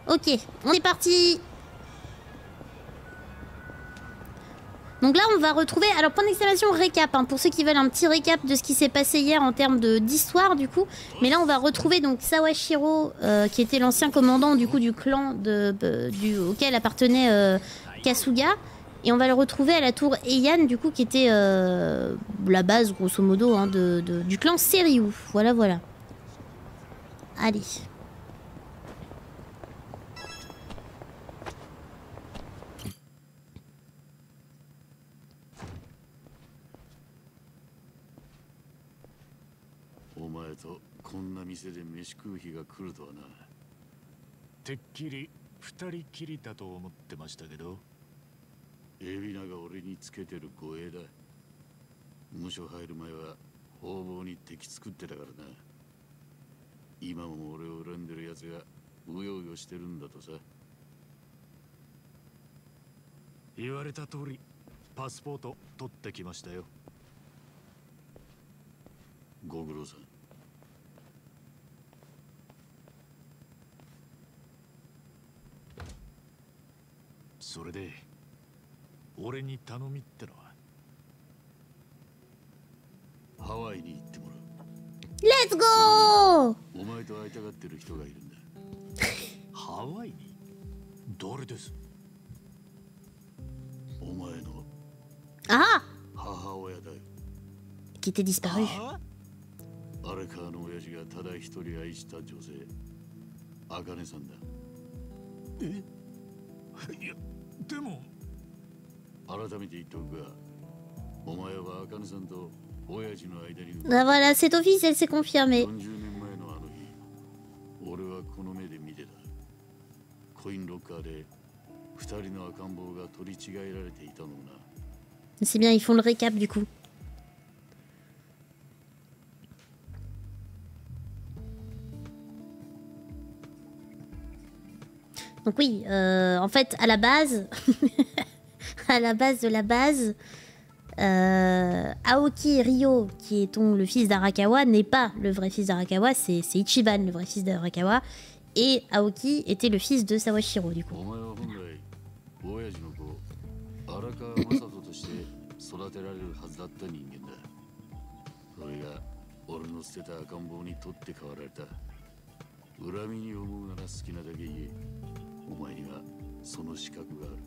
Ok, on est parti. Donc là, on va retrouver... Alors, point d'exclamation récap, hein, pour ceux qui veulent un petit récap de ce qui s'est passé hier en termes d'histoire, du coup. Mais là, on va retrouver donc Sawashiro, qui était l'ancien commandant, du coup, du clan auquel appartenait Kasuga. Et on va le retrouver à la tour Heian, du coup, qui était la base, grosso modo, hein, du clan Seiryu. Voilà, voilà. Allez. 言われた通りパスポート取ってきましたよ。ご苦労さん。それで俺に頼みってのはハワイに行ってもらう。 レッツゴー。 お前と会いたがってる人がいるんだ。ハワイに？誰です？お前の母親だよ。 qui était disparu。 荒川の親父がただ一人愛した女性、茜さんだ。え？いや、でも改めて言っておくが、お前は茜さんと親父の間に。 Ah voilà, c'est officiel, c'est confirmé。 40年前のあの日、俺はこの目で見てた。コインロッカーで二人の赤ん坊が取り違えられていたのな。 C'est bien, ils font le récap du coup. Donc oui, en fait, à la base, à la base de la base, Aoki Ryo, qui est le fils d'Arakawa, n'est pas le vrai fils d'Arakawa, c'est Ichiban, le vrai fils d'Arakawa, et Aoki était le fils de Sawashiro du coup. 育てられるはずだった人間だ。それが俺の捨てた赤ん坊に取って代わられた。恨みに思うなら好きなだけ言え。お前にはその資格がある。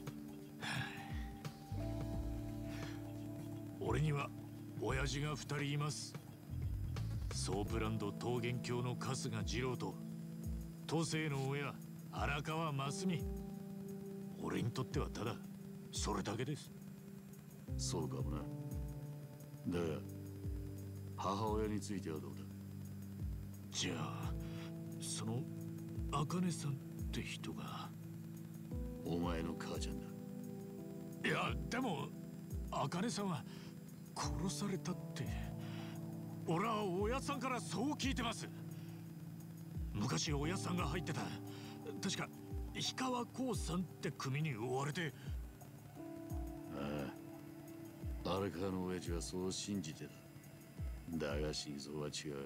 俺には親父が2人います。ソープランド桃源郷の春日二郎と都政の親荒川真澄。俺にとってはただそれだけです。そうかもな。だが母親についてはどうだ。じゃあその茜さんって人がお前の母ちゃんだ。いやでも茜さんは殺されたって。俺は親さんからそう聞いてます。昔親さんが入ってた確か氷川興産って組に追われて。ああ、荒川の親父はそう信じてた。だが真相は違う。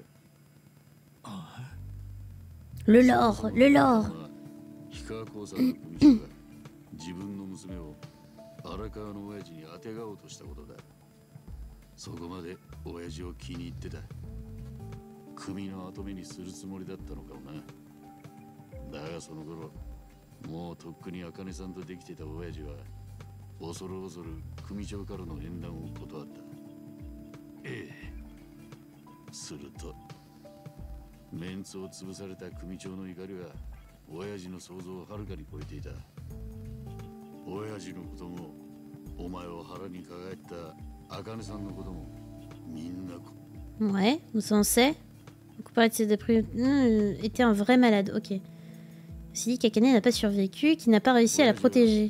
Le lore, le lore。 氷川興産の組長が自分の娘を荒川の親父に当てがおうとしたことだ。そこまで親父を気に入ってた。組の跡目にするつもりだったのかもな。だがその頃もうとっくに茜さんとできてた親父は恐る恐る組長からの縁談を断った。ええ。するとメンツを潰された組長の怒りは親父の想像をはるかに超えていた。親父のこともお前を腹に抱えた茜さんのこともみんな。 Ouais, on sait. Comparatif de prix était un vrai malade. Ok. Il dit qu'Akane n'a pas survécu, qu'il n'a pas réussi à la protéger.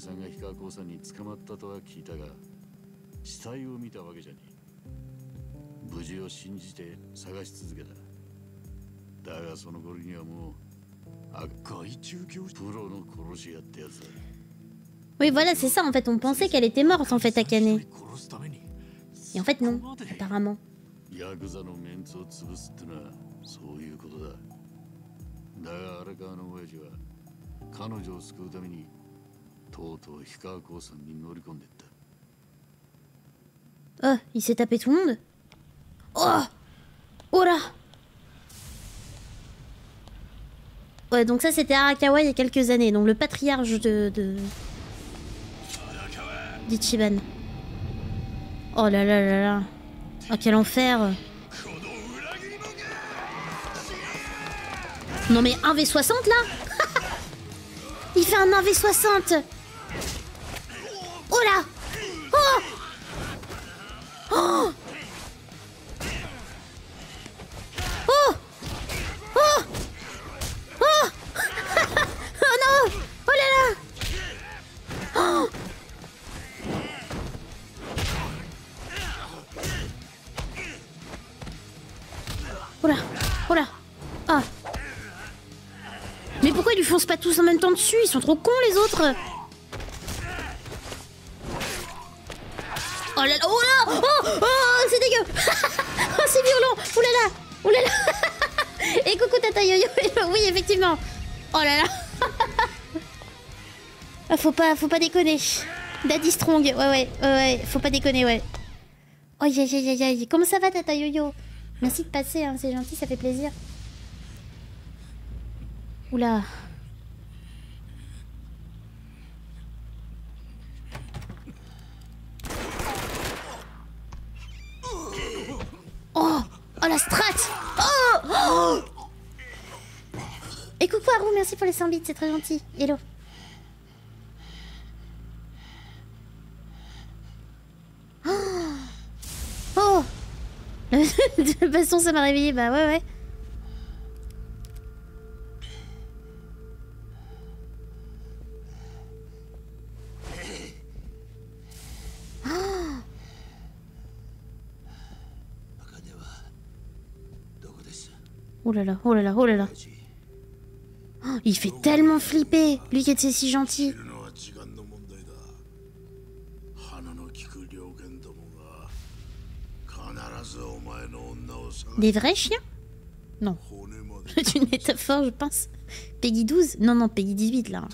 Oui, voilà, c'est ça en fait. On pensait qu'elle était morte en fait, Akane. Et en fait, non, apparemment. ヤクザのメンツを潰すってのはそういうことだ。だが荒川の親父は彼女を救うためにとうとう氷川興産に乗り込んでった。 Oh, il s'est tapé tout le monde. Oh! Oh là! Ouais, donc ça c'était Arakawa il y a quelques années, donc le patriarche d'Ichiban. Oh là là là là. Oh quel enfer. Non mais 1v60 là. Il fait un 1v60. Oh là. Oh. Oh. Oh. Oh. Oh. Oh non. Oh là là. Oh. Oh là. Oh là. Ah. Mais pourquoi ils lui foncent pas tous en même temps dessus? Ils sont trop cons les autres. Oh là là, oh là. Oh, oh c'est dégueu. Oh c'est violent. Oh là là. Oh là là. Et coucou Tata Yo-Yo. Oui effectivement. Oh là là. Ah, faut pas déconner. Daddy Strong. Ouais, faut pas déconner, ouais. Oh aïe aïe aïe aïe. Comment ça va Tata Yo-Yo? Merci de passer, hein, c'est gentil, ça fait plaisir. Oula. Oh, oh la strat. Oh, oh. Et coucou Haru, merci pour les 100 bits, c'est très gentil. Hello. Oh. De toute façon ça m'a réveillé, bah ouais. Oh là là, oh là là, oh là là. Oh, il fait tellement flipper, lui qui était si gentil. Des vrais chiens? Non. C'est une métaphore, je pense. Peggy 12? Non, non, Peggy 18 là.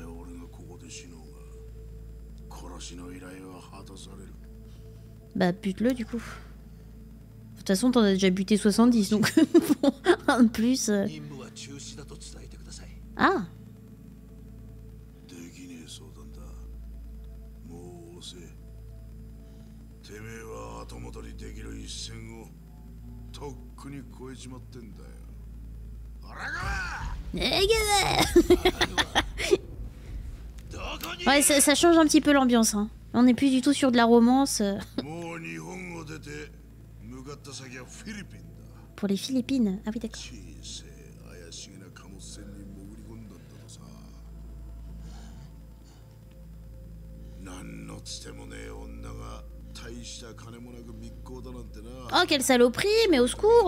Bah bute-le du coup. De toute façon t'en as déjà buté 70 donc bon, en plus... Ah. Ouais, ça change un petit peu l'ambiance, hein. On n'est plus du tout sur de la romance. Pour les Philippines. Ah oui, d'accord. Oh, quelle saloperie, mais au secours.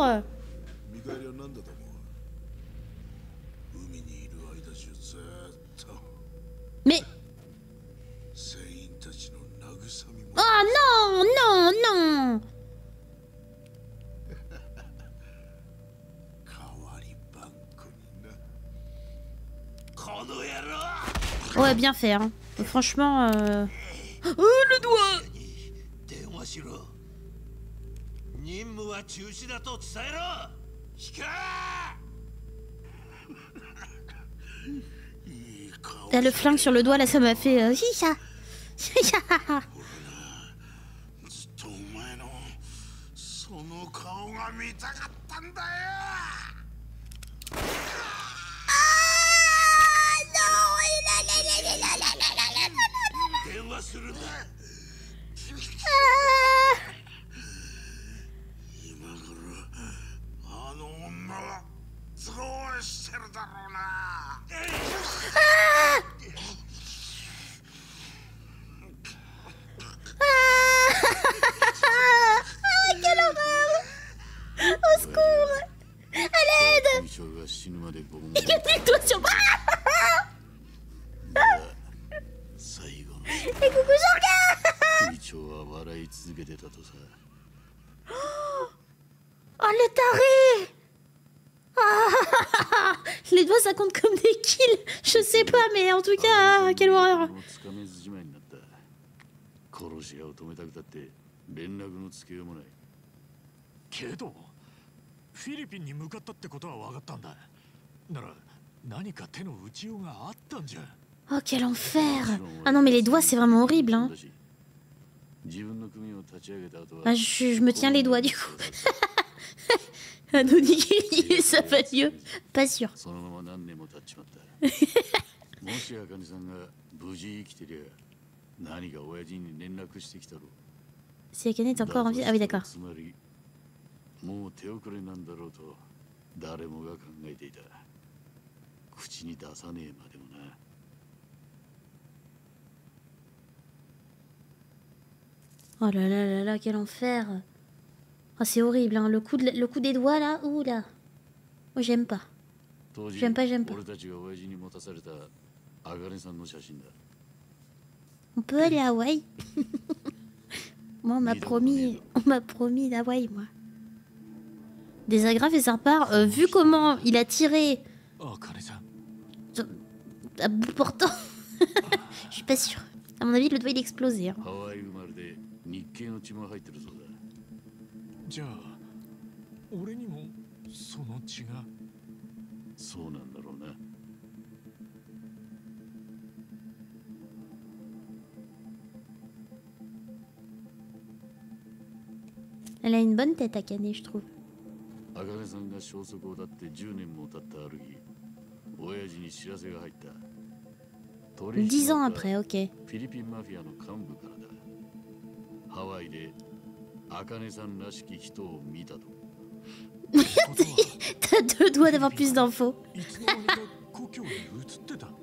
Mais... Oh non, non, non. Ouais, bien fait, hein. Franchement... Oh, le doigt. T'as le flingue sur le doigt, là, ça m'a fait... Chicha. Chicha. Quelle horreur! Au secours! À l'aide! Il a mis le doigt sur moi! Et coucou Jorga! Oh le taré! Ah, les doigts ça compte comme des kills. Je sais pas, mais en tout cas, quelle horreur. 殺し屋を止めたくたって連絡のつけようもない。けどフィリピンに向かったってことは分かったんだ。なら何か手の打ちようがあったんじゃ。 Oh, quel enfer! Ah non, mais les doigts, c'est vraiment horrible, hein. Ah, je me tiens les doigts, du coup. Un onigiri, ça va mieux. Pas sûr. Si Akane est encore en vie... Ah oui, d'accord. もう手遅れなんだろうと誰もが考えていた。口に出さねえまでもな。 Oh là là là là, quel enfer. Oh, c'est horrible, hein. Le coup des doigts, là. Ouh là. Oh, j'aime pas. J'aime pas, j'aime pas. On peut aller à Hawaï. Moi, on m'a promis d'Hawaï, moi. Désagréable et ça repart. Vu comment il a tiré... à bout portant. Je suis pas sûre. À mon avis, le doigt, il explosait. Hein. 日系の血も入ってるそうだ。じゃあ俺にもその血が。そうなんだろうな。 Elle a une bonne tête à Akane, je trouve. 茜さんが消息を絶って10年も経ったある日、親父に知らせが入った。 10 ans après, ok. フィリピンマフィアの幹部からだ。 ハワイで茜さんらしき人を見たと。 T'as deux doigts d'avoir plus d'infos. 故郷に移ってた。あ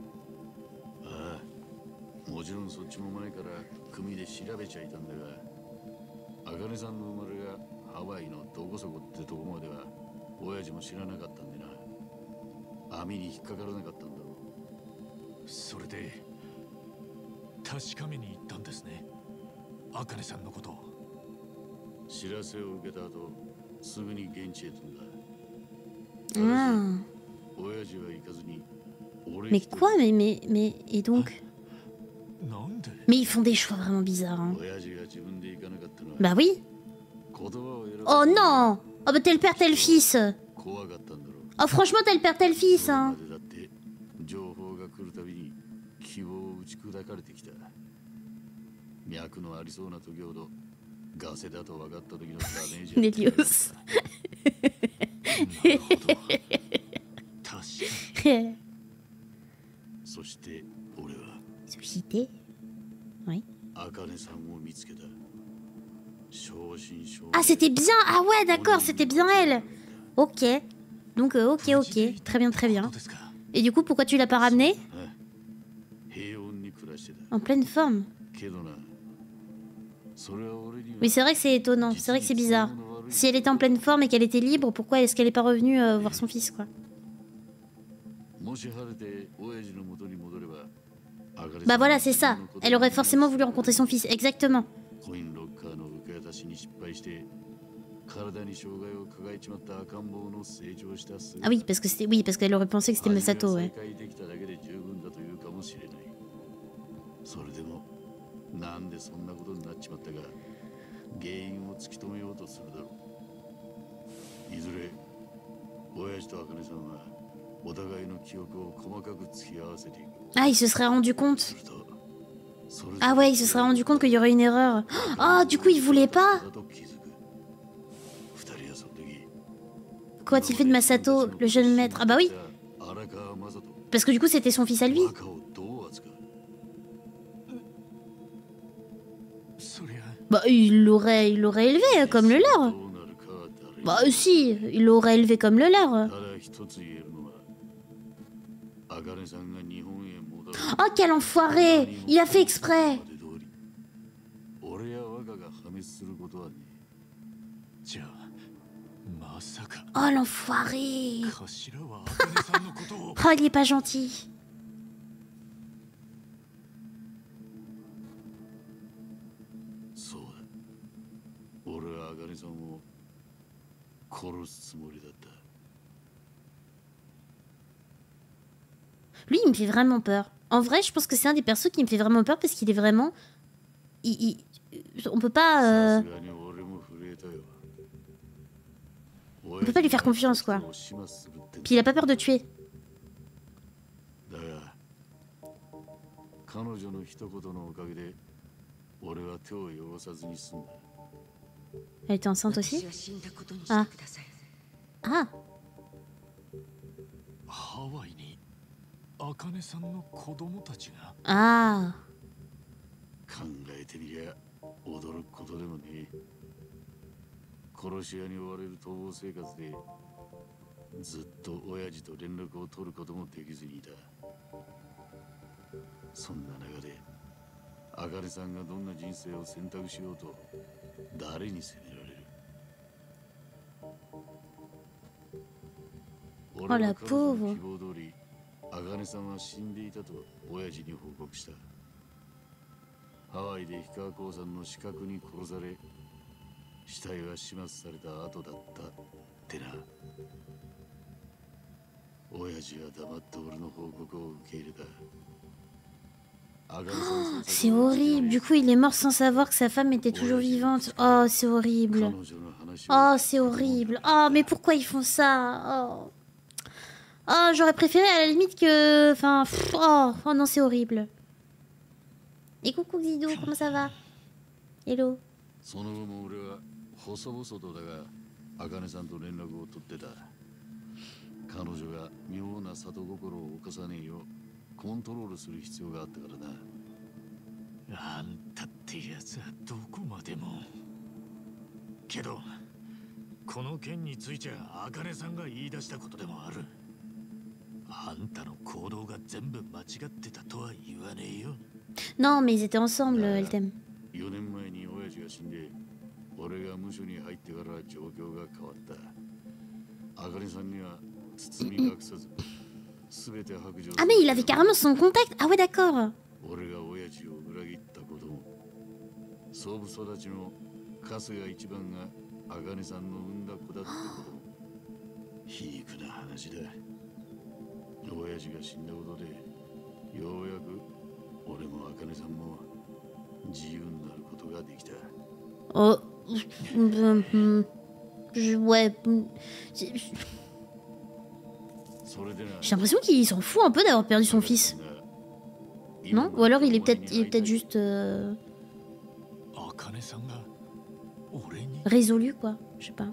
あ、もちろんそっちも前から組で調べちゃいたんだが、茜さんの生まれがハワイのどこそこってとこまでは親父も知らなかったんでな。網に引っかからなかったんだろう。それで確かめに行ったんですね。 茜さんのこと知らせを受けた後すぐに現地へ飛んだ。親父は行かずに Mais quoi et donc Mais ils font des choix vraiment bizarres. Hein. Bah oui. Oh non. Oh bah tel père tel fils. Oh franchement tel père tel fils. Hein. 脈のありそうな時ほどガセだと分かった時のダメージ。ネリオス。確かに。そして俺は。そして。Oui. 茜さんを見つけた。Ah c'était bien. Ah ouais d'accord c'était bien elle. Ok. Donc ok ok très bien très bien. Et du coup pourquoi tu l'as pas ramené? En pleine forme. Oui, c'est vrai que c'est étonnant, c'est vrai que c'est bizarre. Si elle était en pleine forme et qu'elle était libre, pourquoi est-ce qu'elle n'est pas revenue voir son fils, quoi? Bah voilà, c'est ça. Elle aurait forcément voulu rencontrer son fils, exactement. Ah oui, parce que c'était, oui, parce qu'elle aurait pensé que c'était Masato, ouais. なんでそんなことになっちまったか原因を突き止めようとするだろう。いずれ親父と茜さんはお互いの記憶を細かく突き合わせていく。Ah, il se serait rendu compte. Ah ouais, il se serait rendu compte qu'il y aurait une erreur. Ah, du coup, il voulait pas. Qu'aurait-il fait de Masato, le jeune maître? Ah bah oui. Parce que du coup, c'était son fils à lui. Bah, il l'aurait élevé comme le leur. Bah, si, il l'aurait élevé comme le leur. Oh, quel enfoiré! Il a fait exprès! Oh, l'enfoiré! Oh, il est pas gentil. Lui, il me fait vraiment peur. En vrai, je pense que c'est un des persos qui me fait vraiment peur parce qu'il est vraiment... On peut pas... On peut pas lui faire confiance, quoi. Puis il a pas peur de tuer. Elle était enceinte aussi? Ah. Ah. Ah. 考えてみりゃ驚くことでもねえ。殺し屋に追われる逃亡生活でずっと親父と連絡を取ることもできずにいた。そんな中で茜さんがどんな人生を選択しようと誰に責められる。俺は彼女の希望通り茜さんは死んでいたと親父に報告した。ハワイで氷川興産の死角に殺され死体は始末された後だったってな。親父は黙って俺の報告を受け入れた。 C'est horrible. Du coup, il est mort sans savoir que sa femme était toujours vivante. Oh, c'est horrible. Oh, c'est horrible. Oh, mais pourquoi ils font ça? Oh, oh j'aurais préféré à la limite que... Enfin... Oh non, c'est horrible. Et coucou Xido, comment ça va? Hello. その後も俺は細々とだが茜さんと連絡を取ってた。彼女が妙な里心を犯さねえようコントロールする必要があったからな。あんたってやつはどこまでも。けどこの件についちゃ茜さんが言い出したことでもある。あんたの行動が全部間違ってたとは言わねえよ。 Non, mais ils étaient ensemble, elle t'aime. 4年前に親父が死んで俺が無所に入ってから状況が変わった。茜さんには包み隠さず全て白状。 Ah mais il avait carrément son contact. Ah ouais, d'accord. 俺が親父を裏切ったことも総武育ちの春日一番が茜さんの産んだ子だってことも皮肉な話だ。親父が死んだことでようやく俺も茜さんも自由になることができた。 Oh. Ouais. J'ai l'impression qu'il s'en fout un peu d'avoir perdu son fils. Non? Ou alors il est peut-être juste... résolu, quoi. Je sais pas.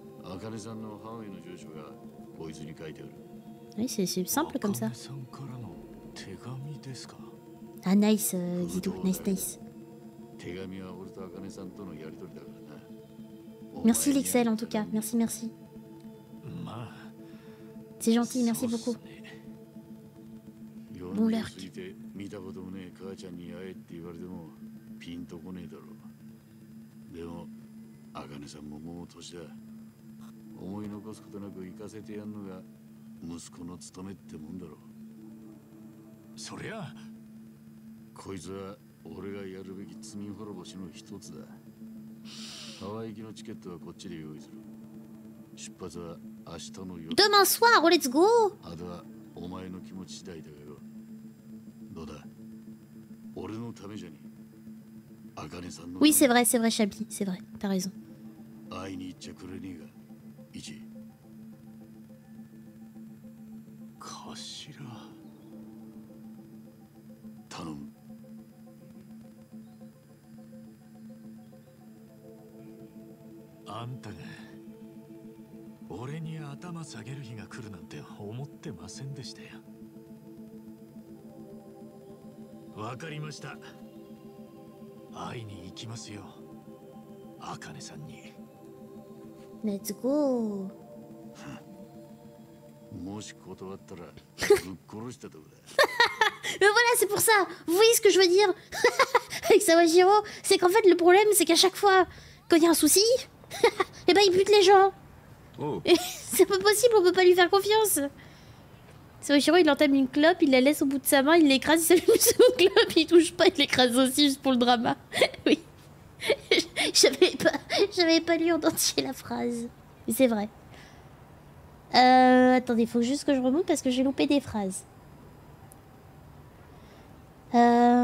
Oui, c'est simple comme ça. Ah, nice, Guido. Nice, nice. Merci l'Excel en tout cas. Merci, merci. C'est gentil, merci beaucoup. Bon lurk. Demain soir, oh let's go. Oui, c'est vrai, Chabi, c'est vrai, t'as raison. Let's go. Mais voilà, c'est pour ça. Vous voyez ce que je veux dire avec Sawashiro? C'est qu'en fait, le problème, c'est qu'à chaque fois, quand il y a un souci, eh ben, il bute les gens. Oh. C'est pas possible, on peut pas lui faire confiance. Sawashiro, il entame une clope, il la laisse au bout de sa main, il l'écrase, il s'allume sur une clope, il touche pas, il l'écrase aussi juste pour le drama. Oui. J'avais pas lu en entier la phrase. Mais c'est vrai. Attendez, faut juste que je remonte parce que j'ai loupé des phrases.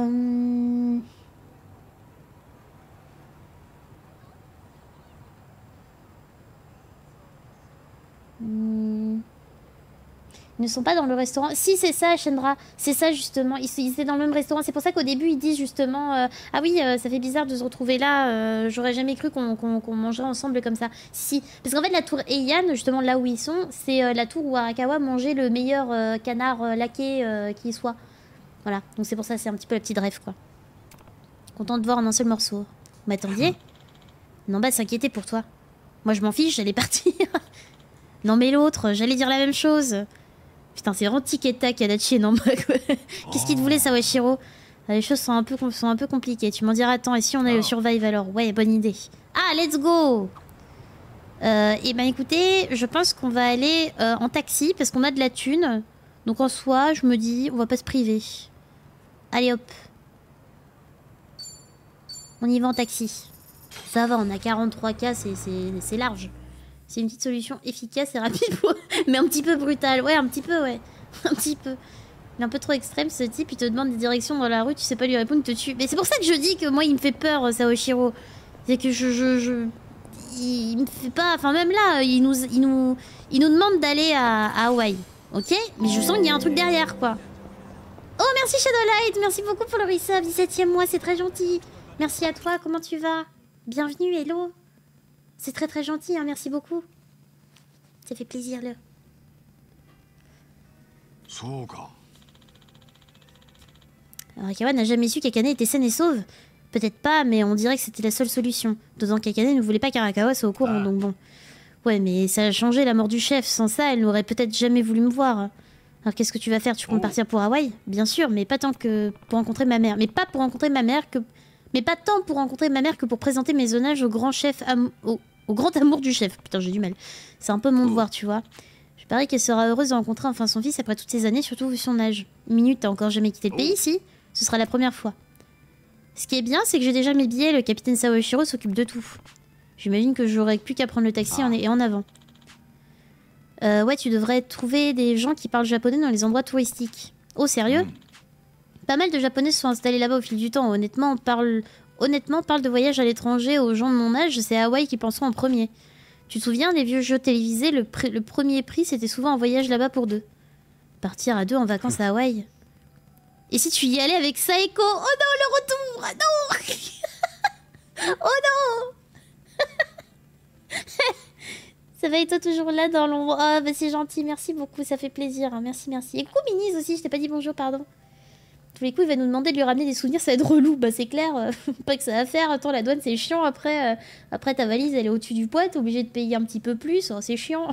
Ils ne sont pas dans le restaurant. Si, c'est ça, Shendra. C'est ça, justement. Ils étaient dans le même restaurant. C'est pour ça qu'au début, ils disent justement ah oui, ça fait bizarre de se retrouver là. J'aurais jamais cru qu'on mangerait ensemble comme ça. Si. Parce qu'en fait, la tour Heian, justement, là où ils sont, c'est la tour où Arakawa mangeait le meilleur canard laqué qui soit. Voilà. Donc c'est pour ça, c'est un petit peu la petite rêve, quoi. Content de voir en un seul morceau. Vous m'attendiez? Non, bah, s'inquiéter pour toi. Moi, je m'en fiche, j'allais partir. Non, mais l'autre, j'allais dire la même chose. Putain, c'est vraiment tic-et-tac, Adachi et Namba, quoi. Qu'est-ce qu'il te voulait, Sawashiro? Les choses sont un peu compliquées. Tu m'en diras, attends, et si on allait au Survive alors? Ouais, bonne idée. Ah, let's go! Et ben écoutez, je pense qu'on va aller en taxi, parce qu'on a de la thune. Donc en soi, je me dis, on va pas se priver. Allez, hop. On y va en taxi. Ça va, on a 43K, c'est large. C'est une petite solution efficace et rapide, mais un petit peu brutale. Ouais, un petit peu, ouais. Un petit peu. Il est un peu trop extrême, ce type. Il te demande des directions dans la rue, tu sais pas lui répondre, il te tue. Mais c'est pour ça que je dis que moi, il me fait peur, Sawashiro. C'est que il me fait pas... Enfin, même là, il nous demande d'aller à Hawaï. Ok? Mais je sens qu'il y a un truc derrière, quoi. Oh, merci Shadowlight. Merci beaucoup pour le resub. 17e mois, c'est très gentil. Merci à toi, comment tu vas? Bienvenue, hello. C'est très très gentil, hein, merci beaucoup. Ça fait plaisir, là. Arakawa n'a jamais su qu'Akane était saine et sauve. Peut-être pas, mais on dirait que c'était la seule solution. D'autant qu'Akane ne voulait pas qu'Arakawa soit au courant, donc bon. Ouais, mais ça a changé la mort du chef. Sans ça, elle n'aurait peut-être jamais voulu me voir. Alors qu'est-ce que tu vas faire? Tu comptes partir pour Hawaï? Bien sûr, mais pas tant que pour rencontrer ma mère. Mais pas pour rencontrer ma mère que... Mais pas tant pour rencontrer ma mère que pour présenter mes zonages au grand chef... Au grand amour du chef. Putain, j'ai du mal. C'est un peu mon devoir, tu vois. Je parie qu'elle sera heureuse de rencontrer enfin son fils après toutes ces années, surtout vu son âge. Minute, t'as encore jamais quitté le pays, si? Ce sera la première fois. Ce qui est bien, c'est que j'ai déjà mes billets, le capitaine Sawashiro s'occupe de tout. J'imagine que j'aurais plus qu'à prendre le taxi et en avant. Ouais, tu devrais trouver des gens qui parlent japonais dans les endroits touristiques. Oh, sérieux? Pas mal de japonais se sont installés là-bas au fil du temps. Honnêtement, parle de voyage à l'étranger aux gens de mon âge, c'est Hawaï qui penseront en premier. Tu te souviens des vieux jeux télévisés, le premier prix, c'était souvent un voyage là-bas pour deux. Partir à deux en vacances à Hawaï. Et si tu y allais avec Saeko? Oh non, le retour! Ah non! Oh non! Ça va, et toi toujours là dans l'ombre? Ah bah c'est gentil, merci beaucoup, ça fait plaisir, hein. Merci, merci. Et coucou Minis aussi, je t'ai pas dit bonjour, pardon. Tous les coups, il va nous demander de lui ramener des souvenirs, ça va être relou. Bah c'est clair, pas que ça va faire. Attends, la douane c'est chiant, après ta valise elle est au-dessus du poids, t'es obligé de payer un petit peu plus, oh, c'est chiant.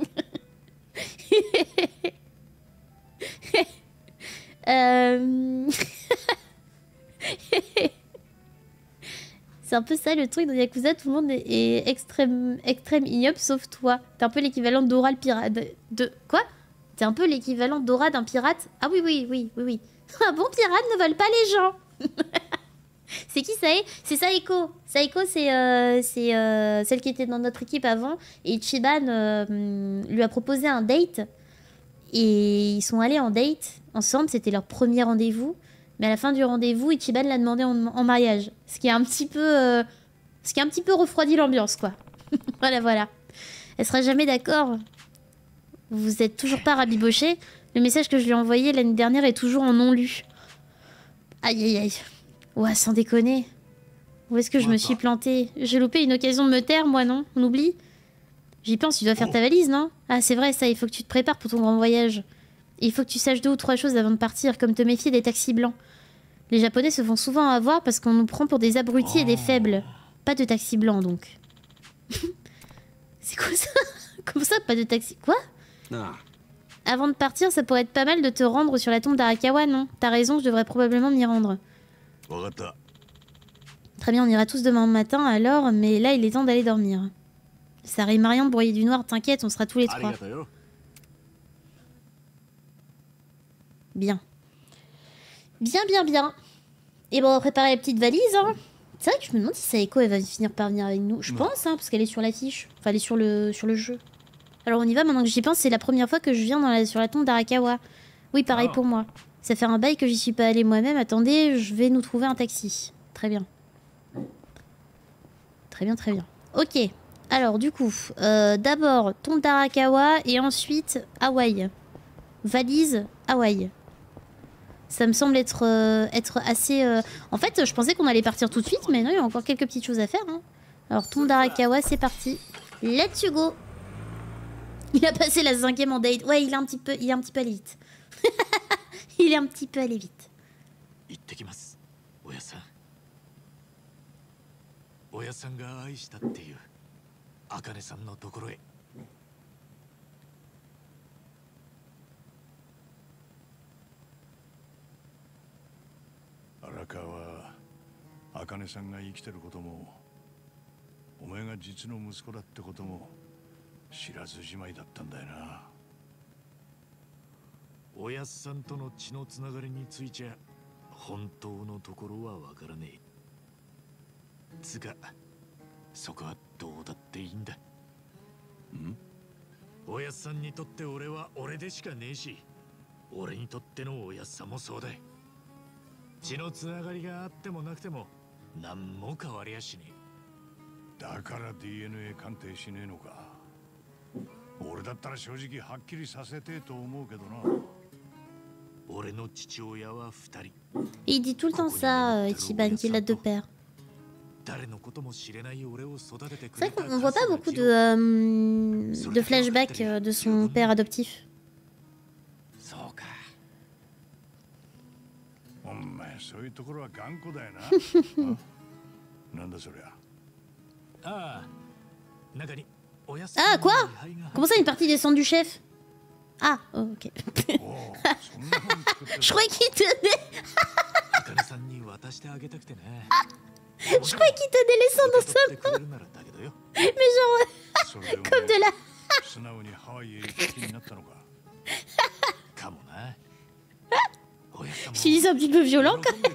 C'est un peu ça le truc dans Yakuza, tout le monde est extrême ignoble sauf toi. T'es un peu l'équivalent d'Aura le pirate. Quoi? T'es un peu l'équivalent d'Aura d'un pirate? Ah oui. Un bon pirate ne vole pas les gens. C'est qui ça? C'est Saeko. Saeko, c'est celle qui était dans notre équipe avant. Et Ichiban lui a proposé un date. Et ils sont allés en date ensemble. C'était leur premier rendez-vous. Mais à la fin du rendez-vous, Ichiban l'a demandé en mariage. Ce qui a un petit peu refroidi l'ambiance, quoi. Voilà. Elle sera jamais d'accord. Vous êtes toujours pas rabiboché. Le message que je lui ai envoyé l'année dernière est toujours en non lu. Aïe. Ouais, sans déconner. Où est-ce que je me suis plantée? J'ai loupé une occasion de me taire, moi, non? On oublie? J'y pense, tu dois faire ta valise, non? Ah, c'est vrai, ça, il faut que tu te prépares pour ton grand voyage. Et il faut que tu saches 2 ou 3 choses avant de partir, comme te méfier des taxis blancs. Les Japonais se font souvent avoir parce qu'on nous prend pour des abrutis et des faibles. Pas de taxis blancs, donc. C'est quoi ça? Comment ça, pas de taxi? Quoi? Avant de partir, ça pourrait être pas mal de te rendre sur la tombe d'Arakawa, non? T'as raison, je devrais probablement m'y rendre. Très bien, on ira tous demain matin alors, mais là, il est temps d'aller dormir. Ça arrive rien de broyer du noir, t'inquiète, on sera tous les 3. Bien. Bien. Et bon, on va préparer la petite valise, hein. C'est vrai que je me demande si Saeko, elle va finir par venir avec nous. Je pense, hein, parce qu'elle est sur l'affiche. Enfin, elle est sur le jeu. Alors, on y va, maintenant que j'y pense, c'est la première fois que je viens sur la tombe d'Arakawa. Oui, pareil pour moi. Ça fait un bail que j'y suis pas allée moi-même. Attendez, je vais nous trouver un taxi. Très bien. Très bien, très bien. Ok. Alors, du coup, d'abord, tombe d'Arakawa et ensuite Hawaï. Valise, Hawaï. Ça me semble être assez... En fait, je pensais qu'on allait partir tout de suite, mais non, il y a encore quelques petites choses à faire. Hein. Alors, tombe d'Arakawa, c'est parti. Let's go. Il a passé la 5e en date. Ouais, il est un petit peu allé vite. Il est un petit peu allé vite. Arakawa, Akane-sanが生きてることも、お前が実の息子だってことも知らずじまいだったんだよな。おやっさんとの血のつながりについちゃ本当のところはわからねえ。つか、そこはどうだっていいんだ。ん？おやっさんにとって俺は俺でしかねえし、俺にとってのおやっさんもそうだ。血のつながりがあってもなくても何も変わりやしねえ。だから DNA 鑑定しねえのか。俺だったら正直はっきりさせてえと思うけどな。俺の父親は2人。 Il dit tout le temps ça, Ichiban, qu'il a deux pères. C'est vrai qu'on voit pas beaucoup de flashbacks de son père adoptif. そういうところは頑固だよな。なんだそりゃ。ああ、中におやすみ。 Ah, quoi? Comment ça, une partie des cendres du chef? Ah, oh, ok. Je croyais qu'il tenait. Je croyais qu'il tenait les cendres dans sa main. Mais genre, comme de la... Je dis c'est un petit peu violent quand même.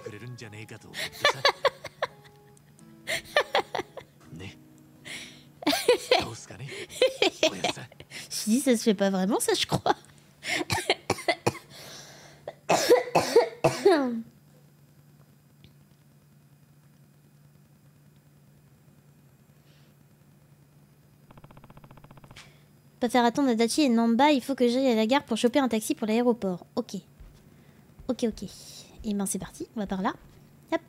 Je dis ça se fait pas vraiment ça je crois. Pas faire attendre Adachi et Namba, il faut que j'aille à la gare pour choper un taxi pour l'aéroport. Ok. Ok, ok. Et ben c'est parti, on va par là. Hop.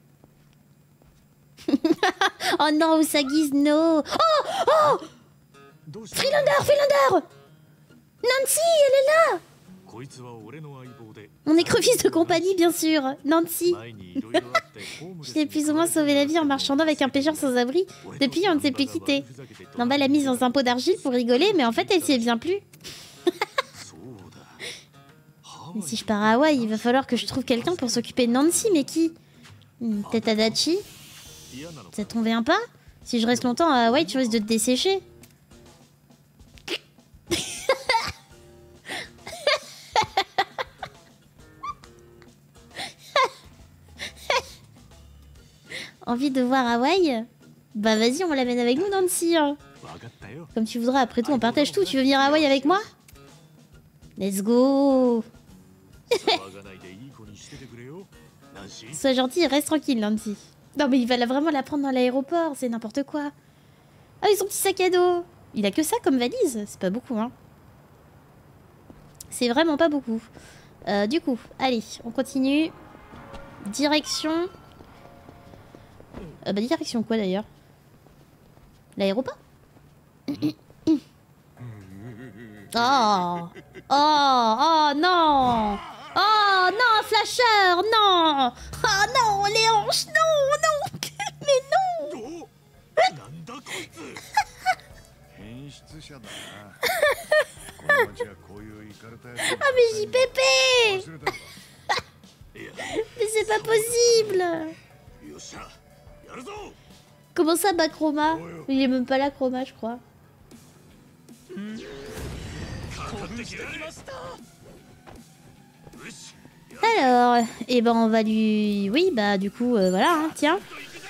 Oh non, Usagi, no. Oh, oh, Freelander, Freelander. Nancy, elle est là. Mon écrevisse de compagnie, bien sûr. Nancy. Je t'ai plus ou moins sauvé la vie en marchandant avec un pêcheur sans abri. Depuis, on ne s'est plus quitté. Namba l'a mise dans un pot d'argile pour rigoler, mais en fait, elle s'y est bien plu. Mais si je pars à Hawaï, il va falloir que je trouve quelqu'un pour s'occuper de Nancy, mais qui? Peut-être Adachi? Ça te convient pas? Si je reste longtemps à Hawaï, tu risques de te dessécher. Envie de voir Hawaï? Bah vas-y, on l'amène avec nous, Nancy. Hein. Comme tu voudras, après tout, on partage tout. Tu veux venir à Hawaï avec moi? Let's go. Sois gentil et reste tranquille, Nancy. Non mais il va vraiment la prendre dans l'aéroport, c'est n'importe quoi. Ah, ils ont petit sac à dos. Il a que ça comme valise, c'est pas beaucoup, hein. C'est vraiment pas beaucoup. Du coup, allez, on continue. Direction... bah direction quoi d'ailleurs? L'aéroport? Oh. Oh non. Oh non, Flasher, non. Oh non, les hanches, non, non. Mais non. Ah mais JPP. Mais c'est pas possible. Comment ça, Chroma? Il est même pas là, Chroma, je crois. Alors, et ben on va lui... Oui, bah du coup, voilà, hein, tiens.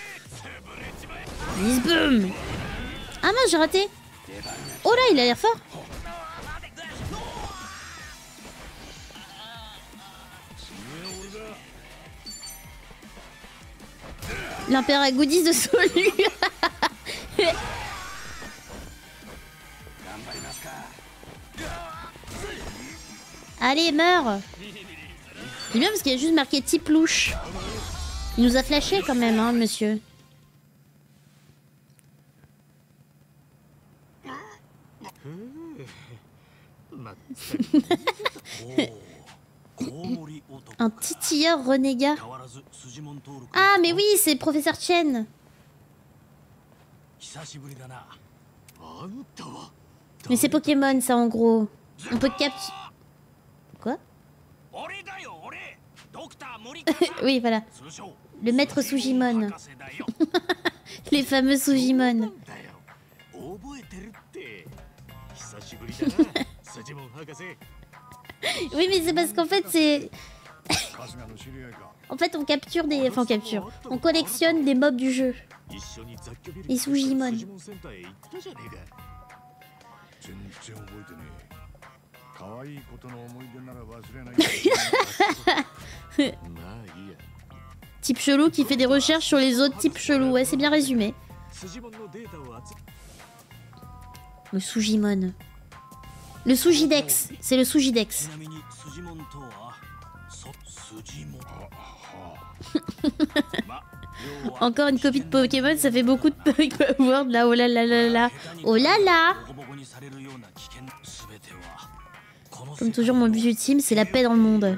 Boom. Ah mince, j'ai raté. Oh là, il a l'air fort. L'impératrice goodies de Solu. Allez, meurs. C'est bien parce qu'il y a juste marqué type louche. Il nous a flashé quand même, hein, monsieur. Un titilleur renégat. Ah, mais oui, c'est professeur Chen. Mais c'est Pokémon, ça, en gros. On peut capturer... Quoi? Oui, voilà. Le maître Sujimon. Les fameux Sujimon. Oui, mais c'est parce qu'en fait, c'est... En fait, on capture des... Enfin, on capture. On collectionne des mobs du jeu. Les Sujimon. Type chelou qui fait des recherches sur les autres types chelous. Ouais, c'est bien résumé. Le Sujimon. Le Sujidex. C'est le Sujidex. Encore une copie de Pokémon, ça fait beaucoup de Pokémon là. Oh là là là là. Oh là là. Comme toujours, mon but ultime, c'est la paix dans le monde.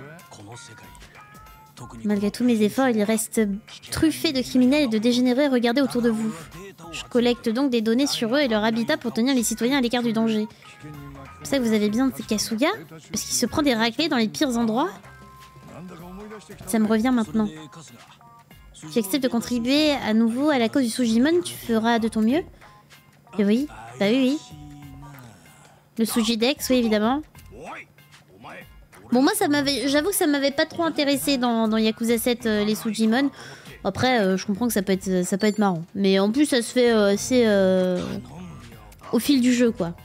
Malgré tous mes efforts, il reste truffé de criminels et de dégénérés. Regardez autour de vous. Je collecte donc des données sur eux et leur habitat pour tenir les citoyens à l'écart du danger. C'est pour ça que vous avez besoin de Kasuga? Parce qu'il se prend des raclées dans les pires endroits? Ça me revient maintenant. Tu acceptes de contribuer à nouveau à la cause du Sujimon, tu feras de ton mieux? Et oui, bah oui, oui. Le Sujidex, oui, évidemment. Bon, moi, ça m'avait, j'avoue que ça m'avait pas trop intéressé dans Yakuza 7, les Sujimon. Après, je comprends que ça peut être marrant. Mais en plus, ça se fait assez au fil du jeu, quoi.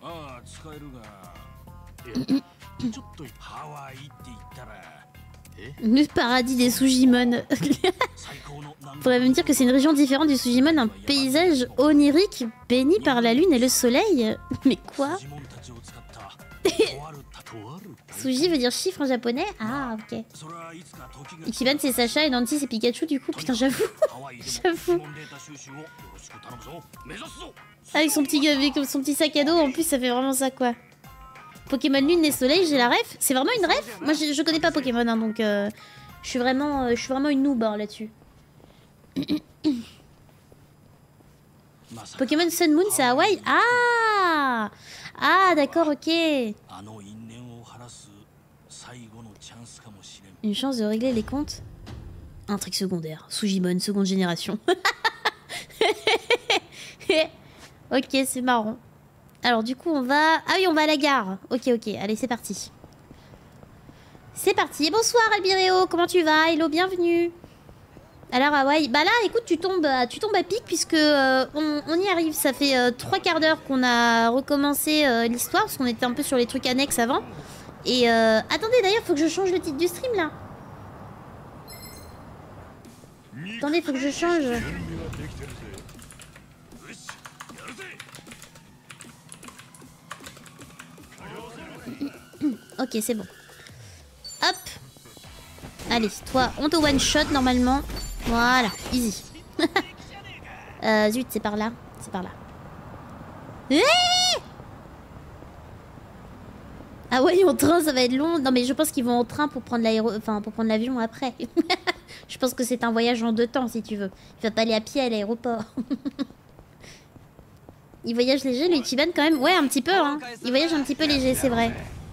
Le paradis des Sujimon. Faudrait me dire que c'est une région différente du Sujimon, un paysage onirique béni par la lune et le soleil. Mais quoi? Suji veut dire chiffre en japonais? Ah, ok. Ichiban c'est Sacha et Nancy c'est Pikachu du coup. Putain, j'avoue. J'avoue. Avec son petit sac à dos, en plus ça fait vraiment ça quoi. Pokémon lune et soleil, j'ai la ref. C'est vraiment une ref? Moi je connais pas Pokémon hein, donc je suis vraiment une noob hein, là-dessus. Pokémon Sun Moon c'est Hawaï? Ah! Ah d'accord, ok. Une chance de régler les comptes? Un truc secondaire. Sujimon, seconde génération. Ok, c'est marrant. Alors du coup on va... Ah oui, on va à la gare. Ok, ok, allez c'est parti. C'est parti. Bonsoir Albireo, comment tu vas? Hello, bienvenue. Alors Hawaï, bah là écoute tu tombes à pic puisque on y arrive. Ça fait 3 quarts d'heure qu'on a recommencé l'histoire parce qu'on était un peu sur les trucs annexes avant. Et attendez d'ailleurs faut que je change le titre du stream là. Attendez faut que je change. Ok c'est bon. Hop. Allez toi on te one shot normalement. Voilà easy. Zut c'est par là. C'est par là. Ah ouais, en train, ça va être long. Non, mais je pense qu'ils vont en train pour prendre l'avion après. Je pense que c'est un voyage en 2 temps, si tu veux. Il va pas aller à pied à l'aéroport. Il voyage léger, le Ichiban, quand même. Ouais, un petit peu, hein. Il voyage un petit peu léger, c'est vrai.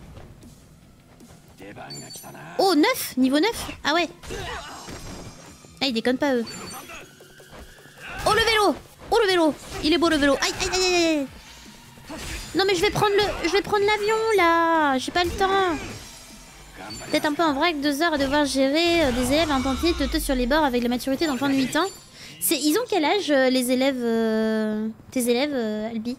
Oh, 9 niveau 9. Ah ouais. Ah, ils déconnent pas, eux. Oh, le vélo. Oh, le vélo. Il est beau, le vélo. Aïe, aïe, aïe, aïe. Non mais je vais prendre l'avion là, j'ai pas le temps. Peut-être un peu en vrac, 2 heures à devoir gérer des élèves intensifs sur les bords avec la maturité d'enfants de 8 ans. Ils ont quel âge les élèves, tes élèves Albi?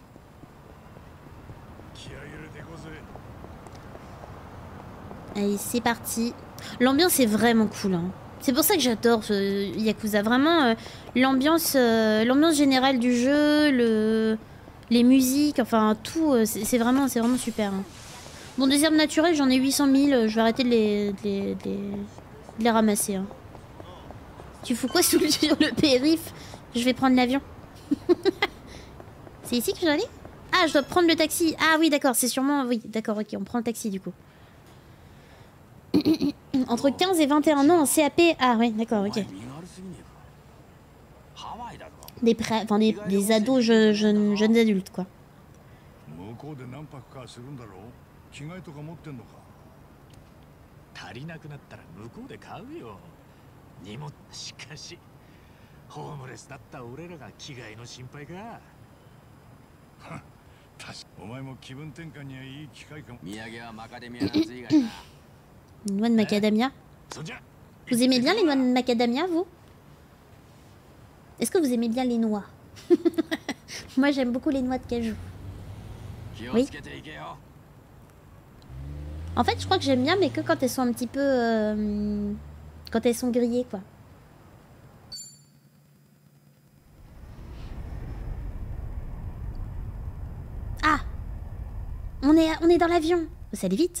Allez c'est parti. L'ambiance est vraiment cool hein. C'est pour ça que j'adore ce Yakuza. Vraiment, l'ambiance générale du jeu, les musiques, enfin tout, c'est vraiment super. Hein. Bon, des herbes naturelles, j'en ai 800 000. Je vais arrêter de les ramasser. Hein. Tu fous quoi sur le périph'? Je vais prendre l'avion. C'est ici que j'allais? Ah, je dois prendre le taxi. Ah oui, d'accord, c'est sûrement... Oui, d'accord, ok, on prend le taxi du coup. Entre 15 et 21 ans en CAP. Ah oui, d'accord, ok. Des ados, jeunes adultes, quoi. 足りなくなったら向こうで買うよ。荷物しかしホームレスだった俺らが着替えの心配か。確かお前も気分転換にはいい機会かも。土産はマカデミアナッツ以外だ。 Noix de macadamia. Vous aimez bien les noix de macadamia, vous? Est-ce que vous aimez bien les noix? Moi, j'aime beaucoup les noix de cajou. Oui. En fait, je crois que j'aime bien, mais que quand elles sont un petit peu... quand elles sont grillées, quoi. Ah! On est dans l'avion. Ça allait vite.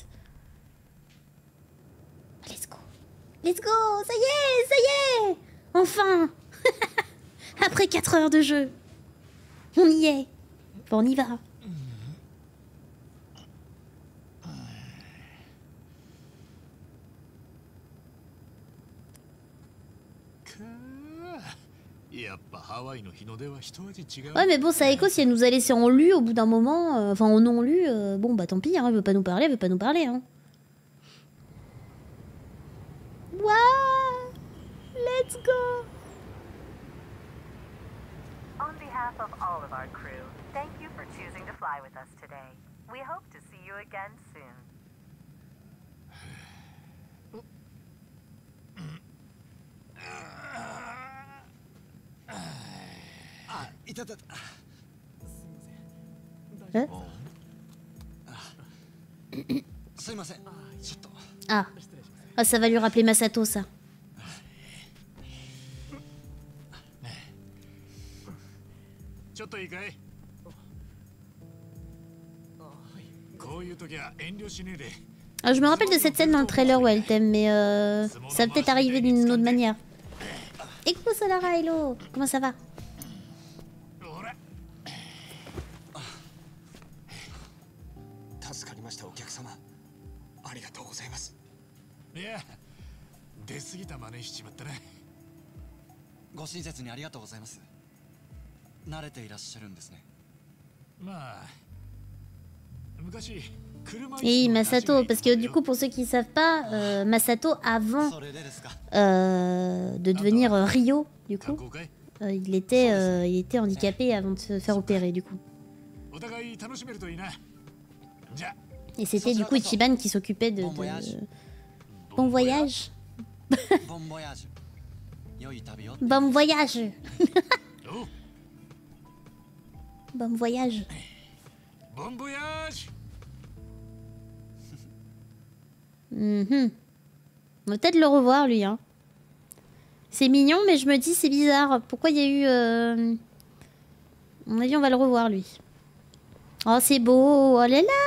Let's go. Let's go! Ça y est! Enfin! Après 4 heures de jeu. On y est. Bon, on y va. Ouais, mais bon, Saeko, si elle nous a laissé en lu au bout d'un moment, enfin en non lu, bon bah tant pis, hein, elle veut pas nous parler, hein. Wow! Let's go! On behalf of all of our crew, thank you for choosing to fly with us today. We hope to see you again soon. いたたた。すいません。ちょっと。 Ah. Ah, ça va lui rappeler Masato, ça. Alors, je me rappelle de cette scène dans le trailer où elle t'aime, mais ça va peut-être arriver d'une autre manière. Et coucou Solara, hello. Comment ça va? Et Masato, parce que du coup, pour ceux qui ne savent pas, Masato, avant de devenir Ryo, du coup, il était handicapé avant de se faire opérer, du coup. Et c'était du coup Ichiban qui s'occupait de... Bon voyage. Bon voyage. Bon voyage. Bon voyage. Bon voyage. On va peut-être le revoir, lui. Hein. C'est mignon, mais je me dis c'est bizarre. Pourquoi il y a eu... À mon avis, on va le revoir, lui. Oh, c'est beau. Oh là là.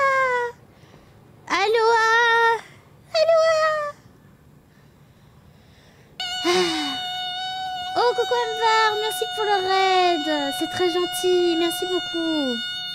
Aloha. Aloha. Ah. Oh, coucou Ambar. Merci pour le raid. C'est très gentil. Merci beaucoup.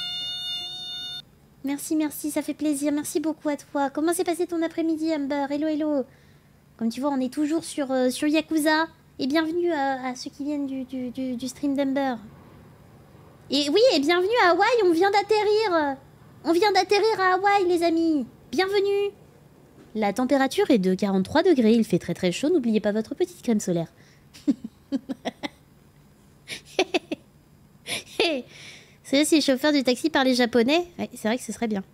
Merci, ça fait plaisir. Merci beaucoup à toi. Comment s'est passé ton après-midi, Amber? Hello. Comme tu vois, on est toujours sur Yakuza. Et bienvenue à ceux qui viennent du stream d'Amber. Et oui, et bienvenue à Hawaï. On vient d'atterrir. On vient d'atterrir à Hawaï, les amis. Bienvenue. La température est de 43 degrés. Il fait très très chaud. N'oubliez pas votre petite crème solaire. C'est si les chauffeurs du taxi parlaient japonais. Ouais, c'est vrai que ce serait bien.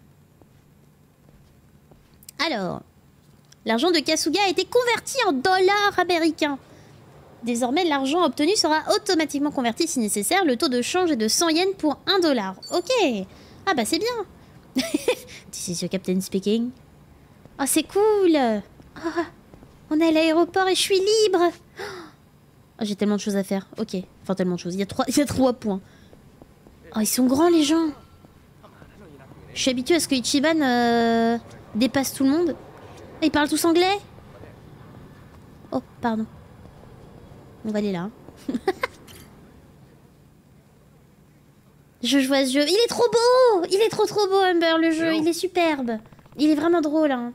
Alors, l'argent de Kasuga a été converti en dollars américains. Désormais, l'argent obtenu sera automatiquement converti si nécessaire. Le taux de change est de 100 yens pour 1 dollar. Ok. Ah bah c'est bien. This is your captain speaking. Oh, c'est cool. On est à l'aéroport et je suis libre. Oh, j'ai tellement de choses à faire. Ok, enfin tellement de choses. Il y a 3 points. Oh, ils sont grands les gens. Je suis habituée à ce que Ichiban dépasse tout le monde. Ils parlent tous anglais. Oh, pardon. On va aller là. Je joue à ce jeu. Il est trop beau. Il est trop beau, Humber, le jeu. Il est superbe. Il est vraiment drôle, hein.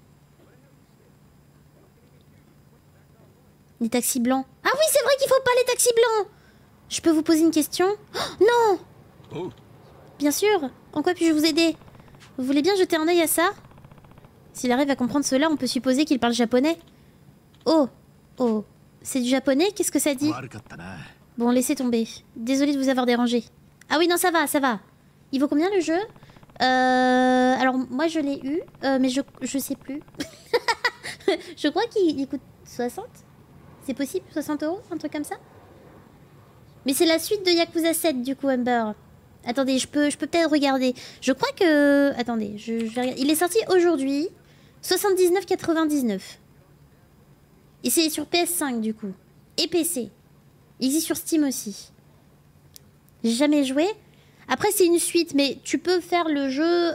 Les taxis blancs. Ah oui, c'est vrai qu'il faut pas les taxis blancs. Je peux vous poser une question? Oh, non. Oh. Bien sûr. En quoi puis-je vous aider? Vous voulez bien jeter un œil à ça? S'il arrive à comprendre cela, on peut supposer qu'il parle japonais. Oh. Oh. C'est du japonais? Qu'est-ce que ça dit? Bon, laissez tomber. Désolée de vous avoir dérangé. Ah oui, non, ça va, ça va. Il vaut combien le jeu? Alors, moi, je l'ai eu, mais je sais plus. Je crois qu'il coûte 60. C'est possible? 60 €? Un truc comme ça? Mais c'est la suite de Yakuza 7, du coup, Humber. Attendez, je peux peut-être regarder. Je crois que... Attendez, je vais regarder. Il est sorti aujourd'hui. 79,99. Et c'est sur PS5, du coup. Et PC. Il existe sur Steam aussi. J'ai jamais joué. Après, c'est une suite, mais tu peux faire le jeu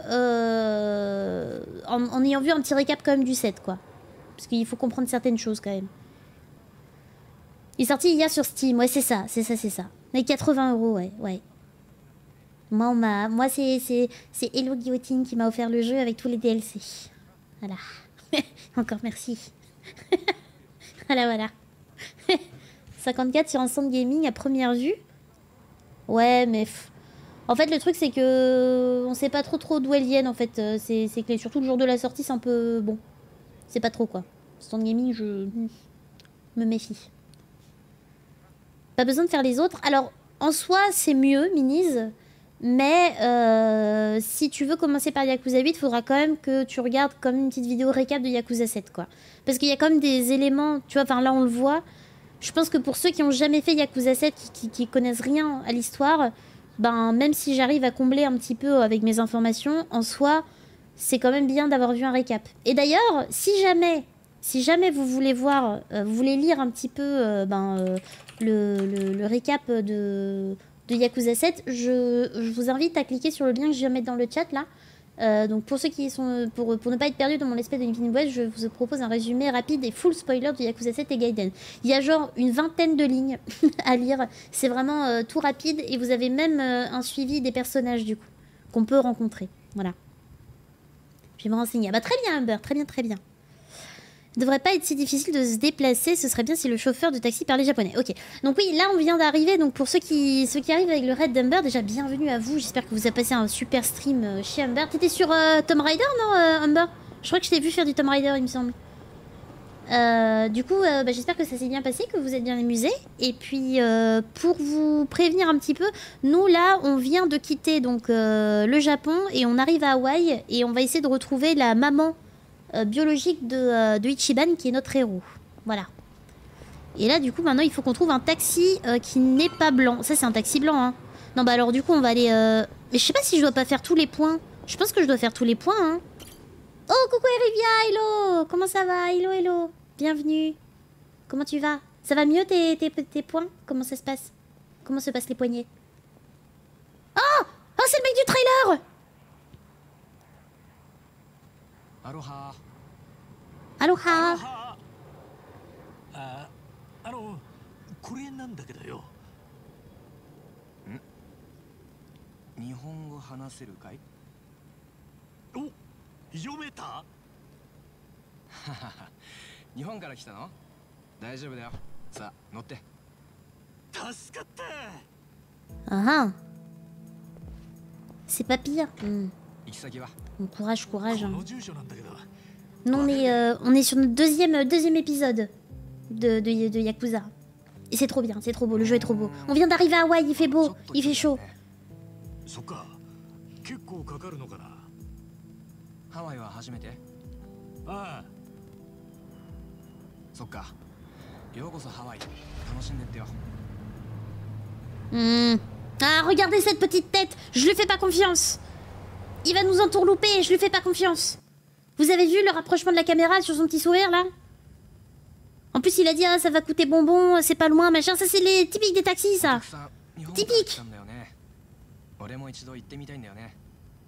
en ayant vu un petit récap quand même du 7, quoi. Parce qu'il faut comprendre certaines choses, quand même. Il est sorti hier sur Steam, ouais, c'est ça. Mais 80 €, ouais. Moi, c'est Hello Guillotine qui m'a offert le jeu avec tous les DLC. Voilà. Encore merci. Voilà. 54 sur un stand gaming à première vue. Ouais, mais... En fait, le truc, c'est que... On sait pas trop d'où elles viennent, en fait. C'est que surtout le jour de la sortie, c'est un peu... Bon. C'est pas trop, quoi. Stand gaming, je... me méfie. Pas besoin de faire les autres. Alors, en soi, c'est mieux, Minis. Mais si tu veux commencer par Yakuza 8, il faudra quand même que tu regardes comme une petite vidéo récap de Yakuza 7, quoi. Parce qu'il y a quand même des éléments... Tu vois, enfin là, on le voit. Je pense que pour ceux qui ont jamais fait Yakuza 7, qui connaissent rien à l'histoire, ben, même si j'arrive à combler un petit peu avec mes informations, en soi, c'est quand même bien d'avoir vu un récap. Et d'ailleurs, si jamais vous voulez voir, vous voulez lire un petit peu le récap de Yakuza 7, je vous invite à cliquer sur le lien que je vais mettre dans le chat là. Donc pour ceux qui sont pour ne pas être perdus dans mon espèce de Infinite West, je vous propose un résumé rapide et full spoiler de Yakuza 7 et Gaiden. Il y a genre une vingtaine de lignes à lire, c'est vraiment tout rapide et vous avez même un suivi des personnages du coup qu'on peut rencontrer. Voilà. Je vais me renseigner. Ah bah très bien Humber, très bien. Devrait pas être si difficile de se déplacer, ce serait bien si le chauffeur de taxi parlait japonais. Ok, donc oui, là on vient d'arriver, donc pour ceux qui arrivent avec le raid d'Humber, déjà bienvenue à vous, j'espère que vous avez passé un super stream chez Humber. T'étais sur Tomb Raider, non Humber? Je crois que je t'ai vu faire du Tomb Raider, il me semble. Du coup, j'espère que ça s'est bien passé, que vous êtes bien amusés. Et puis, pour vous prévenir un petit peu, nous là, on vient de quitter donc le Japon et on arrive à Hawaï et on va essayer de retrouver la maman biologique de Ichiban qui est notre héros. Voilà. Et là du coup maintenant il faut qu'on trouve un taxi qui n'est pas blanc. Ça c'est un taxi blanc hein. Non bah alors du coup on va aller mais je sais pas si je dois pas faire tous les points. Je pense que je dois faire tous les points hein. Oh coucou Erivia, hello. Comment ça va? Hello. Bienvenue. Comment tu vas? Ça va mieux tes points? Comment ça se passe? Comment se passent les poignets? Oh c'est le mec du trailer. Aloha. Aloha. これなんだけどよ。 日本語話せるかい？ お、読めた？ 日本から来たの？大丈夫だよ。さあ乗って。 助かった。 Ah. C'est pas pire. 行き先は？ Courage. この住所なんだけど。 Nous on est sur notre deuxième épisode de Yakuza. Et c'est trop bien, c'est trop beau, le jeu est trop beau. On vient d'arriver à Hawaï, il fait beau, il fait chaud. そっか。結構かかるのかな。 ハワイは初めて？ ああ。 そっか。ようこそハワイ。楽しんでってよ。 Ah, regardez cette petite tête, je lui fais pas confiance. Il va nous entourlouper, je lui fais pas confiance. Vous avez vu le rapprochement de la caméra sur son petit sourire là? En plus, il a dit, ah, ça va coûter bonbon, c'est pas loin, machin. Ça, c'est les typiques des taxis, ça. さん日本ティピックから来たんだよね俺も一度行ってみたいんだよね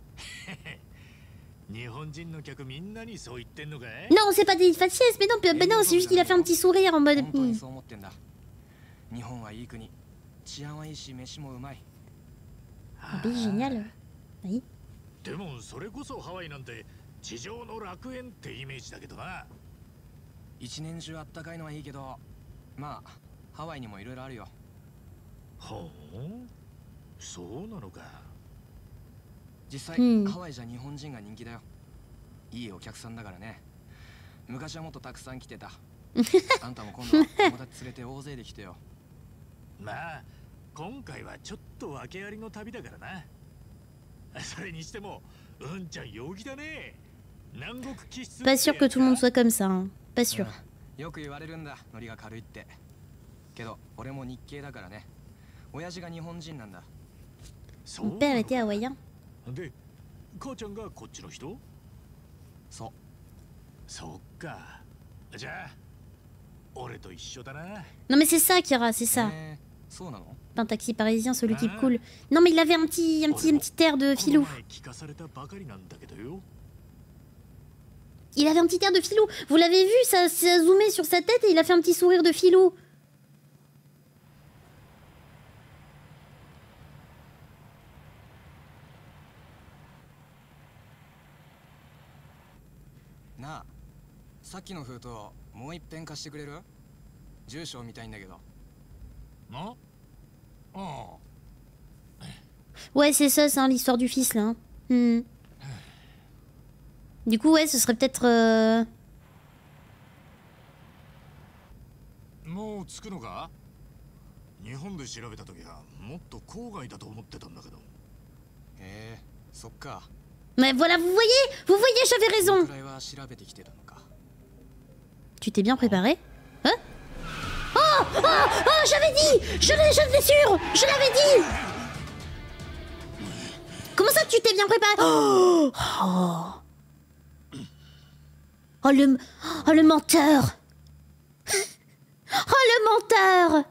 日本人の客みんなにそう言ってんのかい？ Non, c'est pas des faciès, mais non, non, c'est juste qu'il a fait un petit sourire en mode. 本当にそう思ってんだ日本はいい国治安はいいし飯もうまい Ah, mais génial. Oui. でもそれこそハワイなんて地上の楽園ってイメージだけどな。 一年中あったかいのはいいけどまあハワイにもいろいろあるよほう、そうなのか。 実際、ハワイじゃ日本人が人気だよいいお客さんだからね昔はもっとたくさん来てたあんたも今度は友達連れて大勢で来てよまあ今回はちょっと訳ありの旅だからな。それにしてもうんちゃん陽気だね。南国気質 Pas sûr que tout le monde soit comme ça, hein. Pas sûr. よく言われるんだノリが軽いってけど俺も日系だからね親父が日本人なんだ Mon père était hawaïen. で母ちゃんがこっちの人？ そうそっか。じゃあ俺と一緒だな。 Non, mais c'est ça, Kira, c'est ça. そうなの Pas un taxi parisien, celui qui coule. Non, mais il avait un petit air de filou. 聞かされたばかりなんだけどよ。 Il avait un petit air de filou. Vous l'avez vu, ça a zoomé sur sa tête et il a fait un petit sourire de filou. なあさっきの封筒もう一遍貸してくれる住所を見たいんだけどなあ Ouais, c'est ça, c'est l'histoire du fils, là. Hein. Du coup, ouais, ce serait peut-être... もう着くのか？日本で調べた時はもっと郊外だと思ってたんだけど。 そっか Mais voilà, vous voyez, j'avais raison. くらいは調べてきてたのか Tu t'es bien préparé? Hein? Oh, j'avais dit! Je l'avais sûr! Je l'avais dit! Comment ça, tu t'es bien préparé? Oh, le menteur! Oh, le menteur!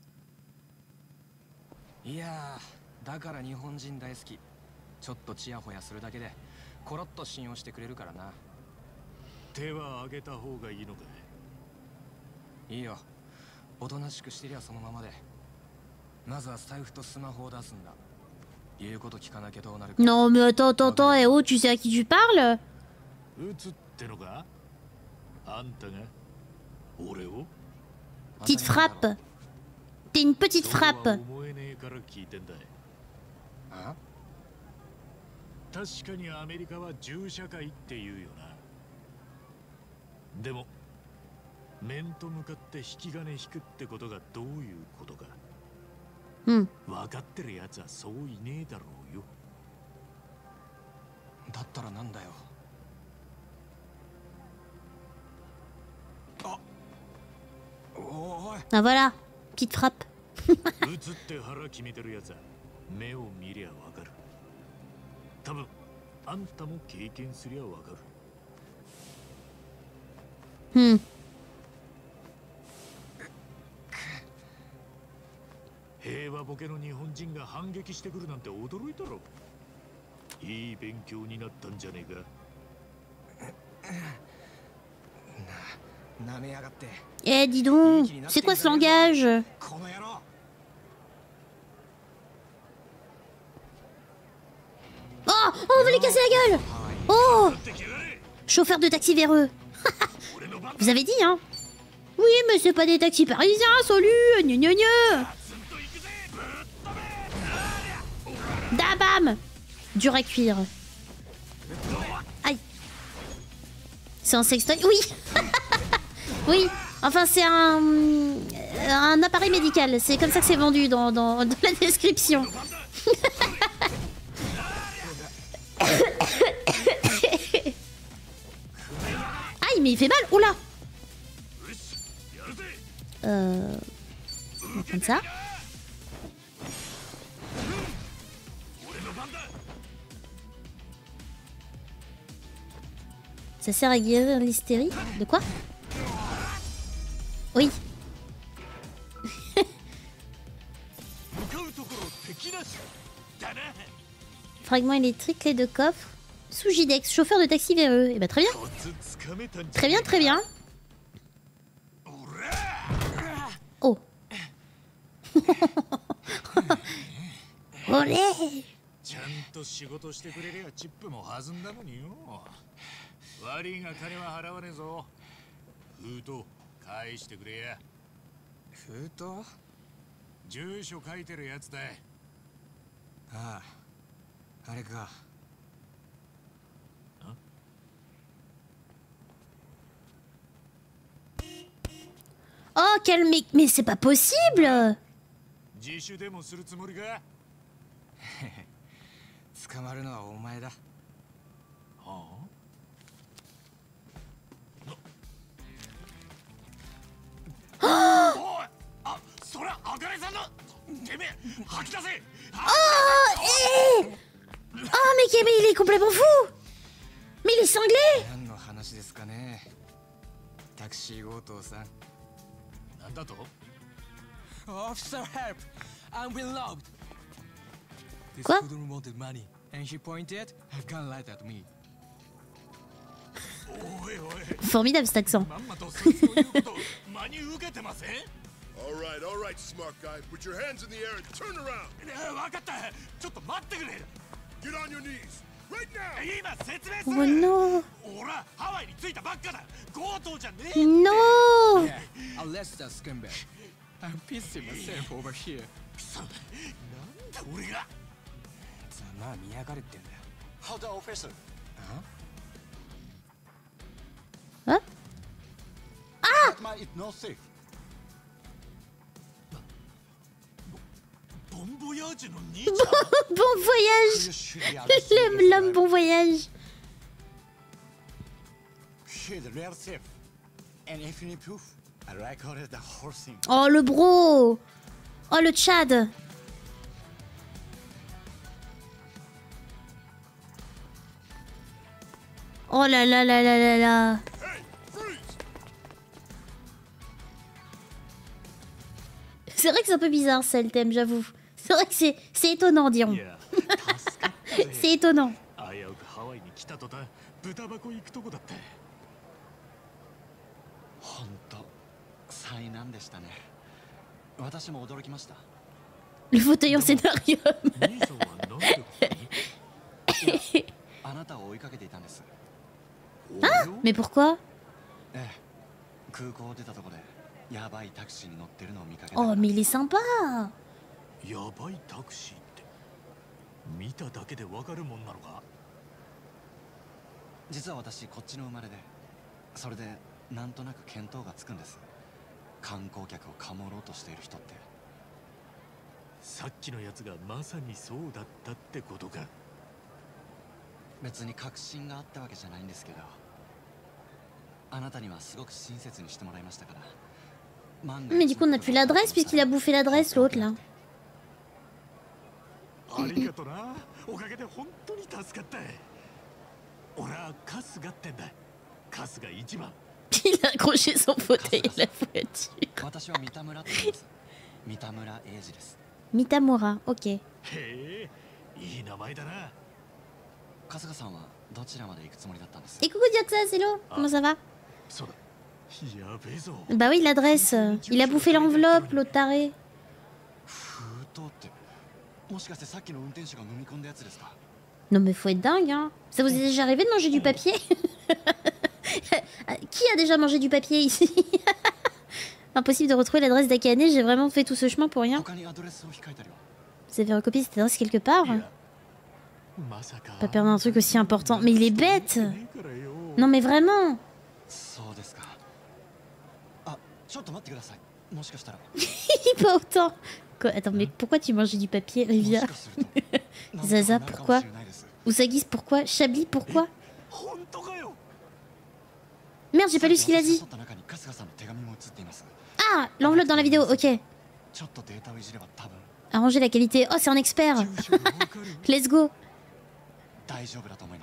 いやーだから日本人大好きちょっとチヤホヤするだけでコロッと信用してくれるからな手は挙げた方がいいのかい？ いいよおとなしくしてりゃそのままでまずは財布とスマホを出すんだ言うこと聞かなきゃどうなるか Non, mais attends, eh oh, tu sais à qui tu parles? 撃つってのか？あんたが俺を？ Petite frappe. T'es une petite frappe. 思えねえから聞いてんだ。 あ確かにアメリカは銃社会って言うよな。でも面と向かって引き金引くってことがどういうことか。分かってるやつはそういねえだろうよ。 だったらなんだよあおい Ah voilà, petite frappe. 撃つって腹決めてるやつは目を見りゃわかる。多分あんたも経験すりゃわかる。平和ボケの日本人が反撃してくるなんて驚いたろ。いい勉強になったんじゃねえか。 なめやがって Eh, dis donc, c'est quoi ce langage? この野郎 Oh, on veut lui casser la gueule! Oh! Chauffeur de taxi véreux. Vous avez dit, hein? Oui, mais c'est pas des taxis parisiens, salut! Gne gne gne! Dabam! Dur à cuire. Aïe. C'est un sextoy? Oui! Oui, enfin c'est un appareil médical. C'est comme ça que c'est vendu dans la description. Aïe, mais il fait mal! Oula! On va prendre ça. Ça sert à guérir l'hystérie? De quoi? Oui. 向かうところ敵なしだな。 Fragment électrique, clé de coffre. Sous Jidex, chauffeur de taxi véreux. Eh bah très bien. コツつかめたんじゃ。 Très bien, très bien. おら Oh. Olé. ちゃんと仕事してくれりゃチップも弾んだのによ。悪いが金は払わねえぞ。封筒返してくれや。 封筒？ 住所書いてるやつだ。 ああ、あれか。 Oh, quel mec. Mais c'est pas possible. 自首でもするつもりか。 捕まるのはお前だ。 はあ。おい、あ、そらあかねさんの。てめえ吐き出せ。 Oh, eh. Oh, mais Kevin, il est complètement fou. Mais il est cinglé. 何の話ですかね。タクシー強盗さん。 なんだと。 Officer help! I'm being robbed. This Quoi? hoodlum wanted money, and he pointed a gun right at me. おいおい。 Formidable cet accent. まんまとそいつの言うこと真に受けてません。 all right, smart guy. Put your hands in the air and turn around. わかった。ちょっと待ってくれ。 Get on your knees. Right now. 今説明す Oh る。 non. 俺はハワイに着いたばっかだ。強盗じゃねえ。 Non. Yeah, arrest that scumbag. I'm pissing myself over here. くそ。なんだ俺が。 ざまあ見やがれってんだよ。 How the officer? Hein? That man is not safe. ボンボヤージュの兄ちゃん。 Bon voyage. You should be arrested. L'homme bon voyage. He's the real thief. And if you need proof, I recorded the whole thing. Oh le bro. Oh le Tchad. Oh là là là là là là. Hey, freeze! C'est vrai que c'est un peu bizarre ça le thème, j'avoue. C'est vrai que c'est étonnant, dirons. いや、助かったぜ。 C'est étonnant. 危うくハワイに来た途端、豚箱行くとこだった。 本当災難でしたね。私も驚きました。 Le fauteuil en scénario. 兄さんはなんでここに。 あなたを追いかけていたんです。 Mais pourquoi? ええ、空港を出たところでやばいタクシーに乗ってるのを見かけた。 Oh mais il est sympa. やばいタクシーって見ただけでわかるもんなのか。 実は私こっちの生まれで、それでなんとなく見当がつくんです。観光客をかもろうとしている人って。 さっきのやつがまさにそうだったってことか。 別に確信があったわけじゃないんですけど、あなたにはすごく親切にしてもらいましたから。 Mais du coup on a plus l'adresse puisqu'il a bouffé l'adresse l'autre là. ありがとな。おかげで本当に助かった。俺は春日ってんだ。春日一番。 Il a accroché son fauteuil à la voiture. 私は三田村って言います。三田村英二です。 Mitamura, ok. へえ、いい名前だな。 春日さんはどちらまで行くつもりだったんです？ Et coucou Jaxa, c'est Lo. Comment ça va? そうだ。やべえぞ。 Bah oui, l'adresse. Il a bouffé l'enveloppe, l'autre taré. 封筒ってもしかしてさっきの運転手が飲み込んだやつですか？ Non mais faut être dingue, hein. Ça vous est déjà arrivé de manger du papier? Qui a déjà mangé du papier ici? Impossible de retrouver l'adresse d'Akane, j'ai vraiment fait tout ce chemin pour rien. 他にアドレスを控えたりは？ Vous avez recopié cette adresse quelque part? まさか。 Pas perdre un truc aussi important. Mais il est bête! Non mais vraiment! そうですか。あ、ちょっと待ってください。もしかしたら。 Pas autant! Quoi? Attends, mais pourquoi tu mangeais du papier, も Rivia? しかするとなんとか Zaza, なるかも pourquoi? しれないです。 Usagis, pourquoi? Chablis, pourquoi? 本当かよ。 Merde, j'ai pas lu ce qu'il a dit. さっき私が撮った中に春日さんの手紙も写っています。 Ah! L'enveloppe dans la vidéo, ok. ちょっとデータをいじれば多分 Arranger la qualité. Oh, c'est un expert! 住所がわかる。 Let's go! 大丈夫だと思います。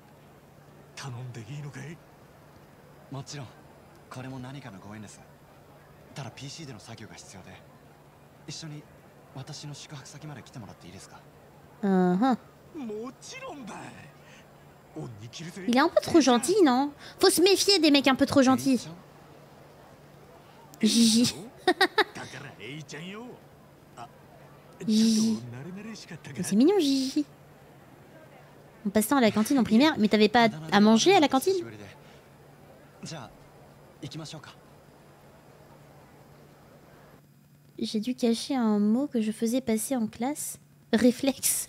頼んでいいのかい。 もちろんこれも何かのご縁です。 ただ PC での作業が必要で、一緒に私の宿泊先まで来てもらっていいですか？ Uh-huh. もちろんだ。恩に着るぜ。 Il est un peu trop gentil, non? Faut se méfier des mecs un peu trop gentils. Gigi. だからエイちゃんよ。あ、ちょっと慣れ慣れしかったか C'est mignon, Gigi. On passe temps à la cantine en primaire, mais t'avais pas à manger à la cantine? じゃあ行きましょうか。 J'ai dû cacher un mot que je faisais passer en classe. Réflexe.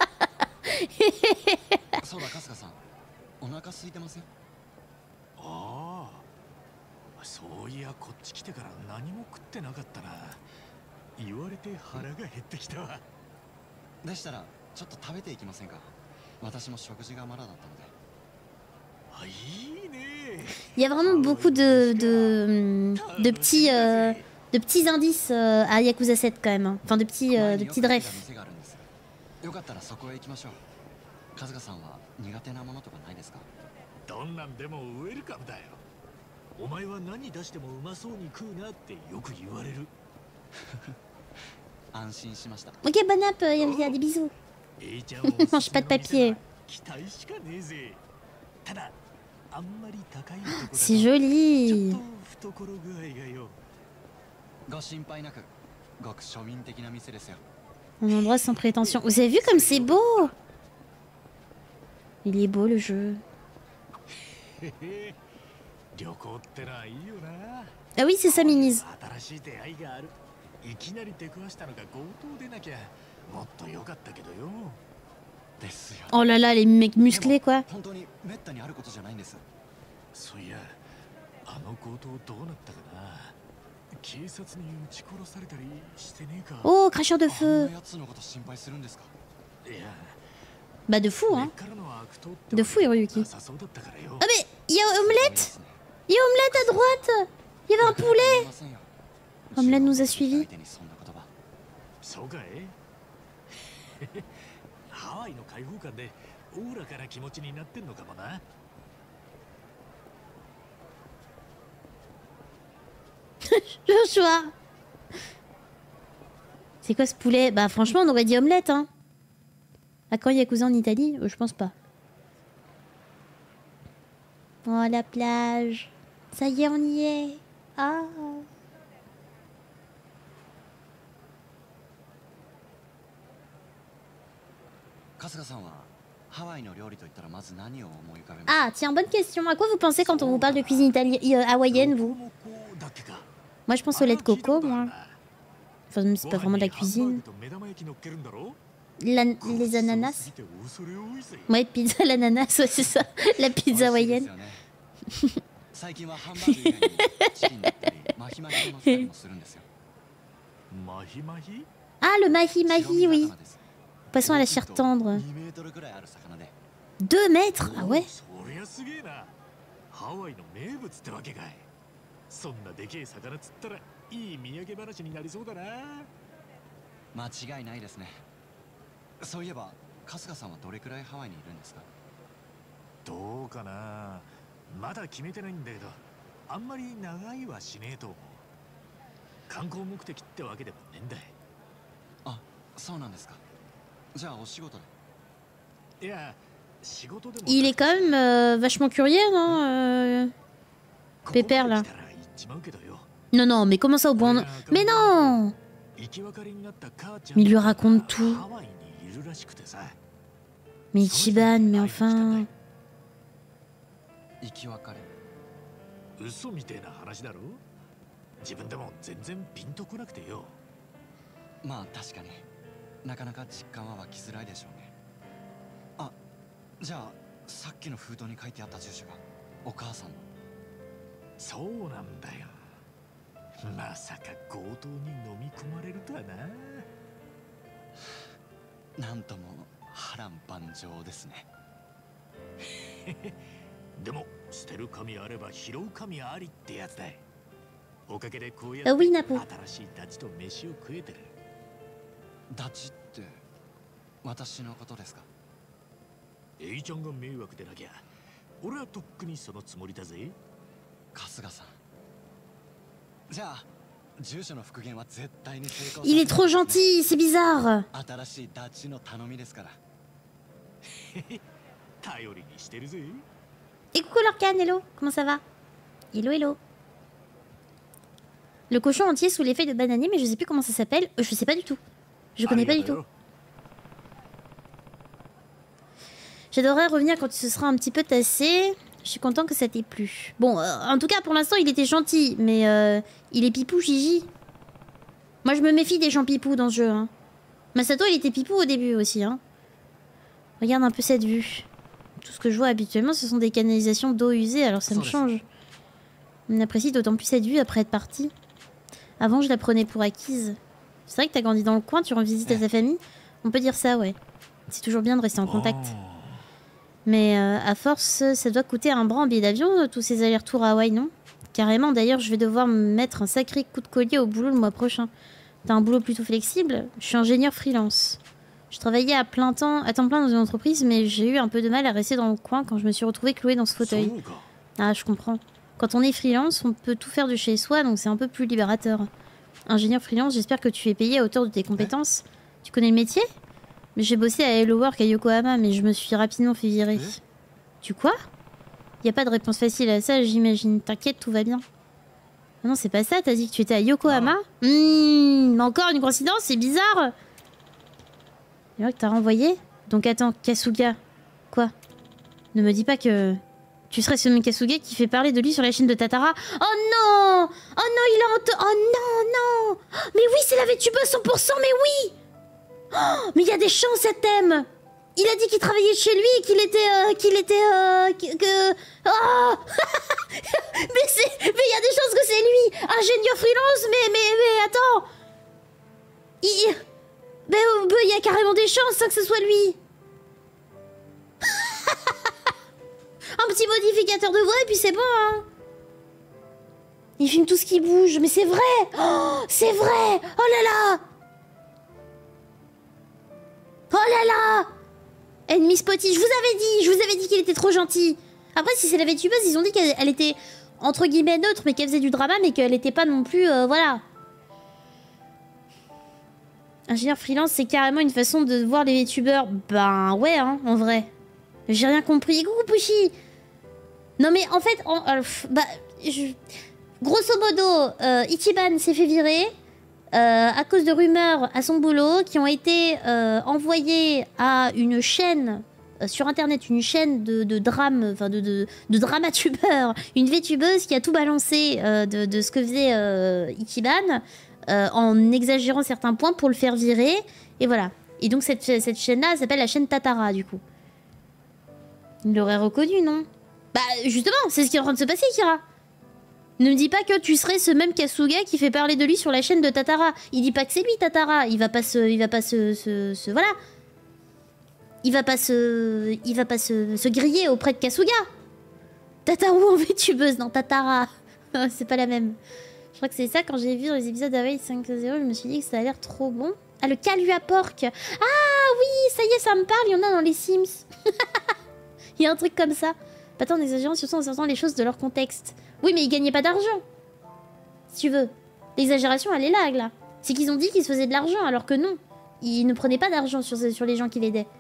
そうだ、春日さん。お腹空いてますよ。 ああ、そういやこっち来てから何も食ってなかったな。言われて腹が減ってきたわ。 でしたらちょっと食べていきませんか？私も食事がまだだったので。 あ、いいね。 Il y a vraiment beaucoup de petits indices à Yakuza 7 quand même. Hein. Enfin, de petits refs. よかったらそこへ行きましょう。春日さんは苦手なものとかないですか？ どんなんでもウェルカムだよ。お前は何出してもうまそうに食うなってよく言われる。 安心しました。 Ok, bon app, Yamia, des bisous. Mange pas de papier. C'est joli. ご心配なく、ごく庶民的な店ですよ。 Un endroit sans prétention. Vous avez vu comme c'est beau? Il est beau le jeu. Ah oui, c'est ça, Minis. Oh là là, les mecs musclés quoi. 本当にめったにあることじゃないんです。 そういや、あの強盗どうなったかな。警察に撃ち殺されたりしてねえか。 Oh, cracheur de あん feu. なやつのこと心配するんですか？ いや、 Bah de fou, hein. 根っからの悪党って De fou, Hiroyuki. なさそうだったからよ。 Ah mais, il y a omelette. Il y a omelette à droite. Il y avait un poulet. Omelette nous a suivis. そうかい。ハワイの開放感でおおらかな気持ちになってんのかもな。 Joshua. C'est quoi ce poulet? Bah franchement, on aurait dit omelette, hein. À quand Yakuza en Italie? Je pense pas. Oh, la plage. Ça y est, on y est. Ah. Ah, tiens, bonne question. À quoi vous pensez quand on vous parle de cuisine hawaïenne, vous? Moi, je pense au lait de coco, moi. Enfin, c'est pas vraiment de la cuisine. Les ananas. Ouais, pizza à l'ananas, ouais, c'est ça. La pizza hawaïenne. Ah, le mahi-mahi, oui. Poisson à la chair tendre. 2 mètres? Ah ouais? そんなでけえ魚釣ったらいい土産話になりそうだな。 間違いないですね。そういえば春日さんはどれくらいハワイにいるんですか？ どうかな。まだ決めてないんだけど、あんまり長いはしねえと思う。観光目的ってわけでもねえんだい。 あ、そうなんですか。じゃあお仕事で。 いや、仕事でも。 Il est quand même vachement curieux, non Pépère là. Non, non, mais comment ça au bon... Mais non! Mais il lui raconte tout. Mais Ichiban, mais enfin... 嘘みてえな話だろ。自分でも全然ピンとこなくてよ。 まあ確かになかなか実感は湧きづらいでしょうね。あ、じゃあさっきの封筒に書いてあった住所がお母さんの。 そうなんだよ。まさか強盗に飲み込まれるとはな。 なんとも波乱万丈ですね。 でも捨てる神あれば拾う神ありってやつだ。おかげでこうやって新しいダチと飯を食えてる。 ダチって私のことですか？ エイちゃんが迷惑でなきゃ俺はとっくにそのつもりだぜ。 春日さん、じゃあ住所の復元は絶対に成功。 Il est trop gentil, c'est bizarre. 新しいダッチの頼みですから。 頼りにしてるぜ。 Et coucou Lorcan, hello, comment ça va? Hello, hello. Le cochon entier sous l'effet de bananier, mais je sais plus comment ça s'appelle. Je sais pas du tout. Je connais pas du tout. J'adorerais revenir quand tu se seras un petit peu tassé. Je suis content que ça t'ait plu. Bon, en tout cas, pour l'instant, il était gentil, mais il est pipou, Gigi. Moi, je me méfie des gens pipou dans ce jeu. Hein. Masato, il était pipou au début aussi. Hein. Regarde un peu cette vue. Tout ce que je vois habituellement, ce sont des canalisations d'eau usée, alors ça me change. On apprécie d'autant plus cette vue après être parti. Avant, je la prenais pour acquise. C'est vrai que t'as grandi dans le coin, tu rends visite à ta famille. On peut dire ça, ouais. C'est toujours bien de rester en contact. Mais à force, ça doit coûter un bras en billet d'avion, tous ces allers-retours à Hawaï, non? Carrément, d'ailleurs, je vais devoir me mettre un sacré coup de collier au boulot le mois prochain. T'as un boulot plutôt flexible? Je suis ingénieur freelance. Je travaillais à temps plein dans une entreprise, mais j'ai eu un peu de mal à rester dans le coin quand je me suis retrouvée clouée dans ce fauteuil. Ah, je comprends. Quand on est freelance, on peut tout faire de chez soi, donc c'est un peu plus libérateur. Ingénieur freelance, j'espère que tu es payé à hauteur de tes compétences. Tu connais le métier? J'ai bossé à Hello Work à Yokohama, mais je me suis rapidement fait virer. Tu quoi? Y a pas de réponse facile à ça, j'imagine. T'inquiète, tout va bien. Ah non, c'est pas ça, t'as dit que tu étais à Yokohama? Encore une coïncidence, c'est bizarre. C'est vrai que t'as renvoyé? Donc attends, Kasuga. Quoi? Ne me dis pas que... Tu serais ce même Kasuga qui fait parler de lui sur la chaîne de Tatara? Oh non! Oh non, il a honte! Oh non, non! Mais oui, c'est la VTubeuse 100%, mais oui! Oh, mais il y a des chances, ça t'aime! Il a dit qu'il travaillait chez lui et qu'il était... Oh mais il y a des chances que c'est lui! Ingénieur freelance, mais attends! Il y a carrément des chances que ce soit lui! Un petit modificateur de voix et puis c'est bon, hein! Il filme tout ce qui bouge, mais c'est vrai! Oh, c'est vrai! Oh là là! Oh là là! Ennemi spotty, je vous avais dit qu'il était trop gentil. Après, si c'est la VTubeuse, ils ont dit qu'elle était entre guillemets neutre, mais qu'elle faisait du drama, mais qu'elle était pas non plus, voilà. Ingénieur freelance, c'est carrément une façon de voir les VTubeurs. Ben ouais, hein, en vrai. J'ai rien compris. Coucou Pushy. Non mais en fait, grosso modo, Ichiban s'est fait virer. À cause de rumeurs à son boulot qui ont été envoyées à une chaîne sur internet, une chaîne de drame, enfin de dramatubeurs, une VTubeuse qui a tout balancé de ce que faisait Ichiban en exagérant certains points pour le faire virer, et voilà. Et donc cette chaîne-là s'appelle la chaîne Tatara, du coup. Il l'aurait reconnu, non? Bah justement, c'est ce qui est en train de se passer, Kira. Ne me dis pas que tu serais ce même Kasuga qui fait parler de lui sur la chaîne de Tatara. Il dit pas que c'est lui, Tatara. Il va pas se voilà. Il va pas se griller auprès de Kasuga. Tataru en VTubeuse, non, Tatara. C'est pas la même. Je crois que c'est ça, quand j'ai vu dans les épisodes d'Hawaii 5.0, je me suis dit que ça a l'air trop bon. Ah, le Kalua Pork. Ah oui, ça y est, ça me parle, il y en a dans les Sims. Il y a un truc comme ça. Pas tant en exagérant, surtout en sortant les choses de leur contexte. Oui, mais ils gagnaient pas d'argent. Si tu veux. L'exagération, elle est là. C'est qu'ils ont dit qu'ils se faisaient de l'argent, alors que non. Ils ne prenaient pas d'argent sur les gens qui l'aidaient.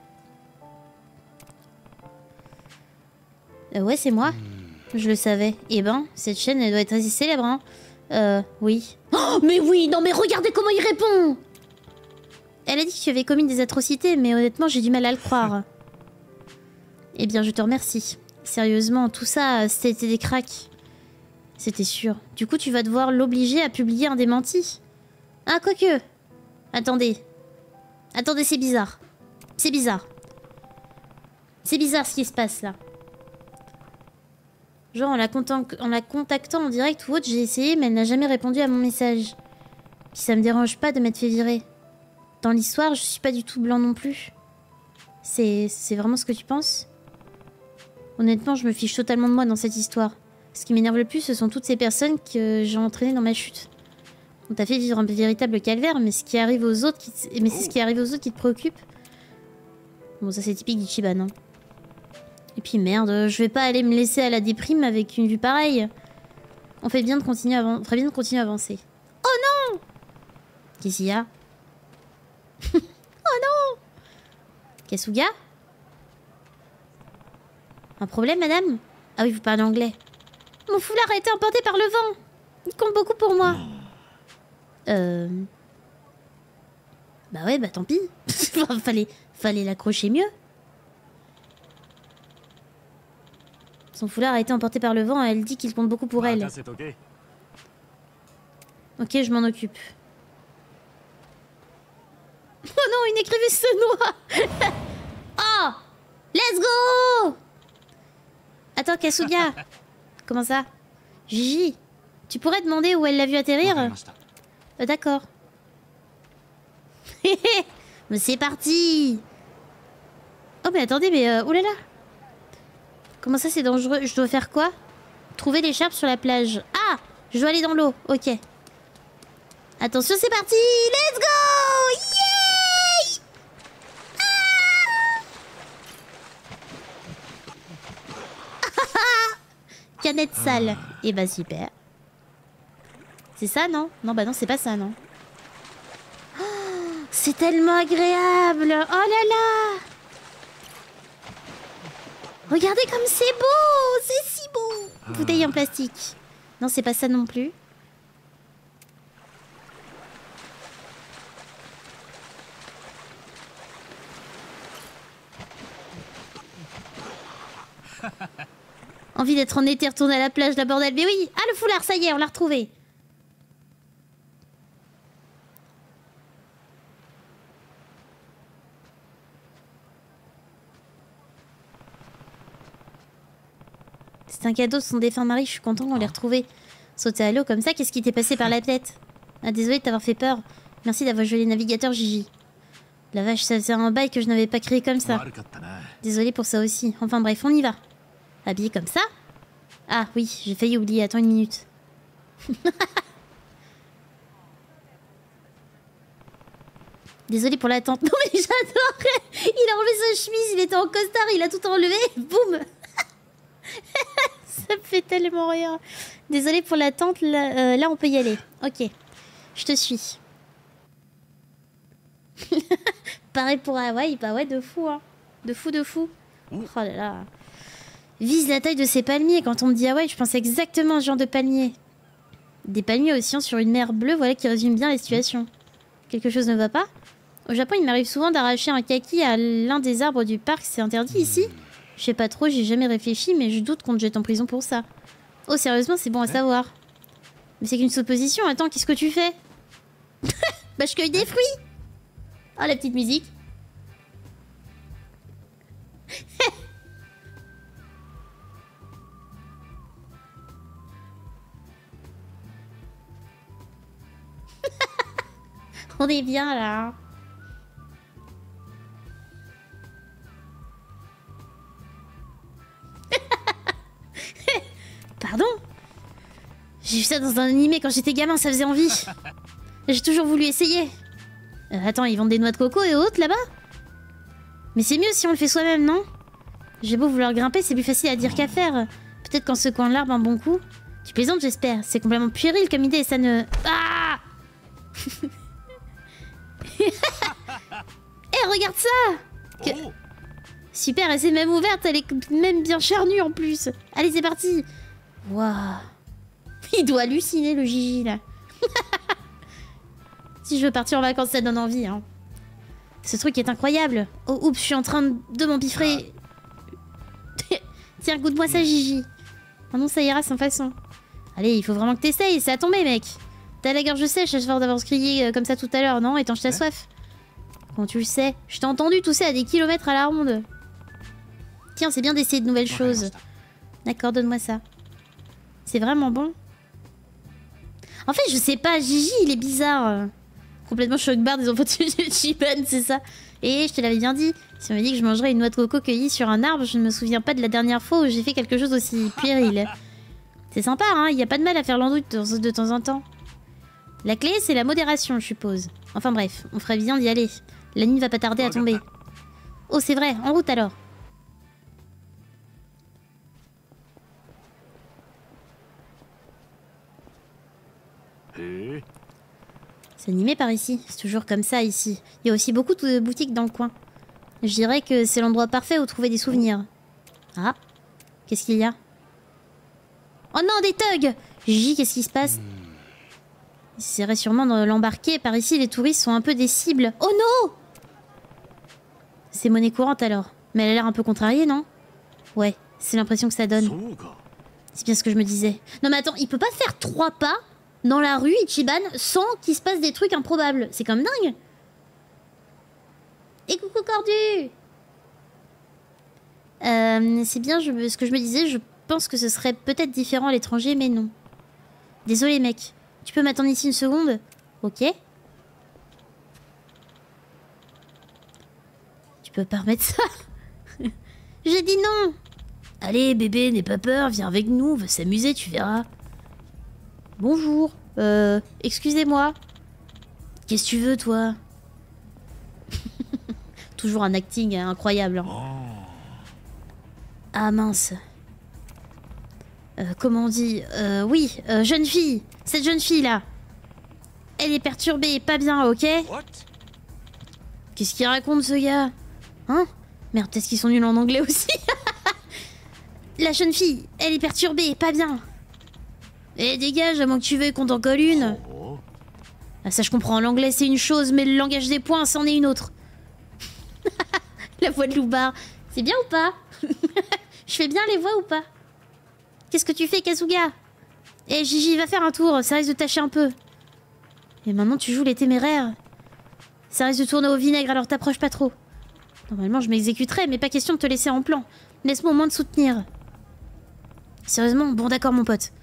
Ouais, c'est moi. Je le savais. Eh ben, cette chaîne, elle doit être assez célèbre, hein. Oui. Oh, mais oui, non, mais regardez comment il répond! Elle a dit que tu avais commis des atrocités, mais honnêtement, j'ai du mal à le croire. Eh bien, je te remercie. Sérieusement, tout ça, c'était des cracks. C'était sûr. Du coup, tu vas devoir l'obliger à publier un démenti. Ah, quoique. Attendez. Attendez, c'est bizarre. C'est bizarre. C'est bizarre ce qui se passe, là. Genre, en la contactant en direct ou autre, j'ai essayé, mais elle n'a jamais répondu à mon message. Puis ça me dérange pas de m'être fait virer. Dans l'histoire, je suis pas du tout blanc non plus. C'est vraiment ce que tu penses? Honnêtement, je me fiche totalement de moi dans cette histoire. Ce qui m'énerve le plus, ce sont toutes ces personnes que j'ai entraînées dans ma chute. On t'a fait vivre un véritable calvaire, mais ce qui arrive aux autres qui te préoccupe. Bon, ça c'est typique d'Ichiban, hein. Et puis merde, je vais pas aller me laisser à la déprime avec une vue pareille. On ferait bien de continuer à avancer. Qu'est-ce qu'il y a? Oh non! Kasuga? Un problème, madame? Ah oui, vous parlez anglais. Mon foulard a été emporté par le vent. Il compte beaucoup pour moi. Bah ouais, bah tant pis. fallait l'accrocher mieux. Son foulard a été emporté par le vent et elle dit qu'il compte beaucoup pour elle. Ok, je m'en occupe. Oh non, une écrivaine se noie. Oh! Let's go! Attends, Kasuga. Comment ça? Gigi, tu pourrais demander où elle l'a vu atterrir? D'accord. Mais c'est parti! Oh mais attendez, mais oh là là! Comment ça c'est dangereux? Je dois faire quoi? Trouver l'écharpe sur la plage. Ah! Je dois aller dans l'eau. Ok. Attention, c'est parti! Let's go! Yay! Ah! Canette sale. Et bah super. C'est ça, non? Non, bah non, c'est pas ça, non. Oh, c'est tellement agréable! Oh là là! Regardez comme c'est beau! C'est si beau! Bouteille en plastique. Non, c'est pas ça non plus. Envie d'être en été, retourner à la plage, la bordel. Mais oui! Ah, le foulard, ça y est, on l'a retrouvé. C'est un cadeau de son défunt mari, je suis content qu'on l'ait retrouvé. Sauter à l'eau comme ça, qu'est-ce qui t'est passé par la tête? Ah, désolé de t'avoir fait peur. Merci d'avoir joué les navigateurs, Gigi. La vache, ça faisait un bail que je n'avais pas crié comme ça. Désolé pour ça aussi. Enfin bref, on y va. Habillé comme ça? Ah oui, j'ai failli oublier. Attends une minute. Désolé pour l'attente. Non mais j'adore. Il a enlevé sa chemise, il était en costard, il a tout enlevé. Boum. Ça me fait tellement rire. Désolé pour l'attente. Là, on peut y aller. Ok. Je te suis. Pareil pour Hawaï. Bah ouais, de fou, hein. De fou, de fou. Oh là là. Vise la taille de ces palmiers. Quand on me dit Hawaï, je pense exactement à ce genre de palmiers. Des palmiers oscillant sur une mer bleue, voilà qui résume bien la situation. Quelque chose ne va pas? Au Japon, il m'arrive souvent d'arracher un kaki à l'un des arbres du parc. C'est interdit ici? Je sais pas trop, j'ai jamais réfléchi, mais je doute qu'on te jette en prison pour ça. Oh, sérieusement, c'est bon à savoir. Mais c'est qu'une supposition. Attends, qu'est-ce que tu fais? Bah, je cueille des fruits. Oh, la petite musique. On est bien, là. Pardon? J'ai vu ça dans un animé quand j'étais gamin, ça faisait envie. J'ai toujours voulu essayer. Attends, ils vendent des noix de coco et autres là-bas? Mais c'est mieux si on le fait soi-même, non? J'ai beau vouloir grimper, c'est plus facile à dire qu'à faire. Peut-être qu'en secouant l'arbre un bon coup. Tu plaisantes, j'espère. C'est complètement puéril comme idée, ça ne... Ah! Eh, regarde ça! Super, elle s'est même ouverte, elle est même bien charnue en plus. Allez, c'est parti. Waouh. Il doit halluciner le Gigi là. Si je veux partir en vacances, ça donne envie. Hein. Ce truc est incroyable. Oh, oups, je suis en train de m'empiffrer. Tiens, goûte-moi ça, Gigi. Oh non, ça ira sans façon. Allez, il faut vraiment que t'essayes, ça a tombé, mec. T'as la gorge sèche à force d'avoir crié comme ça tout à l'heure, non? Étanche ta soif. Comment tu le sais? Je t'ai entendu tousser à des kilomètres à la ronde. Tiens, c'est bien d'essayer de nouvelles choses. D'accord, donne-moi ça. C'est vraiment bon. En fait, je sais pas, Gigi, il est bizarre. Complètement choc-barre des enfants de Chiban, c'est ça. Et je te l'avais bien dit. Si on m'a dit que je mangerais une noix de coco cueillie sur un arbre, je ne me souviens pas de la dernière fois où j'ai fait quelque chose aussi puéril. C'est sympa, hein, il n'y a pas de mal à faire l'andouille de temps en temps. La clé, c'est la modération, je suppose. Enfin bref, on ferait bien d'y aller. La nuit ne va pas tarder à tomber. Oh, c'est vrai, en route alors. C'est animé par ici. C'est toujours comme ça ici. Il y a aussi beaucoup de boutiques dans le coin. Je dirais que c'est l'endroit parfait où trouver des souvenirs. Ah. Qu'est-ce qu'il y a? Oh non, des thugs! Gigi, qu'est-ce qui se passe? Il serait sûrement dans l'embarquer. Par ici, les touristes sont un peu des cibles. Oh non! C'est monnaie courante alors. Mais elle a l'air un peu contrariée, non? Ouais, c'est l'impression que ça donne. C'est bien ce que je me disais. Non mais attends, il peut pas faire 3 pas dans la rue Ichiban sans qu'il se passe des trucs improbables. C'est comme dingue. Et coucou Cordu! C'est bien ce que je me disais, je pense que ce serait peut-être différent à l'étranger, mais non. Désolé mec, tu peux m'attendre ici une seconde? Ok. Tu peux permettre ça? J'ai dit non! Allez bébé, n'aie pas peur, viens avec nous, on va s'amuser, tu verras. Bonjour, excusez-moi. Qu'est-ce que tu veux toi? Toujours un acting incroyable. Hein. Ah mince. Comment on dit? Oui, jeune fille. Cette jeune fille là. Elle est perturbée, pas bien, ok? Qu'est-ce qu'il raconte ce gars? Hein? Merde, peut-être qu'ils sont nuls en anglais aussi. La jeune fille, elle est perturbée, pas bien. Eh dégage, à moins que tu veuilles qu'on t'en colle une. Ah ça je comprends, l'anglais c'est une chose, mais le langage des points c'en est une autre. La voix de Loubar. C'est bien ou pas? Je fais bien les voix ou pas? Qu'est-ce que tu fais, Kasuga? Eh Gigi, va faire un tour, ça risque de tâcher un peu. Et maintenant tu joues les téméraires. Ça risque de tourner au vinaigre, alors t'approches pas trop. Normalement je m'exécuterais, mais pas question de te laisser en plan. Laisse-moi au moins te soutenir. Sérieusement? Bon d'accord mon pote.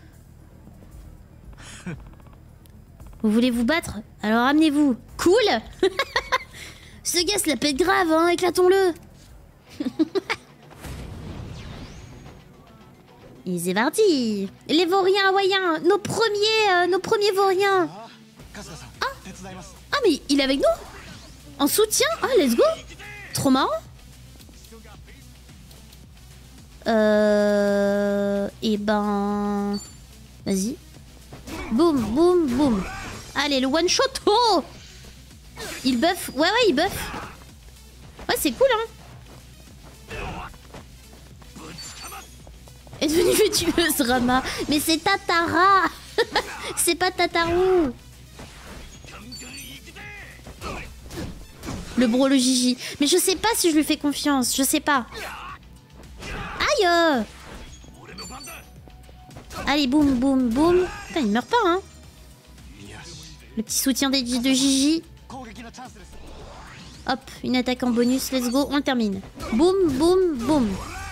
Vous voulez vous battre? Alors amenez-vous. Cool. Ce gars se la pète grave, hein, éclatons-le. Et c'est parti. Les vauriens hawaïens, nos premiers vauriens. Ah mais il est avec nous? En soutien? Ah let's go. Trop marrant. Et ben... Vas-y. Boum, boum, boum. Allez, le one shot. Oh! Il buff. Ouais, il buff. Ouais, c'est cool, hein. Est devenue tueuse, Rama. Mais c'est Tatara. C'est pas Tataru. Le bro, le Gigi. Mais je sais pas si je lui fais confiance. Je sais pas. Aïe! Allez, boum, boum, boum. Putain, il meurt pas, hein. Le petit soutien de Gigi. Hop, une attaque en bonus. Let's go, on le termine. Boum, boum, boum.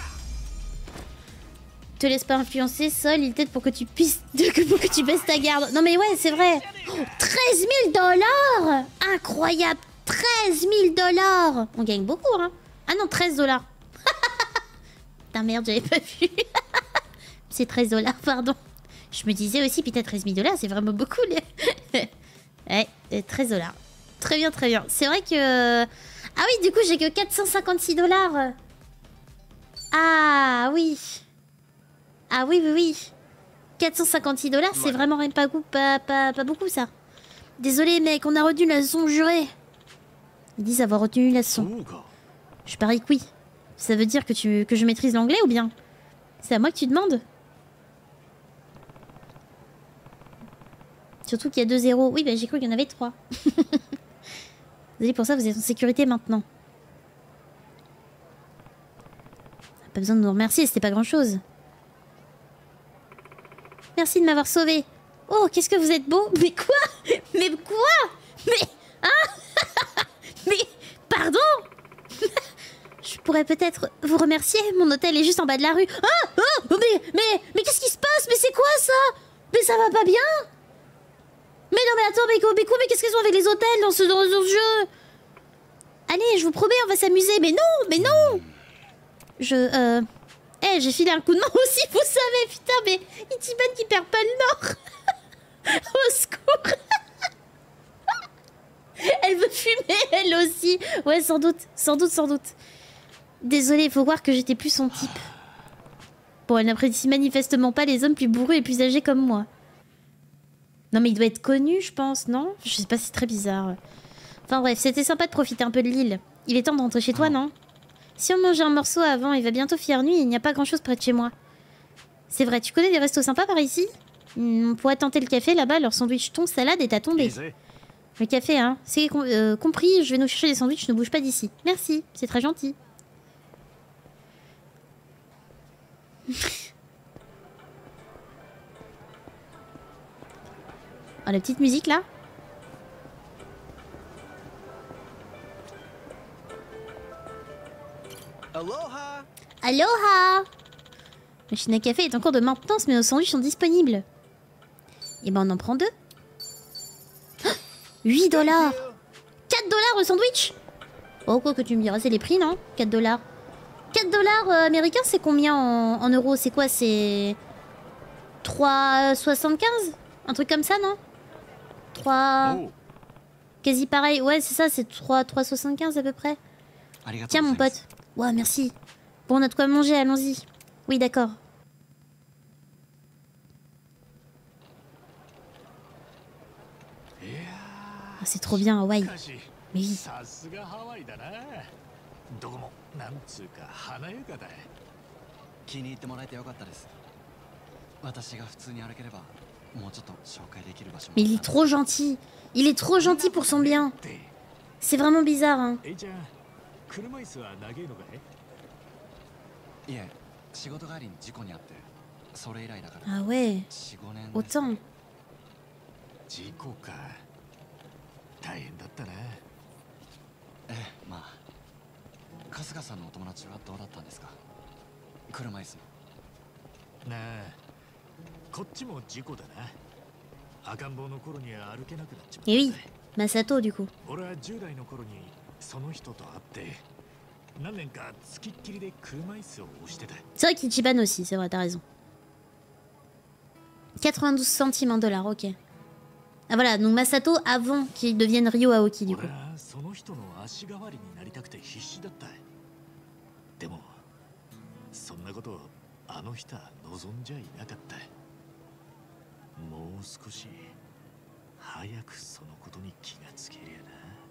Te laisse pas influencer, Sol. Il t'aide pour que tu puisses... pour que tu baisses ta garde. Non mais ouais, c'est vrai. Oh, 13 000 $. Incroyable. 13 000 $. On gagne beaucoup, hein. Ah non, 13 $. Putain, merde, j'avais pas vu. C'est 13 $, pardon. Je me disais aussi, putain, 13 000 $, c'est vraiment beaucoup. Les... ouais, 13 $. Très bien, très bien. C'est vrai que... Ah oui, du coup, j'ai que 456 $. Ah oui. Ah oui, oui, oui. 456 $, c'est vraiment rien pas beaucoup, ça. Désolé, mec, on a retenu la leçon jurée. Ils disent avoir retenu la leçon. Je parie que oui. Ça veut dire que je maîtrise l'anglais ou bien? C'est à moi que tu demandes? Surtout qu'il y a 2 0. Oui, bah j'ai cru qu'il y en avait 3. Désolé pour ça, vous êtes en sécurité maintenant. Pas besoin de nous remercier, c'était pas grand chose. Merci de m'avoir sauvé. Oh, qu'est-ce que vous êtes beau. Mais quoi? Mais quoi? Mais... Hein? Mais... Pardon? Je pourrais peut-être vous remercier. Mon hôtel est juste en bas de la rue. Ah! Oh! Mais qu'est-ce qui se passe? Mais c'est quoi ça? Mais ça va pas bien? Mais non, mais attends, mais qu'est-ce qu'ils ont avec les hôtels dans ce jeu? Allez, je vous promets, on va s'amuser. Mais non! J'ai filé un coup de main aussi, vous savez, putain, mais Ichiban qui perd pas le nord. Au secours. Elle veut fumer, elle aussi. Ouais, sans doute. Désolée, il faut voir que j'étais plus son type. Bon, elle n'apprécie manifestement pas les hommes plus bourrus et plus âgés comme moi. Non mais il doit être connu, je pense, non? Je sais pas, c'est très bizarre. Enfin bref, c'était sympa de profiter un peu de l'île. Il est temps de rentrer chez toi, non? Si on mangeait un morceau avant, il va bientôt faire nuit et il n'y a pas grand-chose près de chez moi. C'est vrai, tu connais des restos sympas par ici? On pourrait tenter le café là-bas, leur sandwich thon, salade et t'as tombé. Le café, hein. C'est compris, je vais nous chercher des sandwichs, ne bouge pas d'ici. Merci, c'est très gentil. Oh, la petite musique là. Aloha. Aloha! Machine à café est en cours de maintenance, mais nos sandwichs sont disponibles. Et ben on en prend 2. 8 dollars! 4 dollars le sandwich! Oh, quoi que tu me diras, c'est les prix, non? 4 dollars. 4 dollars américains, c'est combien en euros? C'est quoi? C'est 3,75? Un truc comme ça, non? 3... Quasi pareil. Ouais, c'est ça, c'est 3,75 à peu près. Tiens, mon pote. Ouais, merci. Bon, on a de quoi manger, allons-y. Oui, d'accord. Ah, c'est trop bien, Hawaï. Mais oui. さすがハワイだな。どこもなんつうか華やかだ。 気に入ってもらえてよかったです。私が普通に歩ければもうちょっと紹介できる場所も。 Mais il est trop gentil. Il est trop gentil pour son bien. C'est vraiment bizarre, hein. じゃあ車椅子は投げるのかい？ いえ、仕事帰りに事故に遭ってそれ以来だから。 Ah ouais. 4、5年。 Autant. 事故か。大変だったな。 ええ、まあ春日さんのお友達はどうだったんですか？車椅子の。 なあ、こっちも事故だな。赤ん坊の頃には歩けなくなっちまった。 Et oui, Masato du coup. 俺は10代の頃にその人と会って何年かつきっきりで車椅子を押してた。 C'est vrai qu'Ichiban aussi, c'est vrai, t'as raison. 92 centimes, 1 dollar, ok. Ah voilà, donc Masato avant qu'il devienne Ryo Aoki du coup. 俺はその人の足代わりになりたくて必死だった。でもそんなことをあの人は望んじゃいなかった。もう少し早くそのことに気がつけりゃ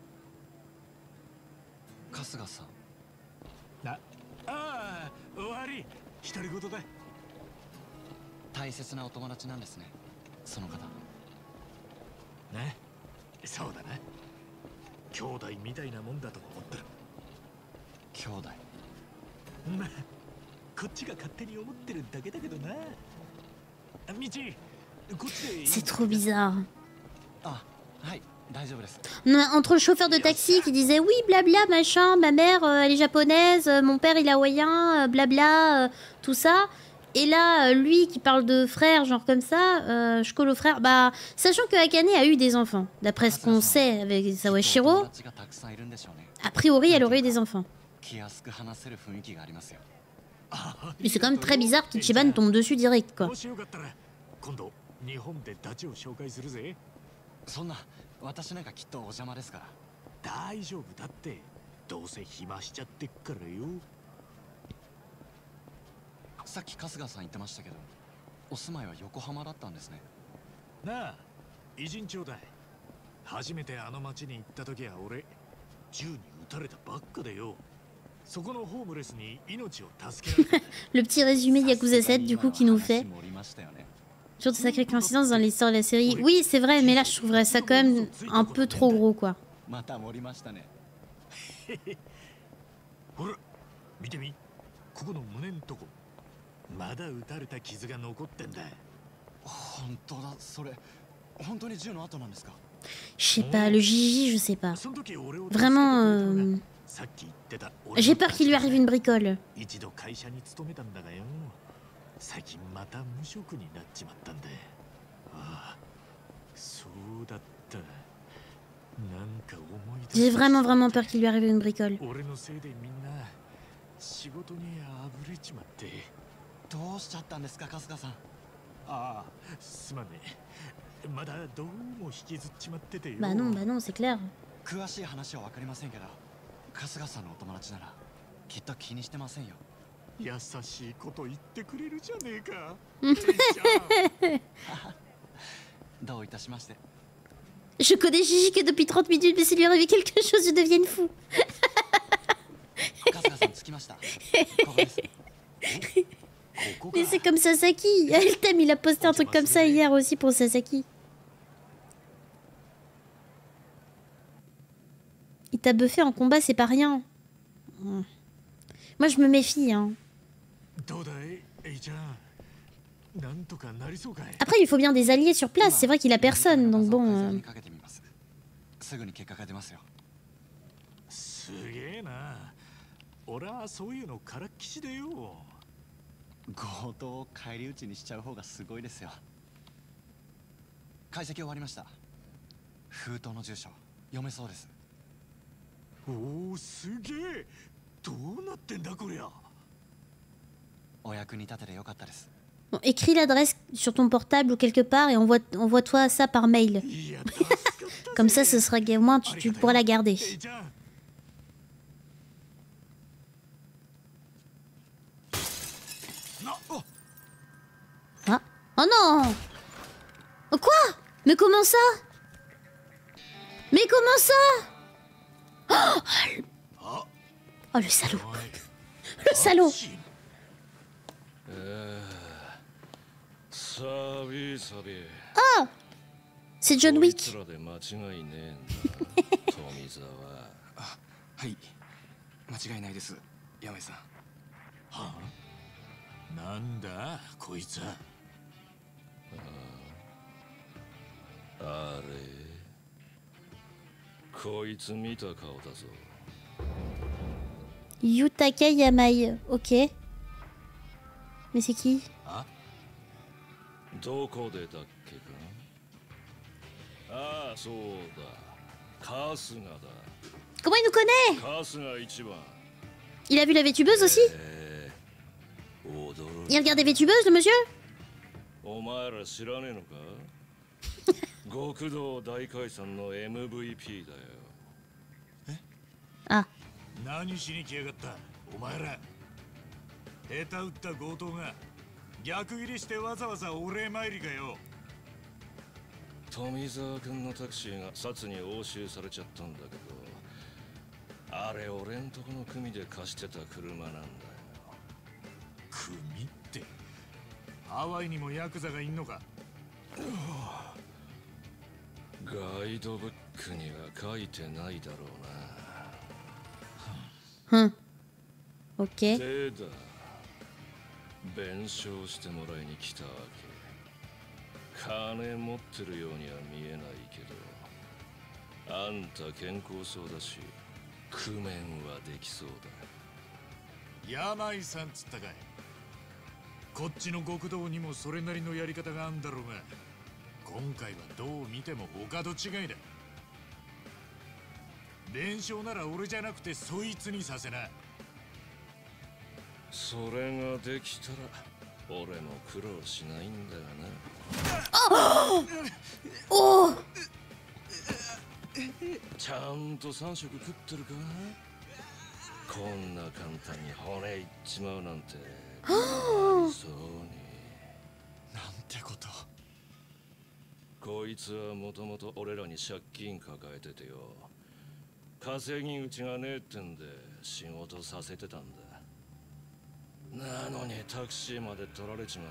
な。 春日さん。 ああ、悪い。独り言だ。 大切なお友達なんですね、その方。 ね、そうだな。兄弟みたいなもんだと思ってる。 兄弟。 まあ、こっちが勝手に思ってるだけだけどな。道、こっちで。 C'est trop bizarre. あ、はい、大丈夫です。 Entre le chauffeur de taxi qui disait oui blabla machin, ma mère elle est japonaise, mon père il est hawaïen, blabla, tout ça. Et là, lui qui parle de frère, genre comme ça, Shkolo frère, bah, sachant que Akane a eu des enfants, d'après ce qu'on sait avec Sawashiro, a priori elle aurait eu des enfants. Mais c'est quand même très bizarre qu'Ichiban tombe dessus direct, quoi. 日本でダチを紹介するぜ。 そんな、私なんかきっとお邪魔ですから。 大丈夫だって。どうせ暇しちゃってっからよ。 さっき春日さん言ってましたけど、お住まいは横浜だったんですね。 なあ、偉人ちょうだい。初めてあの町に行った時は俺、銃に撃たれたばっかでよ。そこのホームレスに命を助けられた。 Le petit résumé de Yakuza 7 du coup qui nous fait. Toujours de sacrées coïncidences dans l'histoire de la série. Oui, c'est vrai, mais là je trouverais ça quand même un peu trop gros, quoi. ほら、見てみ。ここの胸んとこ。まだ撃たれた傷が残ってんだ。 本当だ、それ本当に銃の跡なんですか？ Je sais pas, le Gigi, je sais pas. Vraiment, j'ai peur qu'il lui arrive une bricole. 一度会社に勤めたんだがよ。最近また無職になっちまったんだ。ああ、そうだった。なんか思い出。 J'ai vraiment peur qu'il lui arrive une bricole. 俺のせいでみんな仕事にあぶれちまって。 どうしちゃったんですか、春日さん。 ああ、すまねえ。まだどうも引きずっちまっててよ。 Bah non, c'est clair. 詳しい話はわかりませんけど、春日さんのお友達ならきっと気にしてませんよ。 優しいこと言ってくれるじゃねえか。 どういたしまして。 Je connais Gigi que depuis 30 minutes, mais s'il lui arrivait quelque chose, je devienne fou. 春日さん着きました。ここです。 Mais c'est comme Sasaki. El thème, il a posté un truc comme ça hier aussi pour Sasaki. Il t'a buffé en combat, c'est pas rien. Moi, je me méfie. Hein. Après, il faut bien des alliés sur place. C'est vrai qu'il a personne, donc bon. すぐに結果が出ますよ。 すげえな。俺はそういうのからっきしでよ。 強盗を返り討ちにしちゃう方がすごいですよ。解析終わりました。封筒の住所読めそうです。 おお、すげえ。どうなってんだこりゃ。 お役に立ててよかったです。 Bon, écris l'adresse sur ton portable ou quelque part et envoie-toi ça par mail. Comme ça, ce sera au moins tu pourras la garder. Ah. Oh non! Oh, quoi? Mais comment ça? Mais comment ça? Oh, le salaud! Le salaud! Ah! C'est John Wick. はい、間違いないです、山井さん。 はあ、なんだこいつは。あれ、こいつ見た顔だぞ。 Yutaka Yamai, ok. Mais c'est qui? どこでだっけか。ああ、そうだ。春日だ。 Comment il nous connaît? 春日一番。 Il a vu la Vétubeuse aussi? Il regarde des Vétubeuses, le monsieur? お前ら知らねえのか。極道大解散の MVP だよ。 え？あ。 何しに来やがった、お前ら。下手打った強盗が逆ギレしてわざわざお礼参りかよ。富澤君のタクシーが札に押収されちゃったんだけど、あれ俺んとこの組で貸してた車なんだよ。組って？ハワイにもヤクザがいんのか。ガイドブックには書いてないだろうな。 Ok. でだ、弁償してもらいに来たわけ。金持ってるようには見えないけど、あんた健康そうだし、工面はできそうだ。山井さんつったかい。こっちの極道にもそれなりのやり方があんだろうが、今回はどう見ても他と違いだ。弁償なら俺じゃなくてそいつにさせな。それができたら俺も苦労しないんだよな。 おお。 ちゃんと3食食ってるか。こんな簡単に骨いっちまうなんて。そうに。 なんてこと。 こいつはもともと俺らに借金抱えててよ。稼ぎ口がねえってんで仕事させてたんだ。なのにタクシーまで取られちまって。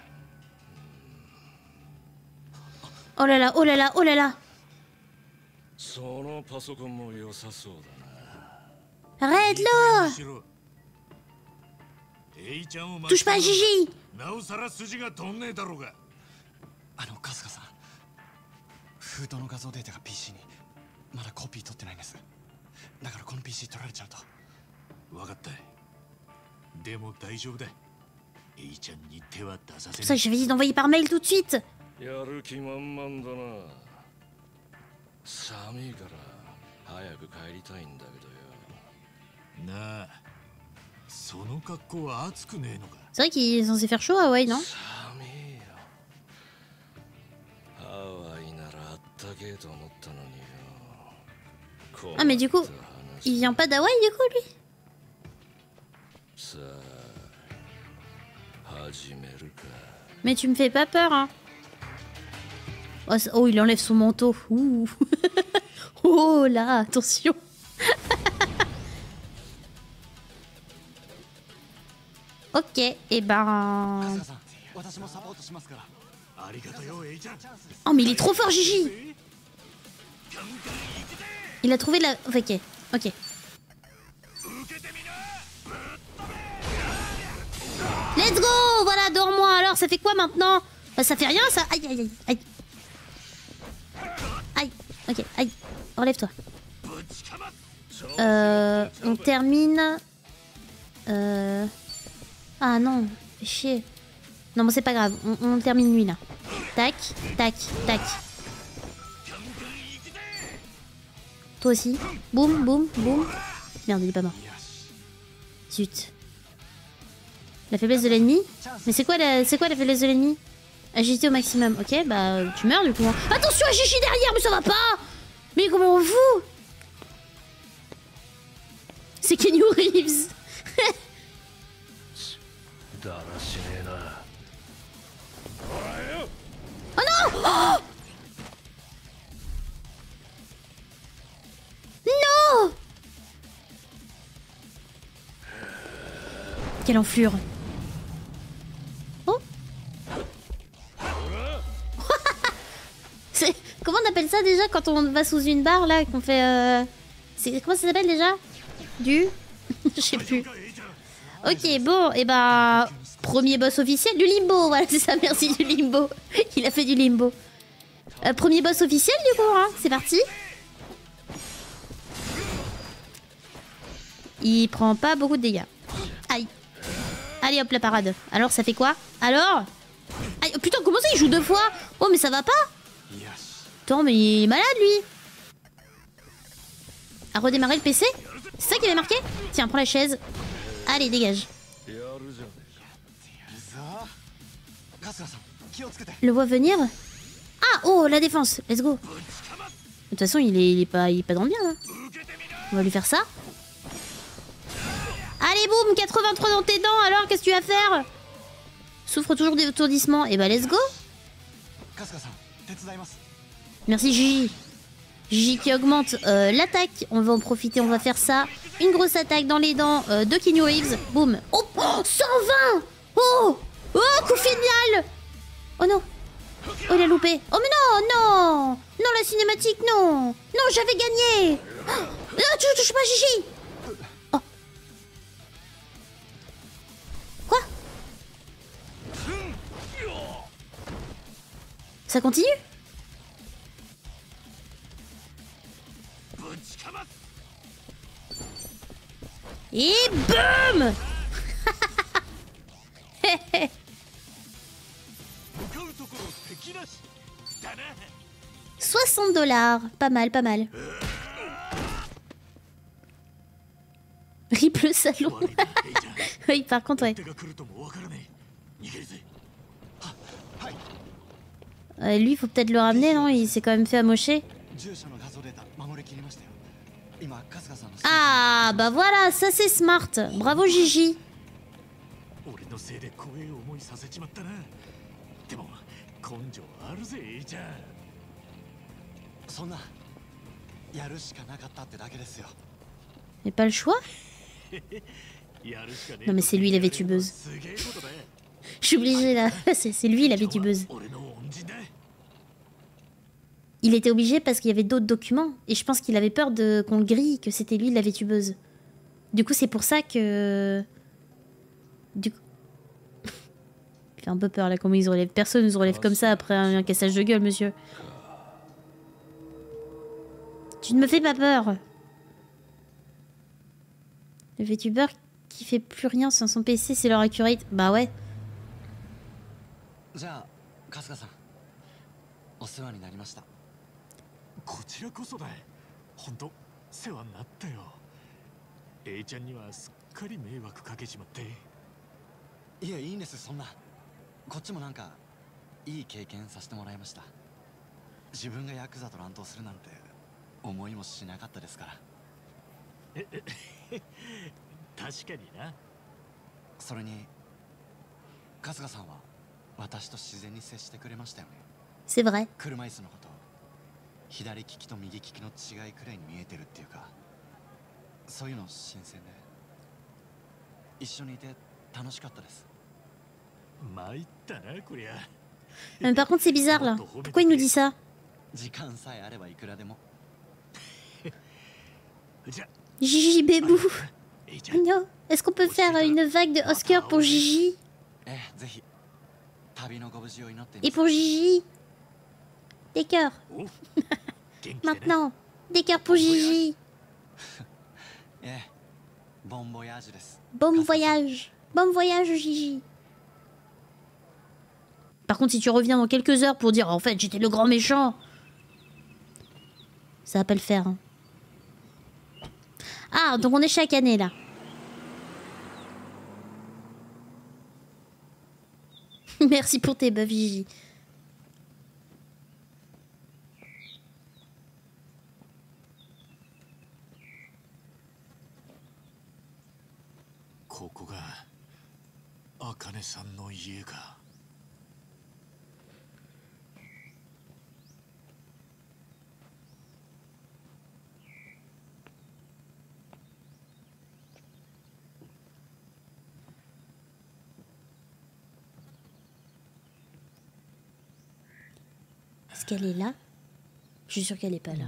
Oh là là, oh là là, oh là là. そのパソコンも良さそうだな。Arrête-le! Touche pas à Gigi! なおさら筋が飛んねえだろうが。 春日さん、封筒の画像データが PC にまだコピー取ってないんです。だからこの PC 取られちゃうと。 分かった。でも大丈夫だ。エイちゃんに手は出させない。 C'est pour ça que j'avais dit d'envoyer par mail tout de suite. やる気満々だな。寒いから早く帰りたいんだけどよ。なあ、その格好は暑くねえのか。 C'est vrai qu'il est censé faire chaud à Hawaï, non? 寒いよ。ハワイならあったけえと思ったのによ。 Ah mais du coup, il vient pas d'Hawaï du coup lui? さあ、始めるか。 Mais tu me fais pas peur, hein. Oh, oh, il enlève son manteau. Ouh. Oh là, attention. Ok, et ben... 春日さん私もサポートしますからありがとうよエイちゃん Oh, mais il est trop fort, Gigi. Il a trouvé la... Ok, ok. Let's go. Voilà, dors-moi. Alors, ça fait quoi maintenant? Bah, ça fait rien, ça. Aïe, aïe, aïe, aïe. Aïe, ok, aïe. Relève-toi. On termine... Ah non, fais chier. Non, bon, c'est pas grave. On termine lui, là. Tac, tac, tac. Toi aussi. Boum, boum, boum. Merde, il est pas mort. Zut. La faiblesse de l'ennemi? Mais c'est quoi la faiblesse de l'ennemi? Agilité au maximum. Ok, bah tu meurs du coup. Hein. Attention à Gigi derrière, mais ça va pas! Mais comment on fout? C'est Keanu Reeves. Oh non! Oh! Non! Quelle enflure! Oh! Comment on appelle ça déjà quand on va sous une barre là, qu'on fait comment ça s'appelle déjà? Du? Je sais plus. Ok, bon, et bah... Premier boss officiel du limbo, voilà, c'est ça, merci du limbo. Il a fait du limbo. Premier boss officiel du coup, hein, c'est parti. Il prend pas beaucoup de dégâts. Aïe. Allez hop, la parade. Alors, ça fait quoi? Alors? Aïe, oh, putain, comment ça il joue deux fois? Oh, mais ça va pas? Attends, mais il est malade lui. À redémarrer le PC? C'est ça qu'il avait marqué? Tiens, prends la chaise. Allez, dégage. Le vois venir? Ah, oh, la défense. Let's go. De toute façon, il est pas dans le bien, là. On va lui faire ça. Allez, boum, 83 dans tes dents. Alors, qu'est-ce que tu vas faire? Souffre toujours d'étourdissement. Et bah, let's go. Merci, Gigi. Gigi qui augmente l'attaque. On va en profiter, on va faire ça. Une grosse attaque dans les dents de Keanu Reeves. Boum. Oh, 120. Oh, oh, coup final. Oh non. Oh, il a loupé. Oh, mais non, non. Non, la cinématique, non. Non, j'avais gagné. Oh, non, tu touches pas, Gigi. Oh. Quoi? Ça continue? Et boum. 60 $. Pas mal, pas mal. Rip le salon. Oui, par contre, ouais. Lui, il faut peut-être le ramener, non? Il s'est quand même fait amocher. Ah, bah voilà, ça c'est smart. Bravo, Gigi. Mais pas le choix? Non mais c'est lui la vêtubeuse. Je suis obligée là. C'est lui la vêtubeuse. Il était obligé parce qu'il y avait d'autres documents. Et je pense qu'il avait peur qu'on le grille, que c'était lui la vêtubeuse. Du coup c'est pour ça que... Du coup... Il fait un peu peur là, comment ils se relèvent. Personne ne se relève comme ça après un cassage de gueule, monsieur. Tu ne me fais pas peur. Le VTuber qui fait plus rien sans son PC, c'est leur accurate. Bah ouais. C'est vrai. 車椅子のこと、左利きと右利きの違いくらいに見えてるっていうか、そういうの新鮮で、一緒にいて楽しかったです。 参ったなこりゃ。 Par contre, c'est bizarre là. Pourquoi il nous dit ça? 時間さえあればいくらでも。 Gigi Bébou. Non. Est-ce qu'on peut faire une vague de Oscar pour Gigi? Et pour Gigi? Des cœurs. Maintenant, des cœurs pour Gigi. Bon voyage. Bon voyage, Gigi. Par contre, si tu reviens dans quelques heures pour dire en fait j'étais le grand méchant, ça va pas le faire. Hein. Ah, donc on est chaque année là. Merci pour tes buffs, Gigi. Akane-san no ie ka. Est-ce qu'elle est là? Je suis sûre qu'elle est pas là.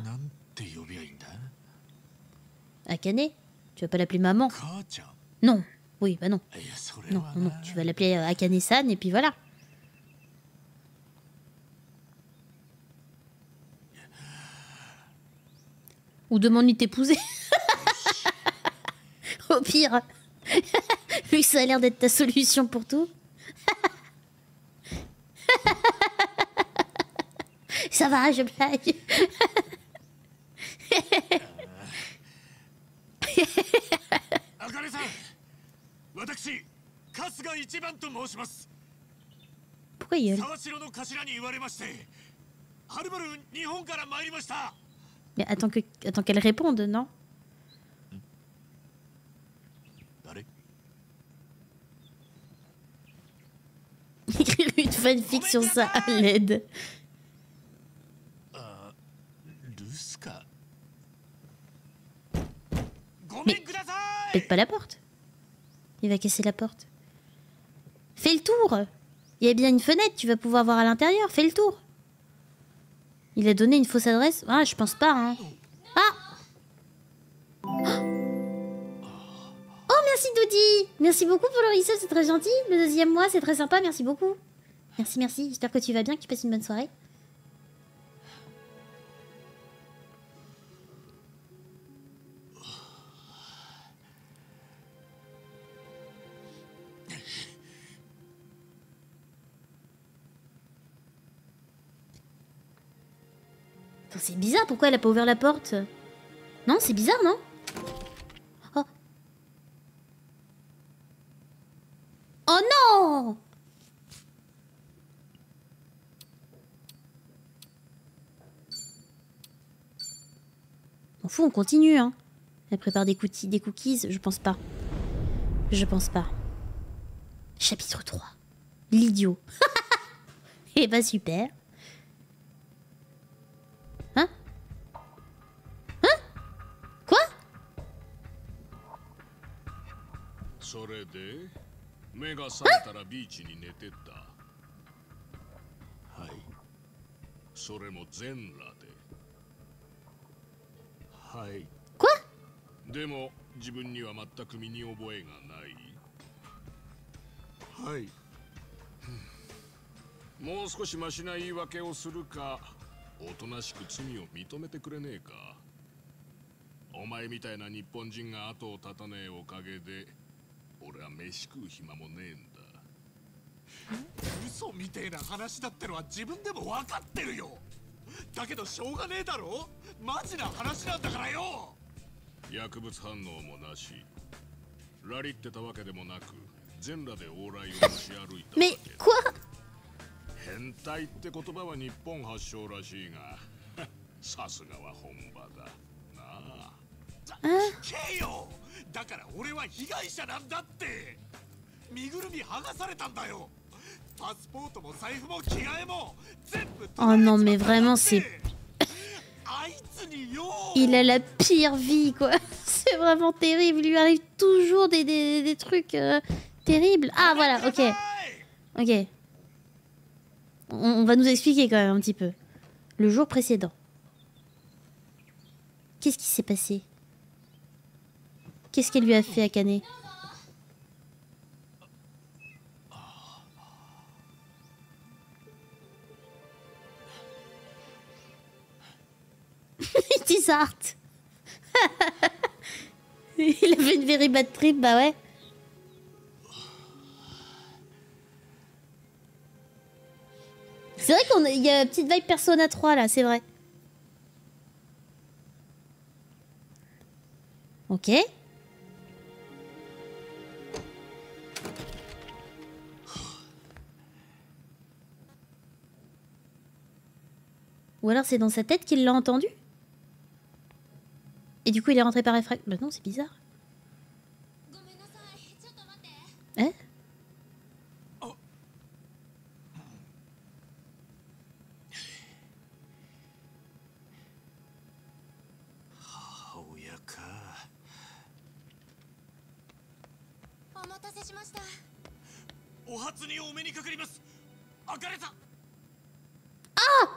Akane? Tu vas pas l'appeler maman? Non. Oui, bah non. Non, non, tu vas l'appeler Akane-san et puis voilà. Ou demande-lui de t'épouser. Au pire. Vu que ça a l'air d'être ta solution pour tout. Ça va, je blague. Pourquoi il gueule? Mais attends qu'elle réponde, non? Écrire une fanfic sur ça à l'aide. Mais pète pas la porte. Il va casser la porte. Fais le tour. Il y a bien une fenêtre, tu vas pouvoir voir à l'intérieur. Fais le tour. Il a donné une fausse adresse. Ah, je pense pas, hein. Ah. Oh, merci Doudi. Merci beaucoup pour le resub, c'est très gentil. Le deuxième mois, c'est très sympa, merci beaucoup. Merci, merci. J'espère que tu vas bien, que tu passes une bonne soirée. C'est bizarre, pourquoi elle a pas ouvert la porte? Non, c'est bizarre, non? Oh. Oh non! On fout, on continue, hein. Elle prépare des cookies, je pense pas. Je pense pas. Chapitre 3. L'idiot. Eh bah super. Hein? Hein? Quoi? それで目が覚めたらビーチに寝てた。はい。それも全裸で。はい。 Quoi? でも自分には全く身に覚えがない。はい。もう少しマシな言い訳をするか、おとなしく罪を認めてくれねえか。お前みたいな日本人が後を絶たねえおかげで、俺は飯食う暇もねえんだ。嘘みてえな話だってのは自分でも分かってるよ。だけどしょうがねえだろ。マジな話なんだからよ。薬物反応もなし、ラリってたわけでもなく、全裸で往来をし歩いたわけ。 Mais quoi? 変態って言葉は日本発祥らしいが、さすがは本場だなあ。聞けよ。だから俺は被害者なんだって。身ぐるみ剥がされたんだよ。 Oh non, mais vraiment, c'est... Il a la pire vie, quoi. C'est vraiment terrible. Il lui arrive toujours des trucs terribles. Ah, voilà, ok. Ok. On va nous expliquer quand même un petit peu. Le jour précédent. Qu'est-ce qui s'est passé? Qu'est-ce qu'elle lui a fait à Akane? It is art. Il avait une very bad trip, bah ouais. C'est vrai qu'il y a une petite vibe Persona 3 là, c'est vrai. Ok. Ou alors c'est dans sa tête qu'il l'a entendu? Et du coup il est rentré par réfraction. Bah non, c'est bizarre. Hein? Ah!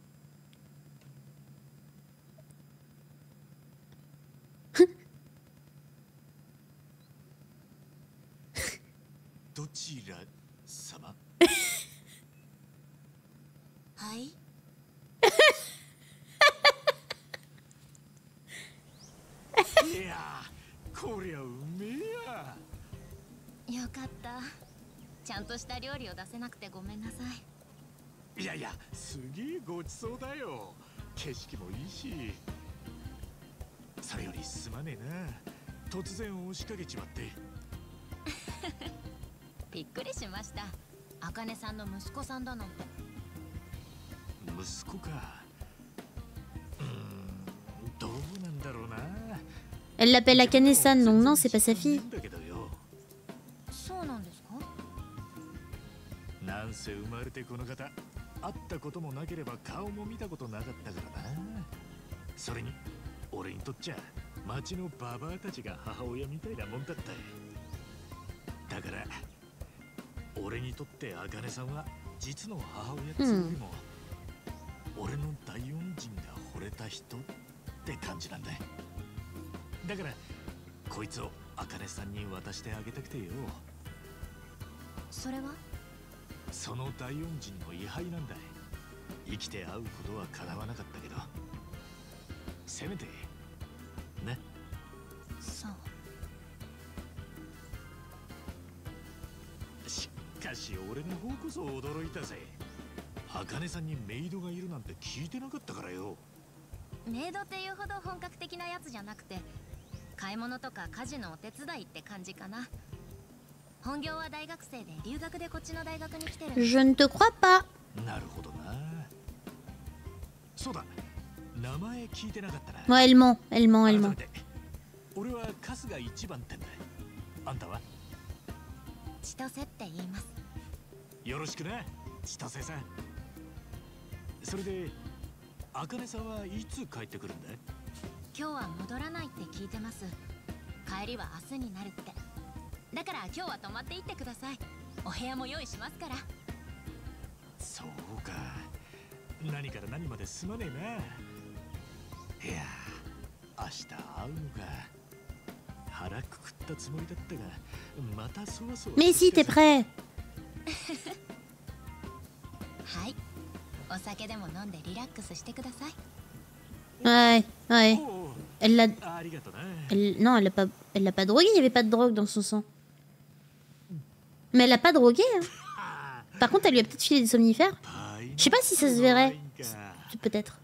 Elle l'appelle Akane-san, donc non, c'est pas sa fille. Je ne te crois pas. Ouais, elle ment, elle ment, elle ment. Mais si, t'es prêt. Ouais, ouais. Elle l'a... Non, elle l'a pas drogué, il y avait pas de drogue dans son sang. Mais elle l'a pas drogué, hein. Par contre, elle lui a peut-être filé des somnifères. Je sais pas si ça se verrait. Peut-être.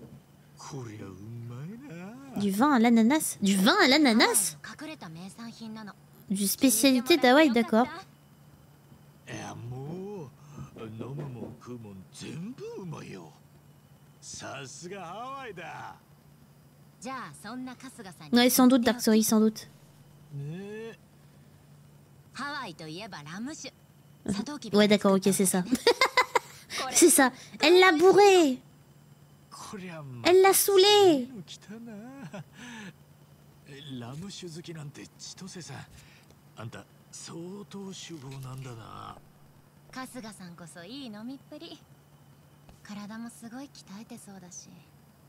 Du vin à l'ananas. Du vin à l'ananas? Du spécialité d'Hawaï, d'accord. Ouais, sans doute, Dark Story, sans doute. Ouais, d'accord, ok, c'est ça. C'est ça. Elle l'a bourré. こりゃま Elle l'a saoulé. 来たな。ラム酒好きなんて千歳さん。あんた相当酒豪なんだな。 春日さんこそいい飲みっぷり。体もすごい鍛えてそうだし。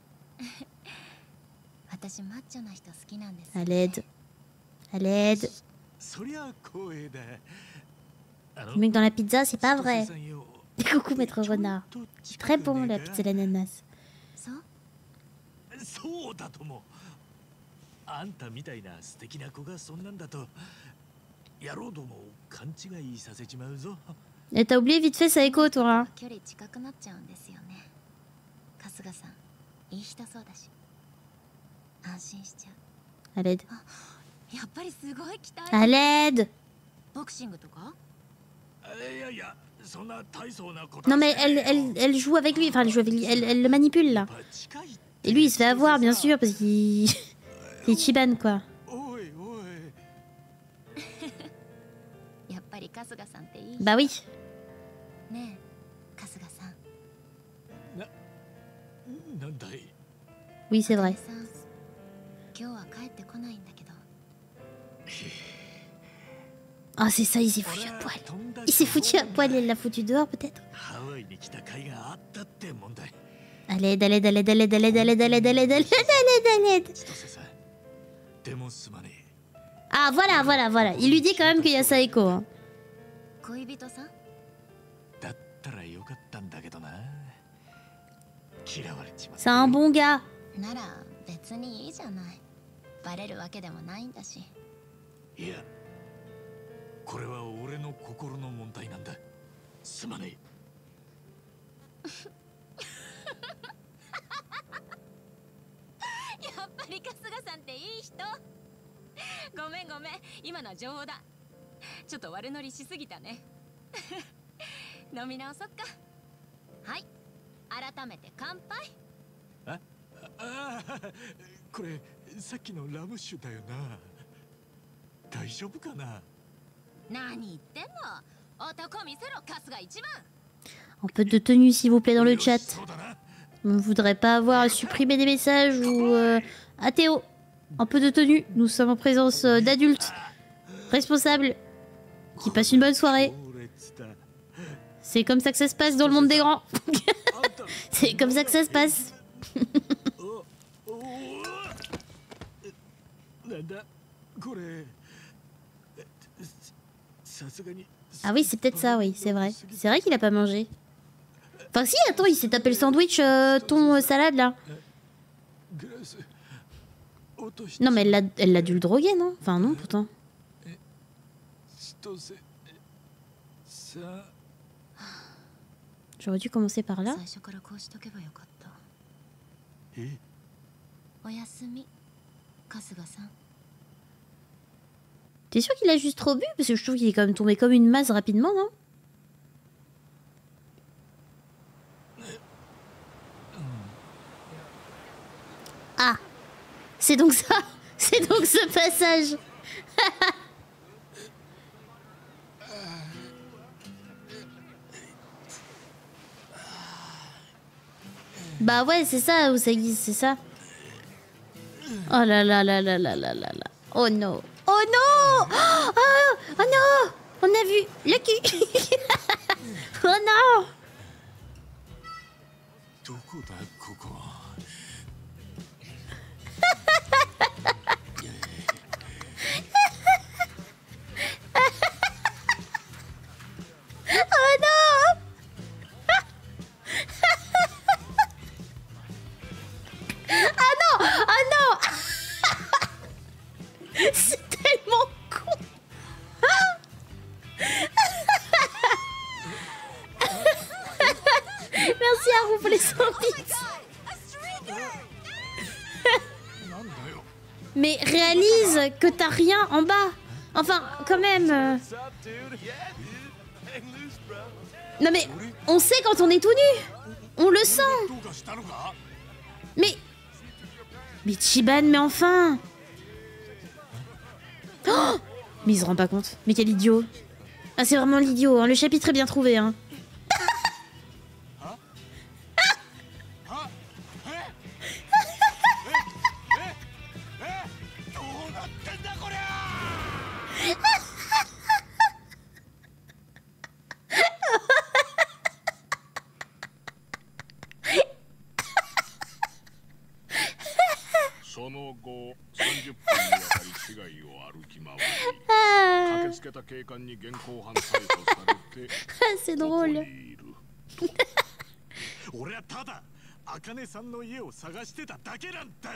私マッチョな人好きなんです、ね。 À l'aide. À l'aide. そりゃ光栄だ。 Le mec dans la pizza, c'est pas vrai. Coucou maître renard. Très bon la pizza d'ananas. そう？ そうだとも。あんたみたいな素敵な子がそんなんだと野郎どもを勘違いさせちまうぞ。 Et t'as oublié vite fait ça écho toi. 距離近くなっちゃうんですよね。春日さん、いい人そうだし。安心しちゃう。 À l'aide. やっぱりすごい鍛え。 À l'aide. ボクシングとか？ いやいや、そんな大層なこと。 Non mais elle joue avec lui, enfin elle joue avec lui, elle le manipule là. Et lui il se fait avoir bien sûr parce qu'il est Chiban quoi. おいおい。 やっぱり春日さんっていい。 Bah oui. ねえ、春日さん。 なんだい。 Oui c'est vrai. さん、今日は帰ってこないんだけど。 Ah c'est ça, il s'est foutu à poil. Il s'est foutu à poil, elle l'a foutu dehors peut-être. ハワイに来た甲斐があったって問題。 À l'aide, à l'aide, à l'aide, à l'aide, à l'aide, à l'aide, à l'aide, à l'aide, à l'aide, à l'aide, à l'aide. 千歳さん。でもすまねえ。 Ah voilà, voilà, voilà. Il lui dit quand même qu'il y a Saeko. Hein. 恋人さん？ だったらよかったんだけどな。嫌われちまった。 C'est un bon gars. なら別にいいじゃない。バレるわけでもないんだし。 いや、これは俺の心の問題なんだ。すまねやっぱり春日さんっていい人。ごめんごめん、今のは情報だ。ちょっと悪乗りしすぎたね。飲み直そっか。はい、改めて乾杯。 え。ああ、これさっきのラム酒だよな。大丈夫かな。 何言ってんの。男見せろ、春日一番。 Un peu de tenue s'il vous plaît dans le chat. On ne voudrait pas avoir supprimé des messages ou Athéo. Un peu de tenue. Nous sommes en présence d'adultes responsables qui passent une bonne soirée. C'est comme ça que ça se passe dans le monde des grands. C'est comme ça que ça se passe. Ah oui, c'est peut-être ça, oui, c'est vrai. C'est vrai qu'il a pas mangé. Enfin si, attends, il s'est tapé le sandwich thon salade là. Non mais elle l'a dû le droguer, non? Enfin non, pourtant. J'aurais dû commencer par là. 最初からこうしとけばよかった。おやすみ、春日さん。 T'es sûr qu'il a juste trop bu? Parce que je trouve qu'il est quand même tombé comme une masse rapidement, non? Ah! C'est donc ça! C'est donc ce passage! Bah ouais, c'est ça, Usagi, c'est ça. Oh là là là là là là là là. Oh non! Oh non! Oh, oh non! On a vu le cul! Oh non! どこだここ。 Oh non! Ah non! Ah non! C'est tellement con! Merci à vous pour les 100 bits. Mais réalise que t'as rien en bas. Enfin, quand même. Non mais, on sait quand on est tout nu. On le sent. Mais Chiban, mais enfin. Oh, mais il se rend pas compte. Mais quel idiot. Ah, c'est vraiment l'idiot, hein. Le chapitre est bien trouvé, hein. C'est drôle. 俺はただ茜さんの家を探してただけなんだ。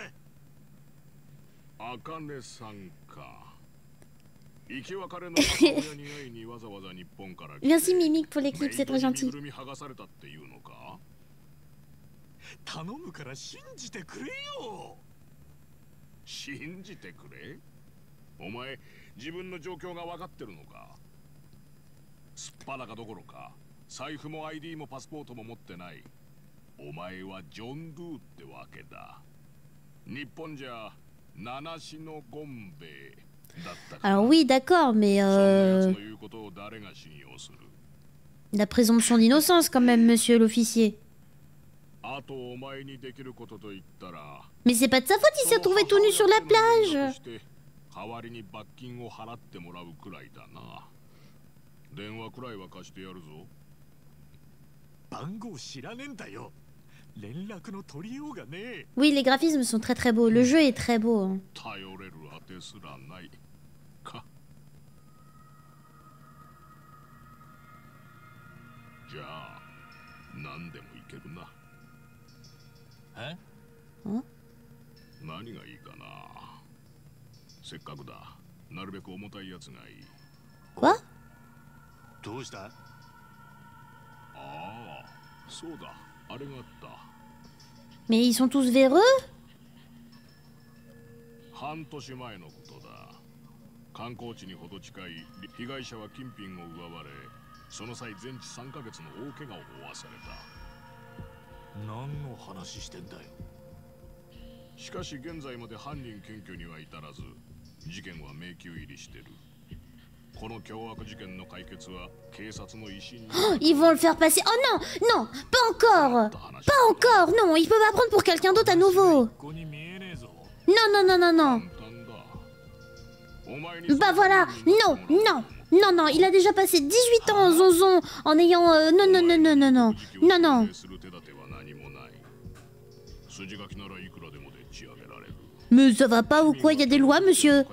茜さんか。生き別れの母親に会いにわざわざ日本から来て。 Merci Mimic pour les clips, c'est très gentil. ぐるみ剥がされたっていうのか。頼むから信じてくれよ。信じてくれ。お前自分の状況が分かってるのか。すっぱだかどころか財布も ID もパスポートも持ってない。お前はジョン・ドゥってわけだ。日本じゃ七種のゴンベイだったか。 Alors oui, d'accord, mais la présomption d'innocence quand même, monsieur l'officier. Mais c'est pas de sa faute, il s'est retrouvé tout nu sur la plage. 電話くらいは貸してやるぞ。番号知らねえんだよ。連絡の取りようがねえ。 Oui, les graphismes sont très très beaux. Le jeu est très beau. Hein. 頼れるあてすらないか。じゃあ何でもいけるな。え？何がいいかな。せっかくだ。なるべく重たいやつがいい。 Quoi？ どうした？ああ、そうだ。あれがあった。 Mais ils sont tous véreux？ 半年前のことだ。観光地にほど近い被害者は金品を奪われ、その際全治3ヶ月の大怪我を負わされた。何の話してんだよ。しかし現在まで犯人検挙には至らず、事件は迷宮入りしてる。 Ils vont le faire passer. Oh non, non, pas encore. Pas encore. Non, ils peuvent apprendre pour quelqu'un d'autre à nouveau. Non, non, non, non, non. Bah voilà. Non, non, non, non. Il a déjà passé 18 ans en zonzon en ayant... Non, non, non, non, non, non. Non, non. Mais ça va pas ou quoi? Il y a des lois, monsieur.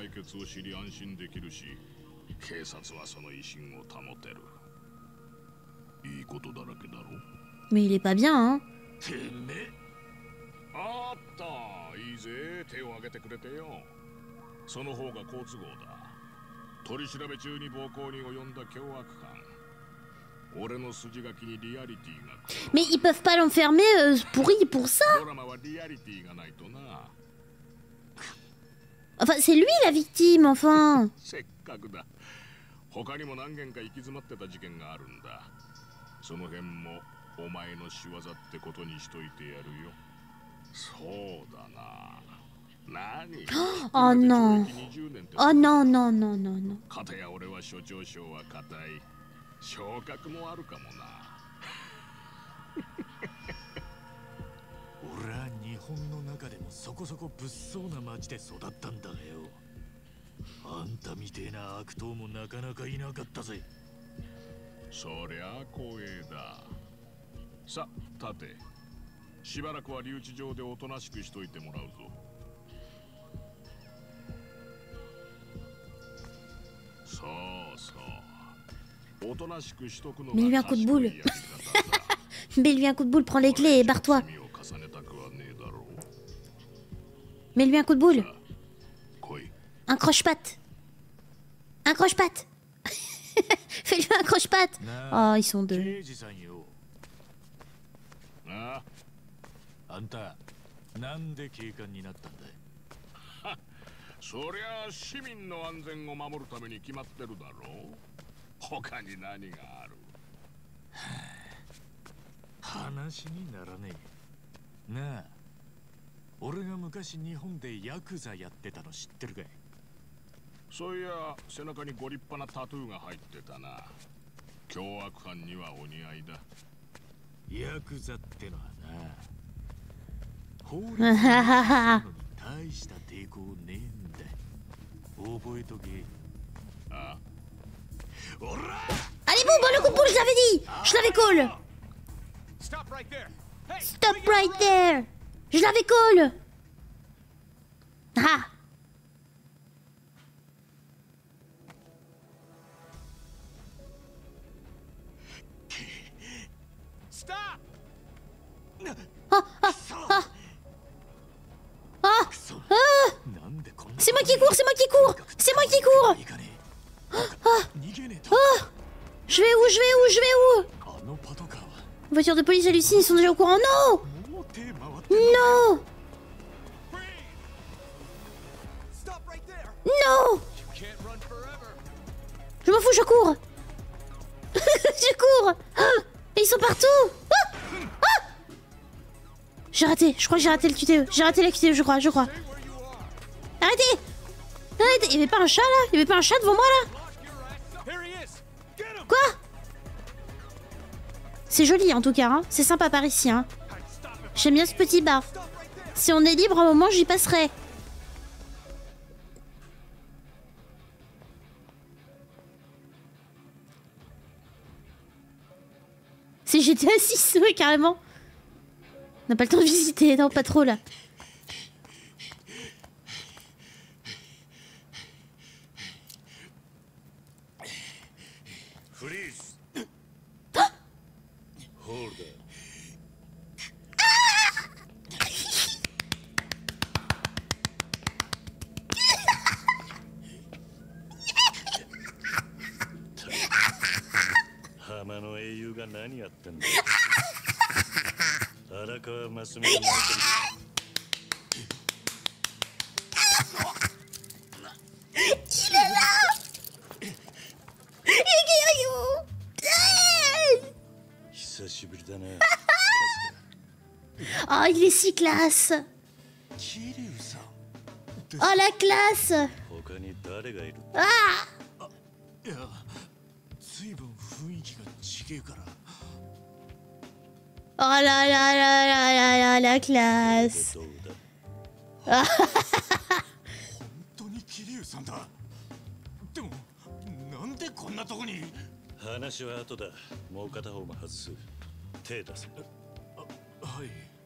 警察はその威信を保てる。いいことだらけだろ。 Mais il est pas bien, hein. てめえ。あった、いいぜ、手を挙げてくれてよ。その方が好都合だ。取り調べ中に暴行に及んだ凶悪犯。俺の筋書きにリアリティが。 Mais ils peuvent pas l'enfermer pour ça. ドラマはリアリティがないとな。 Enfin, c'est lui la victime, enfin. せっかくだ。 他にも何件か行き詰まってた事件があるんだ。その辺もお前の仕業ってことにしといてやるよ。そうだな。何？ Oh non. Oh non, non, non, non, non. かたや俺は所長賞は固い。昇格もあるかもな。俺は日本の中でもそこそこ物騒な町で育ったんだがよ。 あんたみてえな悪党もなかなかいなかったぜ。そりゃ光栄だ。さ、立て。しばらくは留置場でおとなしくしといてもらうぞ。そうそう。おとなしくしとくのが。Mais lui un coup de boule. Mais lui un coup de boule, prends les clés et barre-toi. Mais lui un coup de boule. Un croche-patte. Un croche-patte. Fais-lui un croche-patte. Oh, ils sont deux. あんた、なんで警官になったんだ。そりゃ市民の安全を守るために決まってるだろう。他に何がある。話にならねえ。なあ、俺が昔日本でヤクザやってたの知ってるかい。 そういや背中にご立派なタトゥーが入ってたな。凶悪犯にはお似合いだ。ヤクザってのはな、法律のに大した抵抗ねえんだ。覚えとけ。あ、おら Allez bon, bah le coup pour je l'avais dit. Je l'avais call. Stop right there. Hey, Stop right there. Je l'avais call. Ah. Stop. Ah, ah, ah. Ah, ah. C'est moi qui cours, c'est moi qui cours. C'est moi qui cours. Ah, ah. Je vais où, je vais où, je vais où? Voiture de police hallucine, ils sont déjà au courant. Non. Non. Non. Je m'en fous, je cours. Je cours. Ah, et ils sont partout. Ah, ah. J'ai raté, je crois que j'ai raté le QTE. J'ai raté la QTE, je crois. Arrêtez. Arrêtez. Il y avait pas un chat là? Il y avait pas un chat devant moi là? Quoi? C'est joli en tout cas, hein. C'est sympa par ici, hein. J'aime bien ce petit bar. Si on est libre, un moment j'y passerai. C'est GTA 6, ouais, carrément. On n'a pas le temps de visiter, non, pas trop là. Oh, il est si classe. Oh, la classe. Ah. Oh là là là là là là, la classe. Ah. 話は後だ。もう片方も外す。手出せ。はい。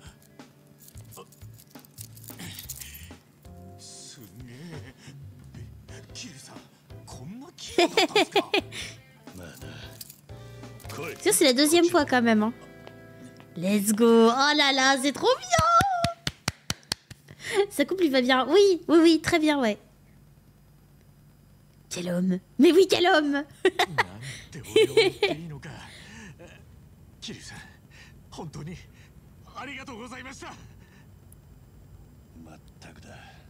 すげえ。キリさん、こんな綺麗だったんですか？まあな。 Ça, c'est la deuxième fois quand même. Hein. Let's go. Oh là là, c'est trop bien. Sa couple lui va bien. Oui, oui, oui, très bien, ouais. Quel homme. Mais oui, quel homme. キリさん、本当にありがとうございました。まったくだ。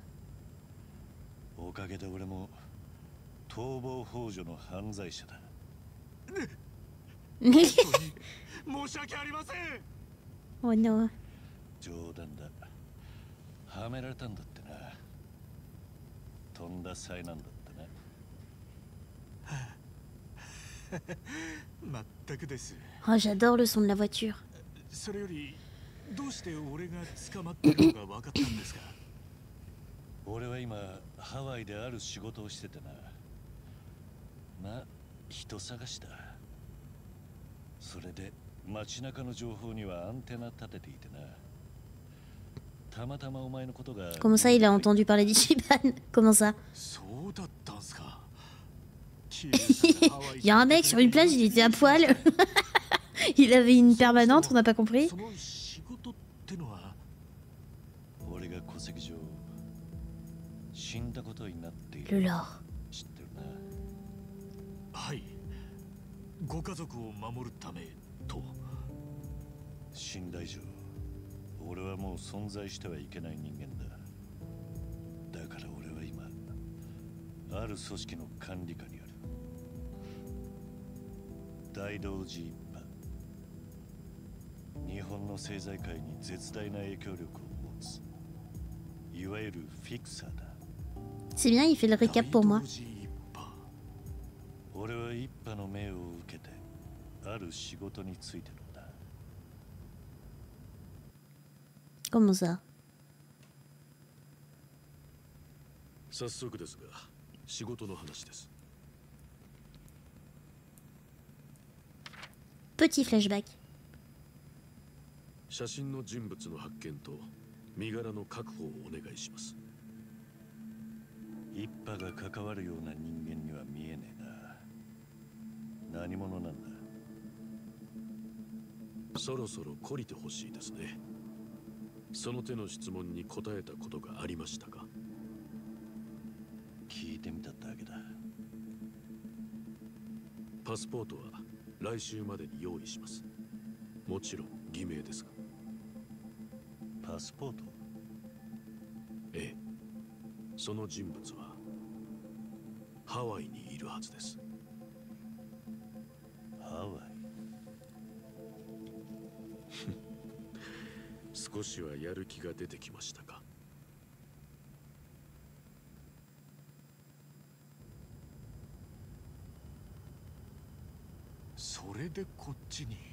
おかげで俺も逃亡幇助の犯罪者だ。本当に申し訳ありません。 Oh no. 冗談だ。はめられたんだってな。とんだ災難だったな。全くです。 Oh, j'adore le son de la voiture. それよりどうして俺が捕まってるのが分かったんですか？俺は今ハワイである仕事をしててな。まあ人探しだ。それで街中の情報にはアンテナ立てていてな。たまたまお前のことが。 Comment ça, il a entendu parler d'Ichiban? Comment ça? そうだったんすか。 Il y a un mec sur une plage, il était à poil. Il avait une permanente, on n'a pas compris. Le lore. はい。ご家族を守るためと。死んだ以上、俺はもう存在してはいけない人間だ。だから俺は今、ある組織の管理下にある。大道寺一派。日本の政財界に絶大な影響力を持つ。いわゆるフィクサーだ。 C'est bien, il fait le récap pour moi. 俺は一派の命を受けてある仕事に就いてるんだ。 Comment ça? 早速ですが仕事の話です。 Petit flashback. 写真の人物の発見と身柄の確保をお願いします。一派が関わるような人間には見えねえな。何者なんだ。そろそろ懲りてほしいですね。その手の質問に答えたことがありましたか。聞いてみただけだ。パスポートは来週までに用意します。もちろん偽名ですが。パスポート？ええ。その人物はハワイにいるはずです。ハワイ？少しはやる気が出てきましたか。それでこっちに。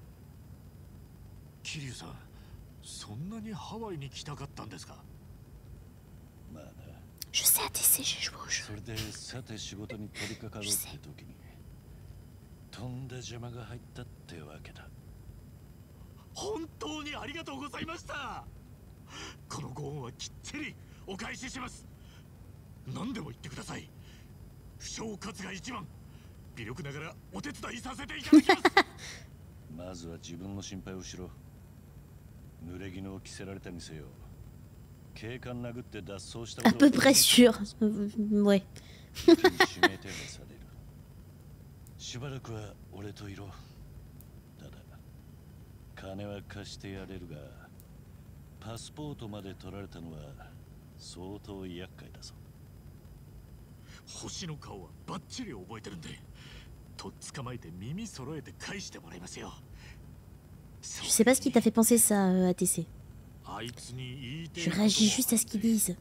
桐生さん、そんなにハワイに来たかったんですか。まあな。 Je sais ATC, j'ai joué au jeu. それでさて仕事に取り掛かろうって時にとんだ邪魔が入ったってわけだ。本当にありがとうございました。このご恩はきっちりお返しします。何でも言ってください。不祥かつが一番。微力ながらお手伝いさせていただきます。まずは自分の心配をしろ。濡れ衣を着せられたにせよ。警官殴って脱走した。 À peu près sûr. Ouais. 指名手配される。しばらくは俺といろ。ただ金は貸してやれるが、パスポートまで取られたのは相当厄介だぞ。星の顔はバッチリ覚えてるんで、とっ捕まえて耳揃えて返してもらいますよ。 Je sais pas ce qui t'a fait penser ça, ATC. Je réagis juste à ce qu'ils disent.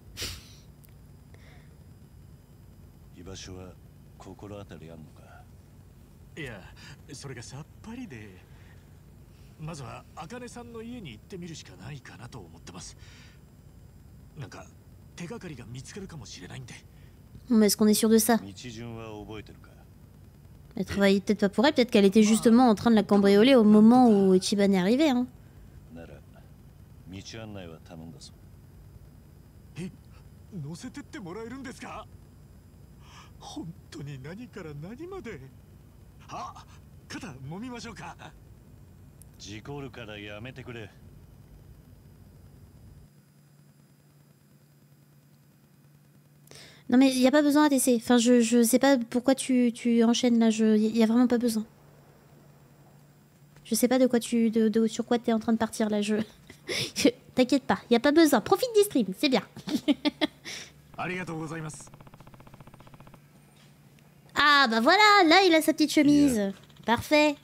居場所は心当たりあんのか。いや、それがさっぱりで。まずは茜さんの家に行ってみるしかないかなと思ってます。なんか手がかりが見つかるかもしれないんで。 Mais est-ce qu'on est sûr de ça? 道順は覚えてるか。 Elle travaillait peut-être pas pour elle, peut-être qu'elle était justement en train de la cambrioler au moment où Ichiban est arrivé. Hein. なら道案内は頼んだぞ。え、乗せてってもらえるんですか。本当に何から何まで。あ、肩揉みましょうか。事故るからやめてくれ。 Non mais il y a pas besoin ATC. Enfin je sais pas pourquoi tu enchaînes là. Il y a vraiment pas besoin. Je sais pas de quoi sur quoi t'es en train de partir là. T'inquiète pas. Il y a pas besoin. Profite du stream, c'est bien. Ah bah voilà, là il a sa petite chemise. Parfait.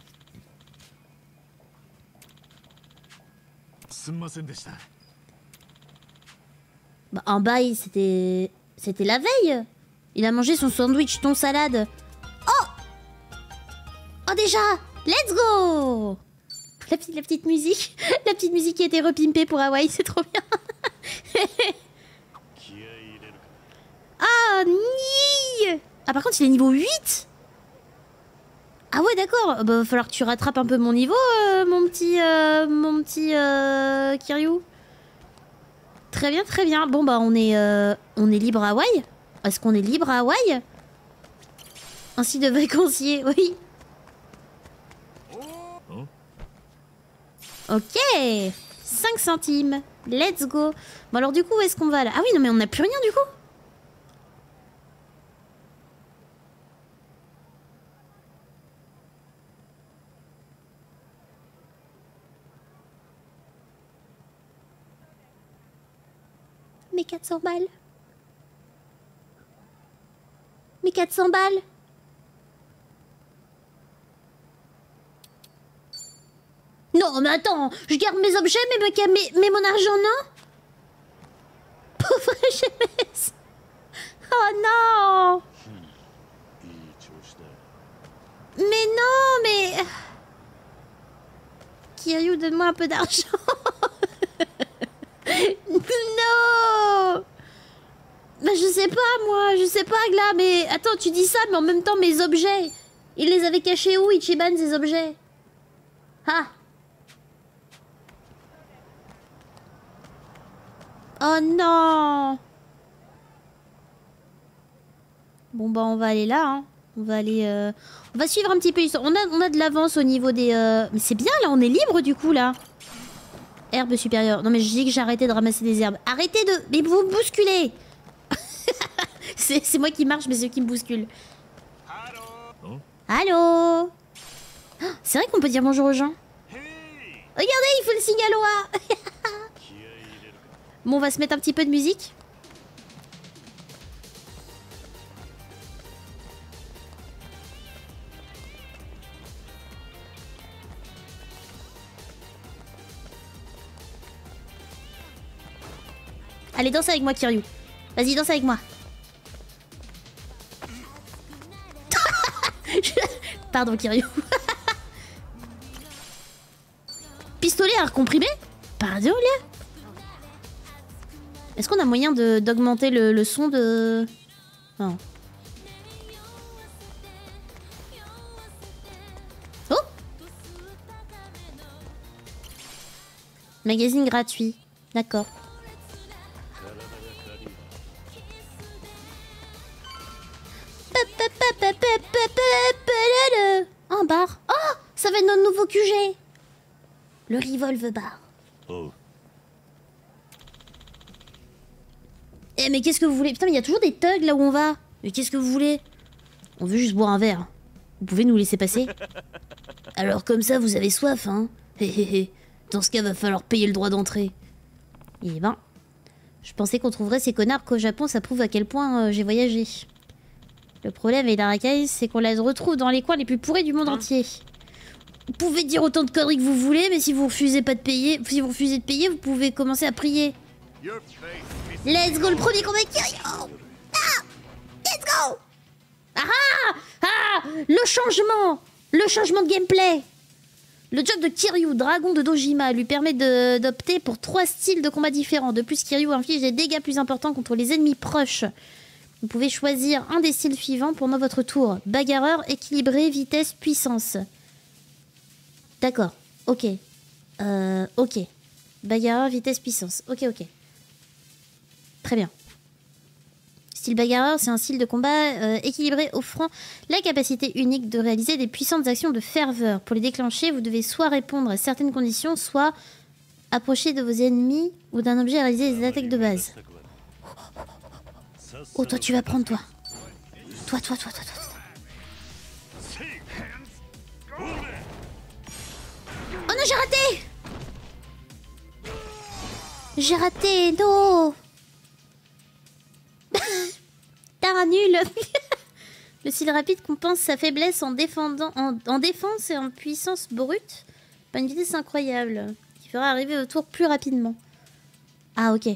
Bah en bail c'était la veille. Il a mangé son sandwich thon salade. Oh, oh déjà, let's go. La petite musique. La petite musique qui a été repimpée pour Hawaï, c'est trop bien. Ah, ni. Ah par contre il est niveau 8. Ah ouais d'accord, bah va falloir que tu rattrapes un peu mon niveau, mon petit Kiryu. Très bien, très bien. Bon bah on est libre à Hawaï. Est-ce qu'on est libre à Hawaï? Ainsi de vacancier, oui. Ok, 5 centimes. Let's go. Bon alors du coup où est-ce qu'on va là? Ah oui non mais on n'a plus rien du coup. Mais 400 balles. Mais 400 balles. Non, mais attends, je garde mes objets, mais mon argent, non? Pauvre jeunesse. donne-moi un peu d'argent. Non. Bah je sais pas moi, je sais pas Agla, mais attends, tu dis ça, mais en même temps mes objets, il les avait cachés où Ichiban, ces objets? Ah. Oh non. Bon bah on va aller là, hein. On va aller... On va suivre un petit peu l'histoire. On a de l'avance au niveau des... Mais c'est bien là, on est libre du coup là. Herbe supérieure. Non mais je dis que j'ai arrêté de ramasser des herbes. Arrêtez de... Mais vous me bousculez. C'est moi qui marche, mais c'est eux qui me bousculent. Allô. C'est vrai qu'on peut dire bonjour aux gens. Regardez, il faut le signe aloha. Bon, on va se mettre un petit peu de musique. Allez, danse avec moi, Kiryu. Vas-y, danse avec moi. Pardon, Kiryu. Pistolet à recomprimer? Pardon, là. Est-ce qu'on a moyen d'augmenter le son de... Non. Oh! Magazine gratuit. D'accord. Un bar. Oh! Ça va être notre nouveau QG. Le Revolve Bar. Oh. Eh mais qu'est-ce que vous voulez? Putain mais il y a toujours des thugs là où on va. Mais qu'est-ce que vous voulez? On veut juste boire un verre. Vous pouvez nous laisser passer? Alors comme ça vous avez soif hein? Hé hé hé. Dans ce cas va falloir payer le droit d'entrée. Eh ben... Je pensais qu'on trouverait ces connards qu'au Japon ça prouve à quel point j'ai voyagé. Le problème avec l'Arakai c'est qu'on les retrouve dans les coins les plus pourris du monde entier. Vous pouvez dire autant de conneries que vous voulez, mais si vous refusez pas de payer, si vous refusez de payer, vous pouvez commencer à prier. Let's go, le premier combat Kiryu. Ah, let's go. Le changement de gameplay. Le job de Kiryu, dragon de Dojima, lui permet d'opter pour 3 styles de combat différents. De plus, Kiryu inflige des dégâts plus importants contre les ennemis proches. Vous pouvez choisir un des styles suivants pendant votre tour. Bagarreur, équilibré, vitesse, puissance. D'accord, ok. Ok. Bagarreur, vitesse, puissance. Ok. Très bien. Style bagarreur, c'est un style de combat équilibré offrant la capacité unique de réaliser des puissantes actions de ferveur. Pour les déclencher, vous devez soit répondre à certaines conditions, soit approcher de vos ennemis ou d'un objet et réaliser des attaques de base. Oh, toi, tu vas prendre, toi. Toi. Oh non, j'ai raté, non. T'as nul. Le style rapide compense sa faiblesse en défense et en puissance brute par une vitesse incroyable qui fera arriver au tour plus rapidement. Ah, ok.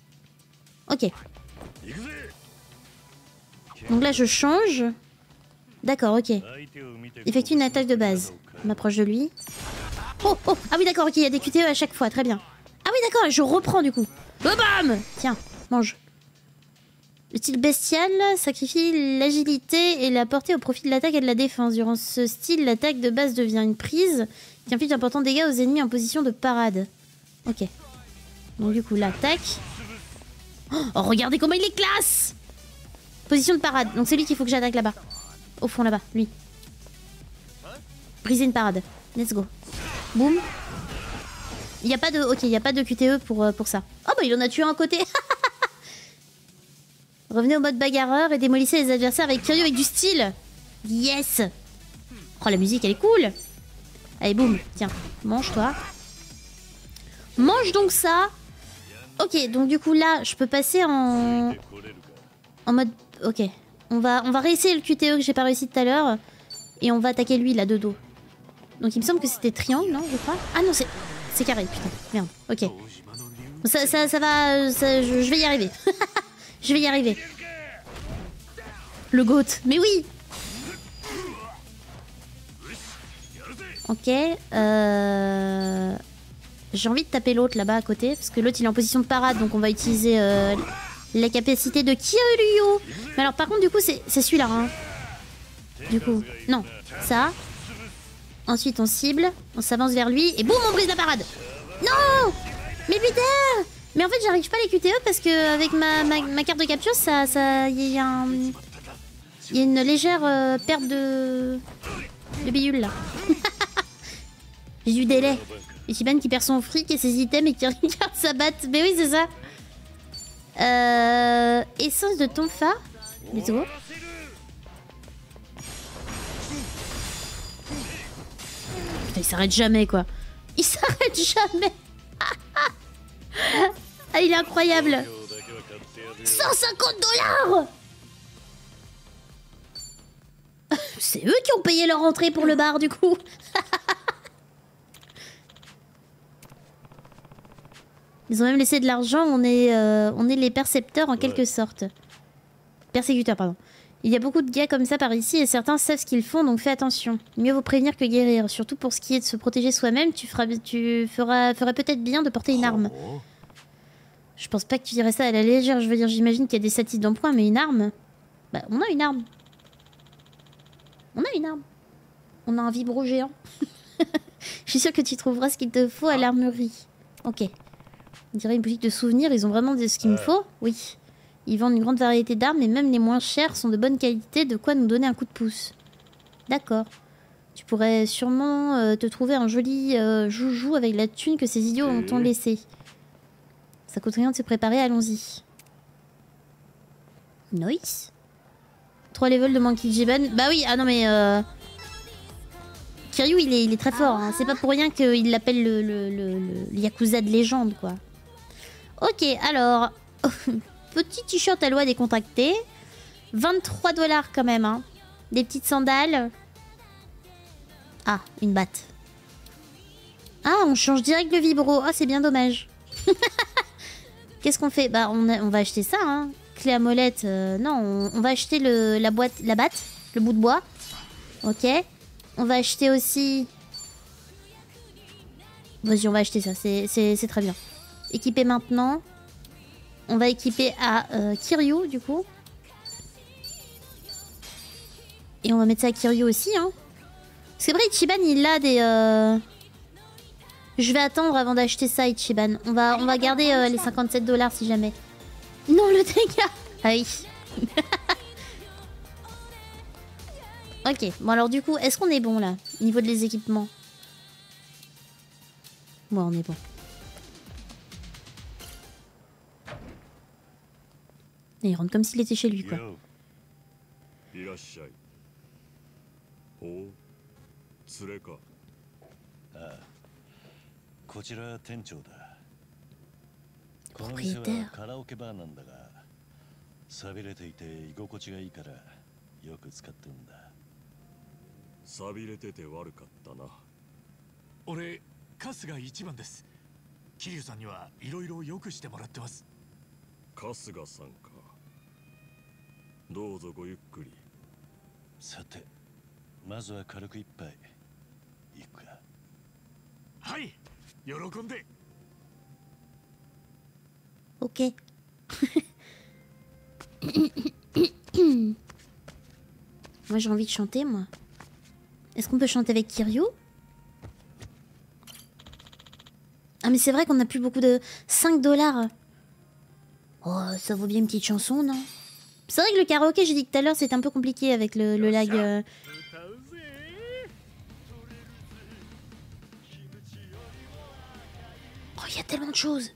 Donc là, je change. D'accord, ok. Effectue une attaque de base. Je m'approche de lui. Oh. Ah oui, d'accord, ok, il y a des QTE à chaque fois, très bien. Ah oui, d'accord, je reprends du coup. Oh, bam. Tiens, mange. Le style bestial sacrifie l'agilité et la portée au profit de l'attaque et de la défense. Durant ce style, l'attaque de base devient une prise qui inflige d'importants dégâts aux ennemis en position de parade. Ok. Donc du coup, l'attaque... Oh, regardez comment il est classe! Position de parade. Donc c'est lui qu'il faut que j'attaque là-bas. Au fond là-bas, lui. Briser une parade. Let's go. Boum. Il n'y a pas de... Ok, il n'y a pas de QTE pour ça. Oh bah il en a tué un côté. Revenez au mode bagarreur et démolissez les adversaires avec Kiryu avec du style. Yes. Oh la musique elle est cool. Allez boum, tiens, mange-toi. Mange donc ça. Ok, donc du coup là, je peux passer en mode... Ok, on va réessayer le QTE que j'ai pas réussi tout à l'heure. Et on va attaquer lui là de dos. Donc il me semble que c'était triangle, non, je crois. Ah non, c'est carré, putain, merde, ok. Ça va, je vais y arriver. Je vais y arriver. Le GOAT, mais oui. Ok, J'ai envie de taper l'autre là-bas à côté, parce que l'autre il est en position de parade, donc on va utiliser la capacité de Kiryu. Mais alors par contre du coup c'est celui-là. Hein. Du coup, non, ça. Ensuite on cible, on s'avance vers lui, et boum on brise la parade. Non. Mais putain. Mais en fait j'arrive pas à les QTE parce que avec ma carte de capture, il y a une légère perte de bidule là. J'ai du délai. Ichiban qui perd son fric et ses items et qui regarde sa batte. Mais oui, c'est ça. Essence de tonfa. Let's go. Putain, il s'arrête jamais, quoi. Il s'arrête jamais. Ah, il est incroyable. 150 $. C'est eux qui ont payé leur entrée pour le bar, du coup. Ils ont même laissé de l'argent, on est les percepteurs en quelque sorte. Persécuteurs, pardon. Il y a beaucoup de gars comme ça par ici et certains savent ce qu'ils font, donc fais attention. Mieux vaut prévenir que guérir. Surtout pour ce qui est de se protéger soi-même, tu ferais peut-être bien de porter une arme. Je pense pas que tu dirais ça à la légère, je veux dire, j'imagine qu'il y a des statistiques d'emploi, mais une arme... Bah, on a une arme. On a une arme. On a un vibro géant. Je suis sûre que tu trouveras ce qu'il te faut à l'armurerie. Ok. On dirait une boutique de souvenirs, ils ont vraiment ce qu'il me faut. Oui. Ils vendent une grande variété d'armes et même les moins chères sont de bonne qualité, de quoi nous donner un coup de pouce. D'accord. Tu pourrais sûrement te trouver un joli joujou avec la thune que ces idiots ont laissé. Ça coûte rien de se préparer, allons-y. Nice. 3 levels de Monkey Jiban. Bah oui, ah non mais... Kiryu il est très fort, hein. C'est pas pour rien qu'il l'appelle le Yakuza de légende, quoi. Ok, alors... Petit t-shirt à loi décontracté. 23 $ quand même, hein. Des petites sandales. Ah, une batte. Ah, on change direct le vibro. Ah, c'est bien dommage. Qu'est-ce qu'on fait? Bah, on va acheter ça, hein. Clé à molette. Non, on va acheter la batte. Le bout de bois. Ok. On va acheter aussi... Vas-y, on va acheter ça. C'est très bien. Équiper maintenant. On va équiper à Kiryu, du coup. Et on va mettre ça à Kiryu aussi, hein. C'est vrai, Ichiban, il a des... Je vais attendre avant d'acheter ça, Ichiban. On va garder les 57 $ si jamais. Non, le dégât. Ah oui. Ok, bon alors du coup, est-ce qu'on est bon là, au niveau des équipements? Ouais, on est bon. Et il rentre comme s'il était chez lui, quoi. Propriétaire. 寂れていて居心地がいいからよく使ってるんだ。寂れてて悪かったな。 俺春日一番です。桐生さんにはいろいろよくしてもらってます。 春日さんか。どうぞごゆっくり。さて、まずは軽く一杯いくか。 はい、喜んで。 Ok. Moi j'ai envie de chanter, moi. Est-ce qu'on peut chanter avec Kiryu? Ah mais c'est vrai qu'on a plus beaucoup de... 5 $. Oh, ça vaut bien une petite chanson, non? C'est vrai que le karaoké, j'ai dit que tout à l'heure, c'était un peu compliqué avec le lag. Oh, il y a tellement de choses.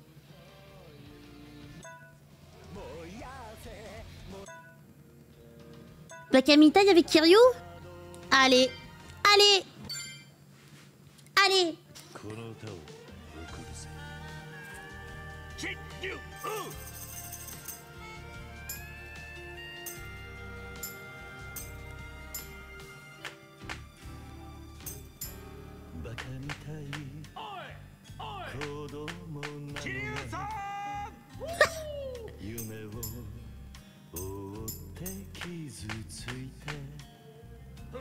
Black Amitaï avec Kiryu? Allez, allez, allez.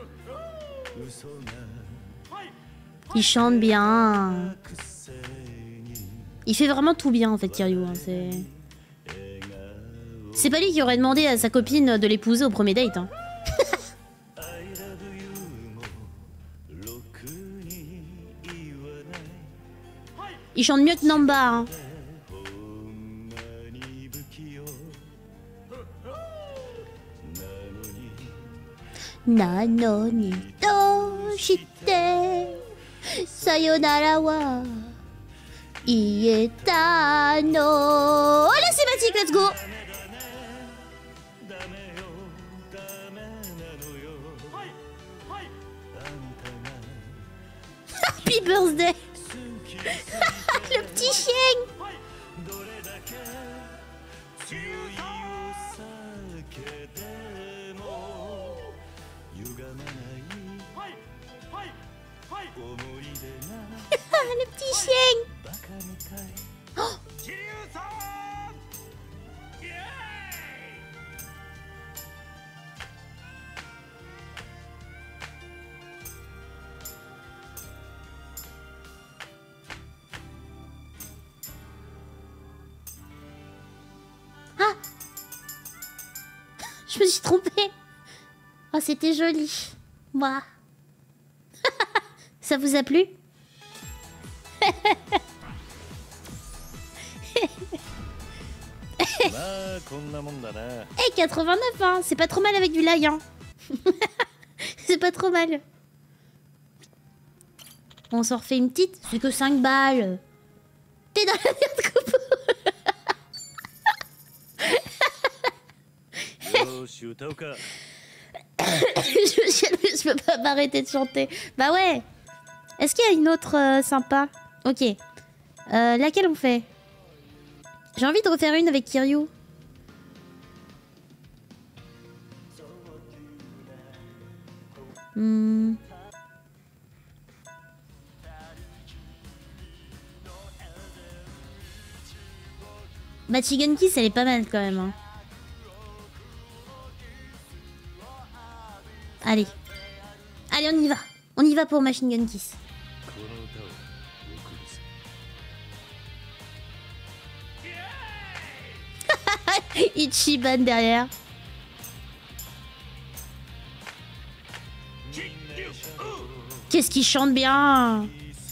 Il chante bien. Il fait vraiment tout bien en fait, Kiryu. Hein. C'est pas lui qui aurait demandé à sa copine de l'épouser au premier date. Hein. Il chante mieux que Namba. Hein. Nano ni to shite sayonara wa ieta no. Oh la thématique, let's go. Happy birthday. Le petit chien. Le petit chien. Oh. Ah. Je me suis trompée. Oh, c'était joli. Moi. Ça vous a plu? Eh, 89, hein. C'est pas trop mal avec du lag, hein. C'est pas trop mal. On s'en refait une petite. C'est que 5 balles. T'es dans la merde, Coupeau. Je peux pas m'arrêter de chanter. Bah ouais. Est-ce qu'il y a une autre sympa? Ok. Laquelle on fait? J'ai envie de refaire une avec Kiryu. Machine Kiss, elle est pas mal quand même. Hein. Allez. Allez, on y va. On y va pour Machine Gun Kiss. Ichiban derrière. Qu'est-ce qu'il chante bien.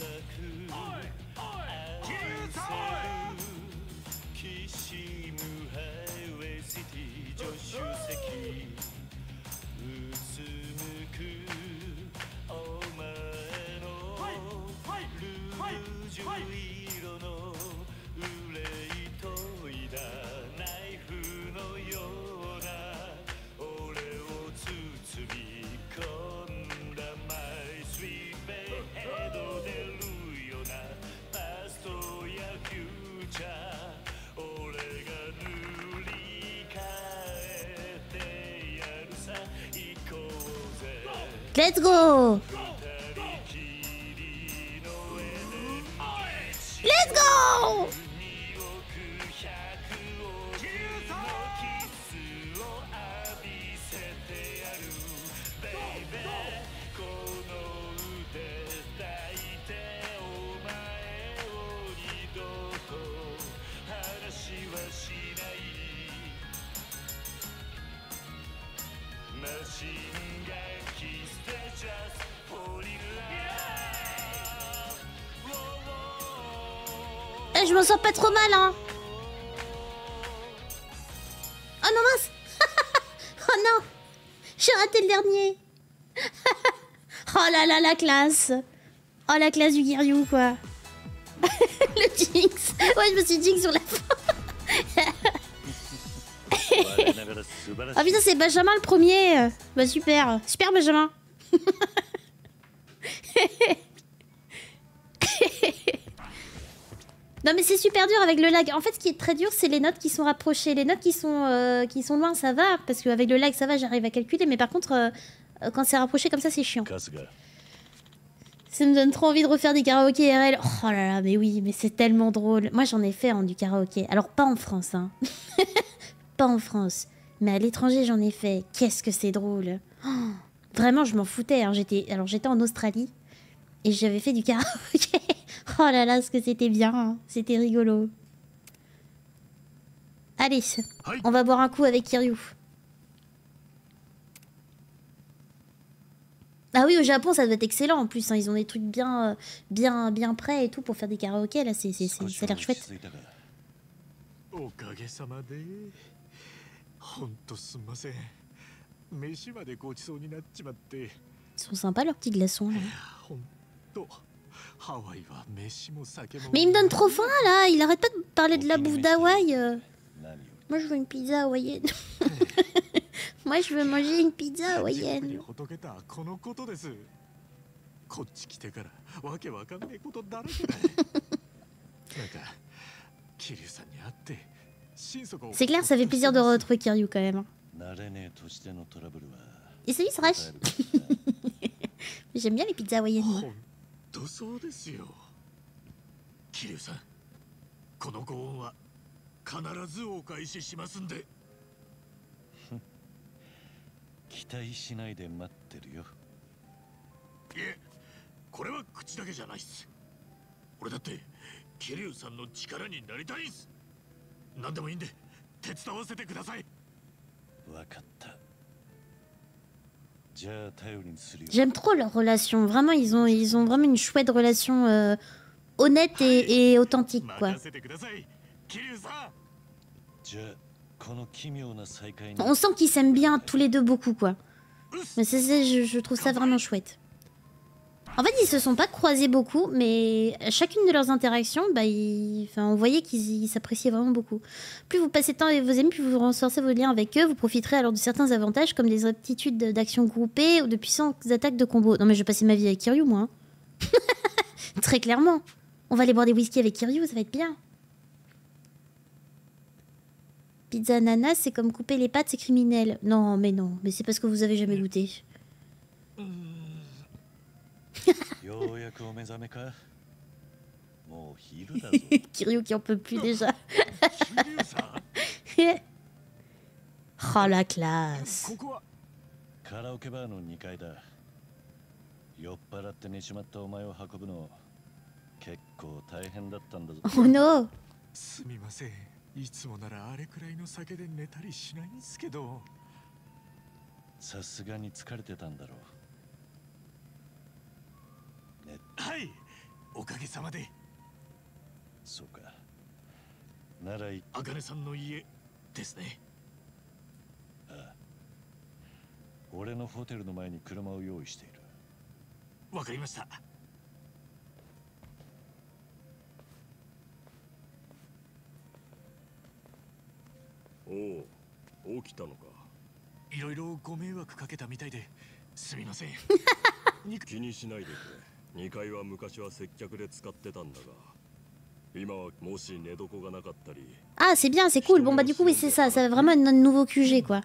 Let's go! Let's go! Je m'en sors pas trop mal, hein. Oh non, mince. Oh non. J'ai raté le dernier. Oh là là, la classe. Oh, la classe du Kiryu, quoi. Le jinx. Ouais, je me suis jinx sur la fin. Oh putain, c'est Benjamin le premier. Bah super. Super, Benjamin. Non mais c'est super dur avec le lag. En fait, ce qui est très dur, c'est les notes qui sont rapprochées. Les notes qui sont loin, ça va. Parce qu'avec le lag, ça va, j'arrive à calculer. Mais par contre, quand c'est rapproché comme ça, c'est chiant. Ça me donne trop envie de refaire des karaokés IRL. Oh là là, mais oui, mais c'est tellement drôle. Moi, j'en ai fait du karaoké. Alors, pas en France, hein. Pas en France. Mais à l'étranger, j'en ai fait. Qu'est-ce que c'est drôle. Oh, vraiment, je m'en foutais. Hein. J'étais en Australie. Et j'avais fait du karaoké. Oh là là, ce que c'était bien, hein. C'était rigolo. Allez, on va boire un coup avec Kiryu. Ah oui, au Japon, ça doit être excellent en plus. Hein. Ils ont des trucs bien prêts et tout pour faire des karaokés. Là, ça a l'air chouette. Ils sont sympas leurs petits glaçons là. Mais il me donne trop faim là. Il arrête pas de parler de la bouffe d'Hawaï. Moi je veux une pizza hawaïenne. Moi je veux manger une pizza hawaïenne. C'est clair, ça fait plaisir de retrouver Kiryu quand même. Et salut Srash. J'aime bien les pizzas hawaïennes moi. 必ずお返ししますんで。 期待しないで待ってるよ。 いえ、これは口だけじゃないっす。俺だって桐生さんの力になりたいんす。何でもいいんで手伝わせてください。 わかった。じゃあ頼りにするよ。 J'aime trop leur relation. Vraiment, ils ont vraiment une chouette relation honnête et authentique quoi. On sent qu'ils s'aiment bien tous les deux beaucoup quoi. Mais je trouve ça vraiment chouette. En fait ils se sont pas croisés beaucoup mais à chacune de leurs interactions bah, on voyait qu'ils s'appréciaient vraiment beaucoup. Plus vous passez de temps avec vos amis, plus vous renforcez vos liens avec eux, vous profiterez alors de certains avantages comme des aptitudes d'action groupée ou de puissantes attaques de combo. Non mais je vais passer ma vie avec Kiryu moi. Hein. Très clairement. On va aller boire des whisky avec Kiryu, ça va être bien. Pizza ananas, c'est comme couper les pâtes, c'est criminel. Non, mais c'est parce que vous avez jamais goûté. Kiryu qui en peut plus déjà. Oh la classe. Oh non. いつもならあれくらいの酒で寝たりしないんすけど。 さすがに疲れてたんだろう。 はい、おかげさまで。 そうか。ならあかねさんの家ですね。 ああ。俺のホテルの前に車を用意している。 わかりました。 おお、起きたのか。 いろいろご迷惑かけたみたいですみません。 気にしないでくれ。2階は昔は接客で使ってたんだが、今はもし寝床がなかったり。 Ah, c'est bien, c'est cool. Bon bah du coup oui c'est ça, ça va vraiment être notre nouveau QG quoi.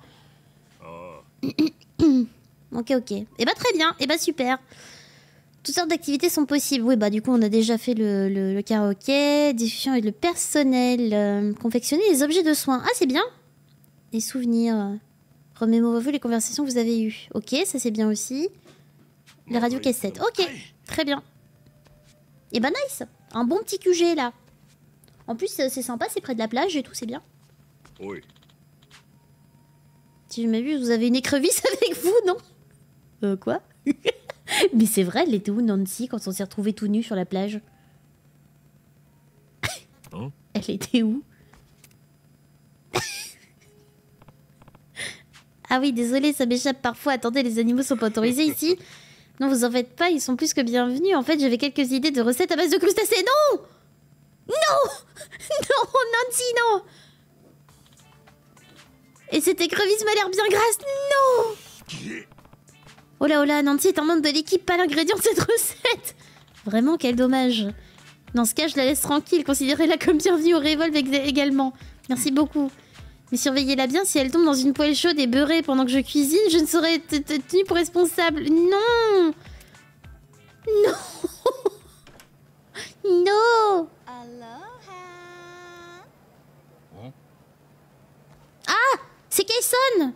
Ok. Et bah très bien, et bah super. Toutes sortes d'activités sont possibles. Oui, bah du coup, on a déjà fait le karaoké, discussion avec le personnel, confectionner les objets de soins. Ah, c'est bien. Les souvenirs. Remémorez-vous les conversations que vous avez eues. Ok, ça c'est bien aussi. Les radiocassettes. Ok, très bien. Et bah nice. Un bon petit QG là. En plus, c'est sympa, c'est près de la plage et tout, c'est bien. Oui. Si je m'ai vu, vous avez une écrevisse avec vous, non? Quoi? Mais c'est vrai, elle était où Nancy quand on s'est retrouvés tout nus sur la plage? Hein? Elle était où? Ah oui, désolé, ça m'échappe parfois. Attendez, les animaux sont pas autorisés ici. Non, vous en faites pas, ils sont plus que bienvenus. En fait, j'avais quelques idées de recettes à base de crustacés. Non! Non! Non, Nancy, non! Et cette écrevisse m'a l'air bien grasse. Non! Oh là, Nancy est un membre de l'équipe, pas l'ingrédient de cette recette. Vraiment, quel dommage. Dans ce cas, je la laisse tranquille. Considérez-la comme bienvenue au Revolve également. Merci beaucoup. Mais surveillez-la bien, si elle tombe dans une poêle chaude et beurrée pendant que je cuisine, je ne serai tenue pour responsable. Non! Non! Non! Ah! C'est Kayson!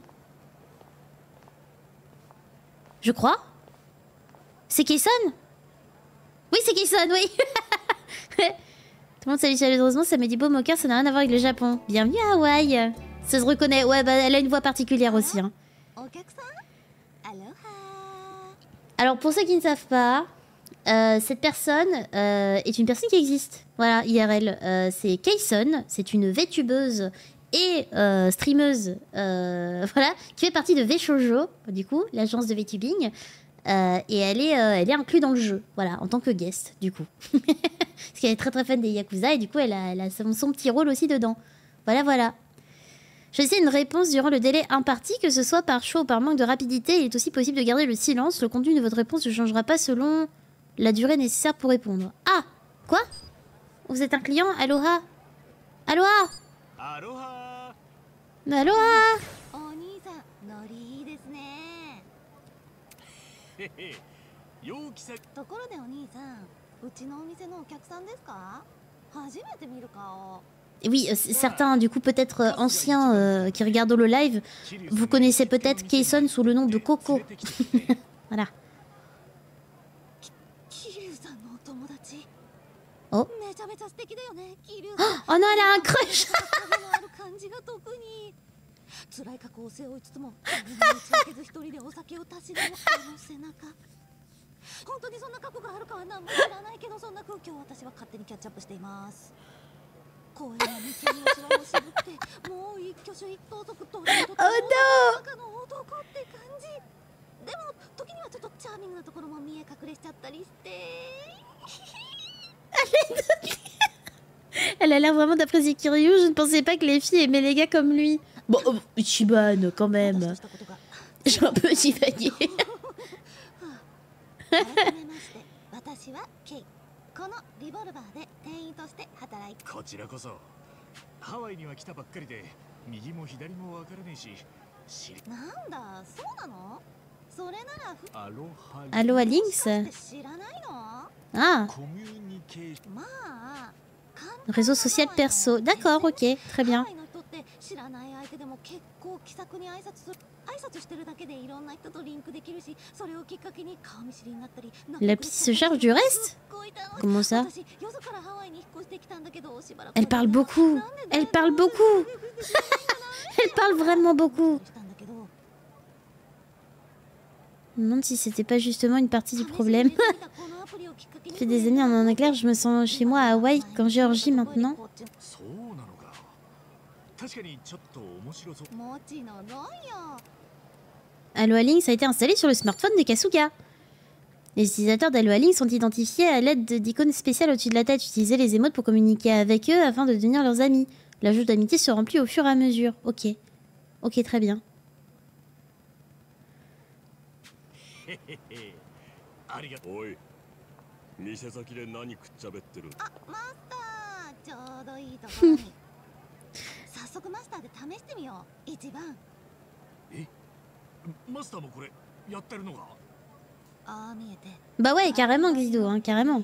Je crois. C'est Kayson? Oui, c'est Kayson, oui. Tout le monde salue chaleureusement, ça me dit beau moqueur, ça n'a rien à voir avec le Japon. Bienvenue à Hawaï. Ça se reconnaît. Ouais, bah elle a une voix particulière aussi. Hein. Alors pour ceux qui ne savent pas, cette personne est une personne qui existe. Voilà, IRL. C'est Kayson, c'est une VTubeuse et streameuse, voilà, qui fait partie de VShojo, du coup, l'agence de VTubing. Et elle est inclue dans le jeu, voilà, en tant que guest, du coup. Parce qu'elle est très très fan des Yakuza et du coup elle a son petit rôle aussi dedans. Voilà, voilà. Choisissez une réponse durant le délai imparti, que ce soit par choix ou par manque de rapidité. Il est aussi possible de garder le silence. Le contenu de votre réponse ne changera pas selon la durée nécessaire pour répondre. Ah, quoi? Vous êtes un client? Aloha? Aloha? Aloha. Aloha? 陽気さところでお兄さん、うちのお店のお客さんですか？初めて見る顔。 Oui, certains, du coup, peut-être anciens qui regardent le live, vous connaissez peut-être Kayson sous le nom de Coco. Voilà. Oh. Oh non, elle a un crush. 辛い過去を背負いつつも打ち明けず一人でお酒をたしなむあの背中本当にそんな過去があるかは何も知らないけどそんな空気を私は勝手にキャッチアップしています公園の眉間のしわを絞ってもう一挙手一投足と中の男って感じでも時にはちょっとチャーミングなところも見え隠れしちゃったりして Elle a l'air vraiment d'apprécier Kiryu. Je ne pensais pas que les filles aimaient les gars comme lui. Bon, Ichiban, quand même. J'ai un peu divagué. こちらこそハワイには来たばっかりで右も左もわからねえしなんだそうなのそれならアロハ Aloha Lynx. 知らないの Ah, コミュニケーションまあ réseau social perso. D'accord, ok, très bien. 知らない相手でも結構気さくに挨拶してるだけでいろんな人とリンクできるしそれをきっかけに顔見知りになったり La petite se charge du reste? Comment ça? Elle parle beaucoup. Elle parle beaucoup. Elle parle vraiment beaucoup. Je me demande si c'était pas justement une partie du problème. Ça fait des années en clair, je me sens chez moi à Hawaï qu'en Géorgie maintenant. Aloha Lynx a été installé sur le smartphone de Kasuga. Les utilisateurs d'Aloha Lynx sont identifiés à l'aide d'icônes spéciales au-dessus de la tête. Utilisez les émotes pour communiquer avec eux afin de devenir leurs amis. La jauge d'amitié se remplit au fur et à mesure. Ok. Ok, très bien. Bah ouais, carrément Guido, hein, carrément.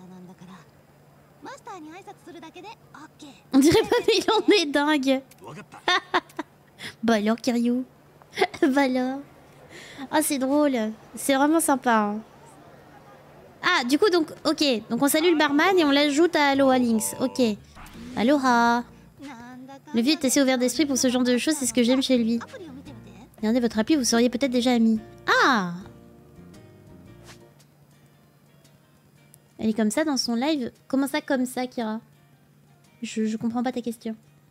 On dirait pas mais il en est dingue. Bah alors Kiryu. Bah alors. Ah c'est drôle. C'est vraiment sympa. Hein. Ah du coup donc, ok. Donc on salue le barman et on l'ajoute à Aloha Lynx. Ok. Aloha. Le vieux est assez ouvert d'esprit pour ce genre de choses, c'est ce que j'aime chez lui. Regardez votre appli, vous seriez peut-être déjà amis. Ah! Elle est comme ça dans son live? Comment ça comme ça, Kira? Je comprends pas ta question.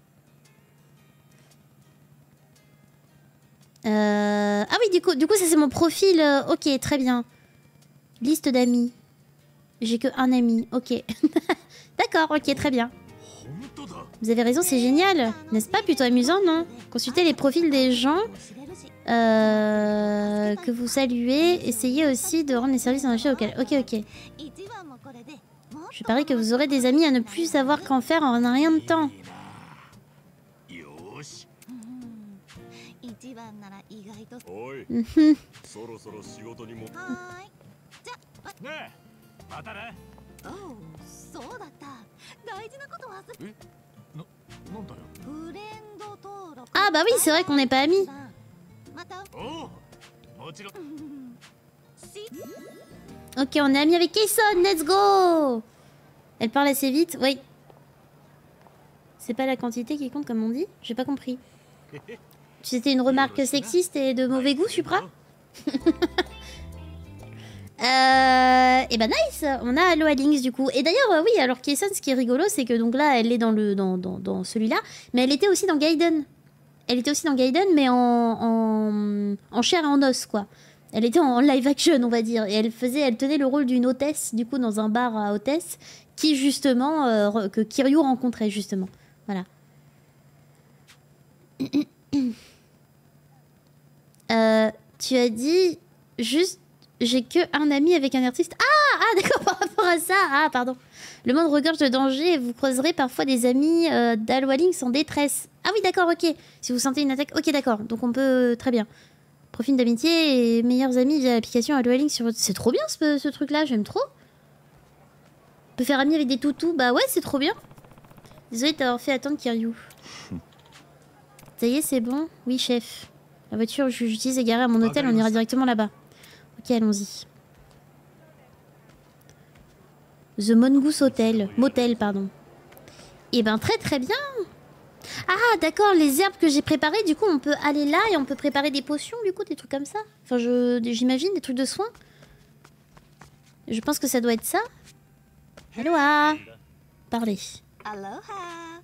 Ah oui, du coup ça c'est mon profil. Ok, très bien. Liste d'amis. J'ai que un ami. Ok. D'accord, ok, très bien. Vous avez raison, c'est génial. N'est-ce pas plutôt amusant, non? Consultez les profils des gens que vous saluez. Essayez aussi de rendre les services en achat local. Ok, ok. Je parie que vous aurez des amis à ne plus savoir qu'en faire en un rien de temps. Ah bah oui, c'est vrai qu'on n'est pas amis. Ok, on est amis avec Kayson, let's go. Elle parle assez vite, oui. C'est pas la quantité qui compte comme on dit? J'ai pas compris. C'était une remarque sexiste et de mauvais goût, Supra? Et bah nice, on a Aloha Lynx du coup. Et d'ailleurs, oui, alors Kason, ce qui est rigolo, c'est que donc là, elle est dans celui-là, mais elle était aussi dans Gaiden. Elle était aussi dans Gaiden, mais en chair et en os, quoi. Elle était en live action, on va dire. Et elle tenait le rôle d'une hôtesse, du coup, dans un bar à hôtesse, qui justement, que Kiryu rencontrait, justement. Voilà. Tu as dit juste, j'ai que un ami avec un artiste. Ah, d'accord, par rapport à ça. Ah, pardon. Le monde regorge de danger et vous croiserez parfois des amis d'Aloha Lynx en détresse. Ah oui, d'accord, ok. Si vous sentez une attaque, ok, d'accord. Donc on peut, très bien. Profil d'amitié et meilleurs amis via l'application Aloha Lynx sur votre... C'est trop bien ce truc-là, j'aime trop. On peut faire ami avec des toutous. Bah ouais, c'est trop bien. Désolé de t'avoir fait attendre, Kiryu. Ça y est, c'est bon? Oui, chef. La voiture que j'utilise est garée à mon hôtel, on ira directement là-bas. Ok, allons-y. The Mongoose Hotel. Motel, pardon. Et ben très très bien. Ah d'accord, les herbes que j'ai préparées, du coup on peut aller là et on peut préparer des potions, du coup, des trucs comme ça. Enfin, j'imagine, des trucs de soins. Je pense que ça doit être ça. Aloha. Parlez. Aloha.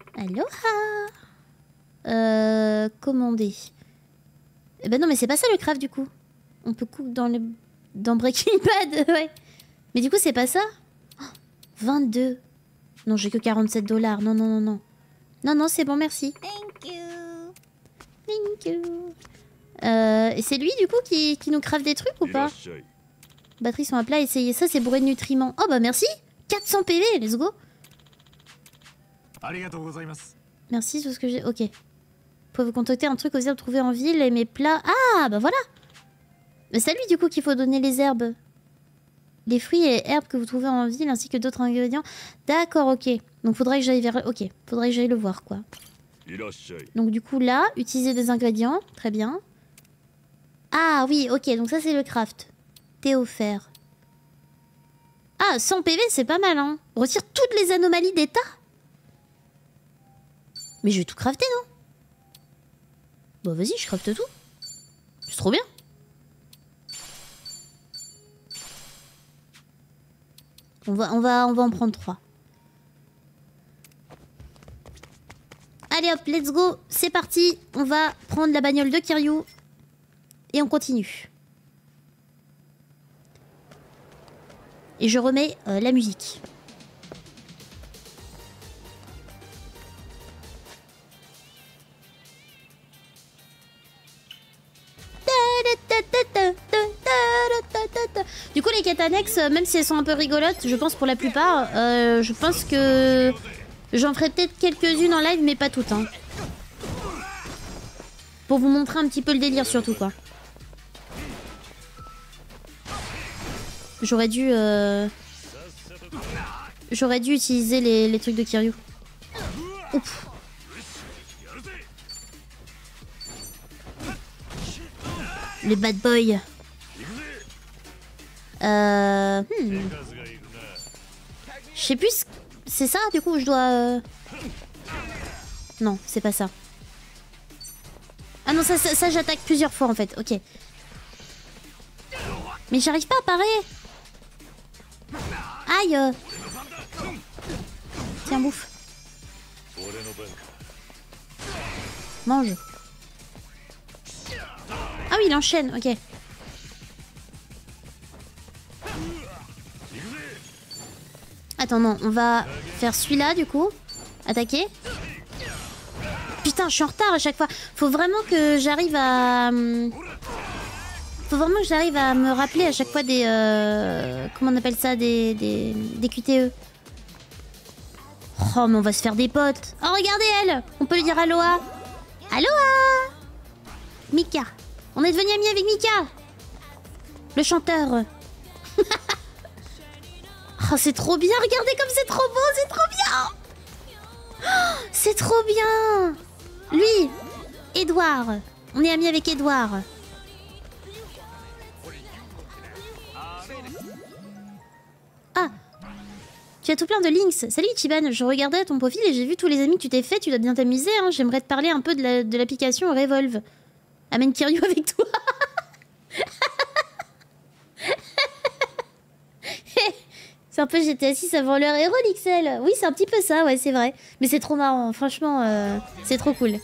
Aloha. Commander. Eh ben non, mais c'est pas ça le craft du coup. On peut cook dans Breaking Bad, ouais. Mais du coup, c'est pas ça. Oh, 22. Non, j'ai que 47 $. Non, non, non, non. Non, non, c'est bon, merci. Thank you. Thank you. Et c'est lui, du coup, qui nous craft des trucs ou pas? Batteries sont à plat, essayez ça, c'est bourré de nutriments. Oh, bah merci. 400 PV, let's go. Merci, tout ce que j'ai... Ok. Vous pouvez vous contacter un truc aux herbes trouvées en ville et mes plats... Ah, bah voilà. Mais c'est à lui, du coup, qu'il faut donner les herbes. Les fruits et herbes que vous trouvez en ville, ainsi que d'autres ingrédients. D'accord, ok. Donc faudrait que j'aille vers... Ok, faudrait que j'aille le voir, quoi. Donc du coup, là, utiliser des ingrédients. Très bien. Ah oui, ok, donc ça, c'est le craft. Thé offert. Ah, 100 PV, c'est pas mal, hein. Retire toutes les anomalies d'état. Mais je vais tout crafter, non? Bah vas-y, je crafte tout. C'est trop bien. On va en prendre 3. Allez hop, let's go. C'est parti. On va prendre la bagnole de Kiryu. Et on continue. Et je remets la musique. Du coup, les quêtes annexes, même si elles sont un peu rigolotes, je pense pour la plupart, je pense que j'en ferai peut-être quelques-unes en live, mais pas toutes. Hein. Pour vous montrer un petit peu le délire, surtout, quoi. J'aurais dû utiliser les trucs de Kiryu. Ouf. Les bad boys. Je sais plus. C'est ça, du coup, je dois... Non, c'est pas ça. Ah non, ça j'attaque plusieurs fois, en fait. Ok. Mais j'arrive pas à parer. Aïe. Tiens, bouffe. Mange. Ah oui, il enchaîne, ok. Attends, non, on va faire celui-là, du coup. Attaquer. Putain, je suis en retard à chaque fois. Faut vraiment que j'arrive à... Faut vraiment que j'arrive à me rappeler à chaque fois des... Comment on appelle ça? Des QTE. Oh, mais on va se faire des potes. Oh, regardez elle. On peut lui dire Aloha. Aloha. Mika. On est devenu amis avec Mika. Le chanteur. Oh, c'est trop bien. Regardez comme c'est trop beau. C'est trop bien. Oh, c'est trop bien. Lui. Edouard. On est amis avec Edouard. Ah. Tu as tout plein de links. Salut Ichiban, je regardais ton profil et j'ai vu tous les amis que tu t'es fait. Tu dois bien t'amuser. Hein. J'aimerais te parler un peu de l'application Revolve. Amène Kiryu avec toi. C'est un peu j'étais assise avant leur héros l'XL. Oui, c'est un petit peu ça, ouais, c'est vrai. Mais c'est trop marrant, franchement, c'est trop cool.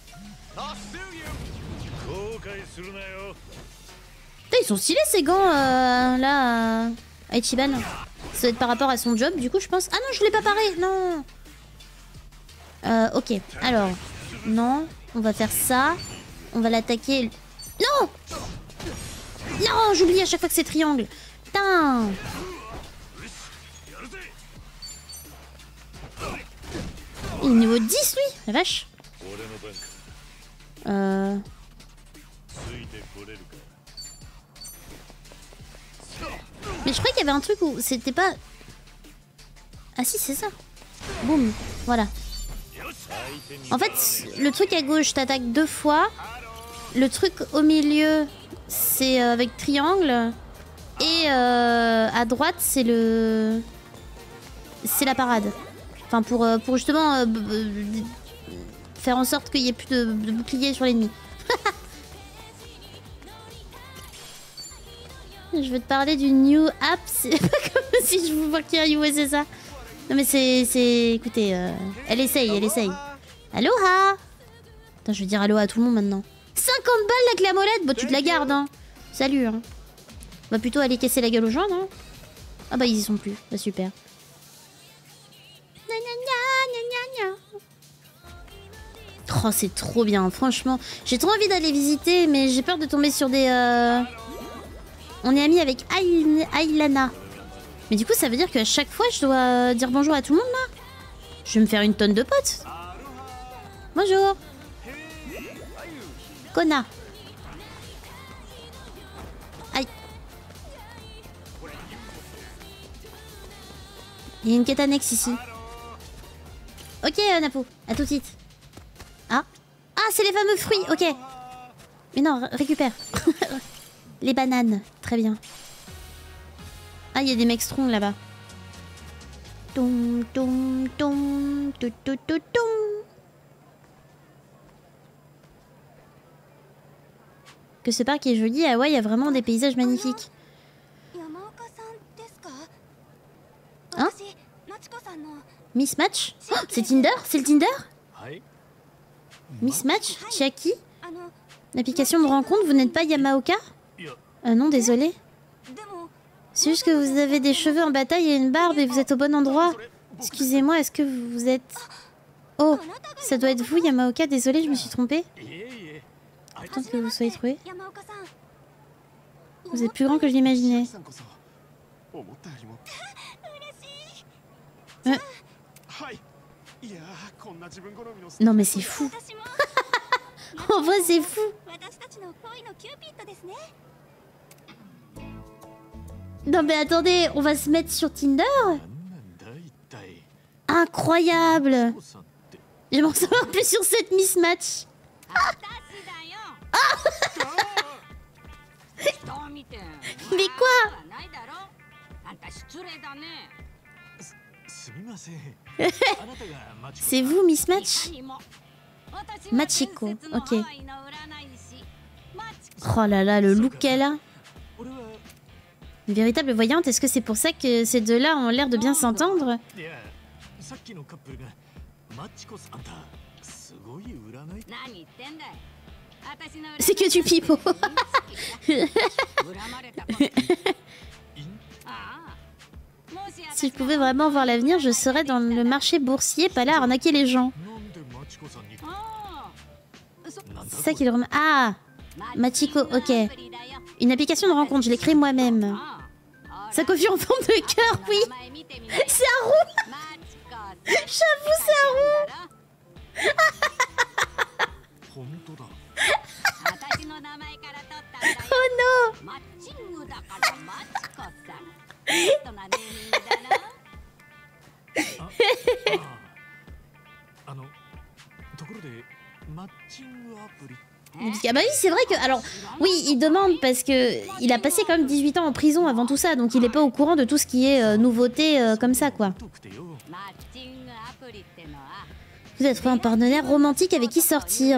Putain, ils sont stylés ces gants, là, à Ichiban. Ça doit être par rapport à son job, du coup, je pense. Ah non, je l'ai pas paré, non. Ok, alors, non, on va faire ça. On va l'attaquer. Non! Non, j'oublie à chaque fois que c'est triangle. Putain! Il est niveau 10 lui, la vache. Mais je croyais qu'il y avait un truc où c'était pas... Ah si, c'est ça. Boum, voilà. En fait, le truc à gauche t'attaque 2 fois. Le truc au milieu, c'est avec triangle. Et à droite, c'est le... C'est la parade. Enfin, pour justement faire en sorte qu'il n'y ait plus de bouclier sur l'ennemi. Je veux te parler du new app. C'est pas comme si je vous vois Kiryu, ouais, c'est ça. Non mais c'est... Écoutez, elle essaye. Aloha. Putain, je vais dire aloha à tout le monde maintenant. 50 balles la clé à molette. Bah tu te la gardes, hein. Salut, hein. On va plutôt aller casser la gueule aux gens, non? Ah bah ils y sont plus. Bah super. Oh, c'est trop bien, franchement. J'ai trop envie d'aller visiter, mais j'ai peur de tomber sur des... On est amis avec Ailana. Mais du coup, ça veut dire qu'à chaque fois, je dois dire bonjour à tout le monde, là? Je vais me faire une tonne de potes. Bonjour. Kona. Aïe. Il y a une quête annexe ici. Ok, Napo. À tout de suite. Ah. Ah, c'est les fameux fruits. Ok. Mais non, récupère. Les bananes. Très bien. Ah, il y a des mecs strong là-bas. Tom, tom, tom, tom, tom, tom, tom. Que ce parc est joli. Ah ouais, il y a vraiment des paysages magnifiques. Hein? Miss Match? Oh, c'est Tinder? C'est le Tinder? Miss Match? Chiaki? L'application de rencontre, vous n'êtes pas Yamaoka? Non, désolé. C'est juste que vous avez des cheveux en bataille et une barbe et vous êtes au bon endroit. Excusez-moi, est-ce que vous êtes... Oh, ça doit être vous, Yamaoka. Désolé, je me suis trompée. Tant que vous soyez trouvé. Vous êtes plus grand que je l'imaginais. Non mais c'est fou. En vrai c'est fou. Non mais attendez, on va se mettre sur Tinder? Incroyable. J'aimerais en savoir plus sur cette Miss Match. Mais quoi? C'est vous, Miss Match? Machiko, ok. Oh là là, le look qu'elle a. Une véritable voyante, est-ce que c'est pour ça que ces deux-là ont l'air de bien s'entendre? C'est que du pipeau. Si je pouvais vraiment voir l'avenir, je serais dans le marché boursier, pas là à arnaquer les gens. C'est ça qui le remet. Ah, Machiko, ok. Une application de rencontre, je l'ai créée moi-même. Sa coiffure en forme de cœur, oui. C'est un roux. J'avoue, c'est un roux. Oh non. Ah bah oui, c'est vrai que... Alors, oui, il demande parce que il a passé quand même 18 ans en prison avant tout ça, donc il est pas au courant de tout ce qui est nouveauté comme ça, quoi. Vous êtes un partenaire romantique avec qui sortir.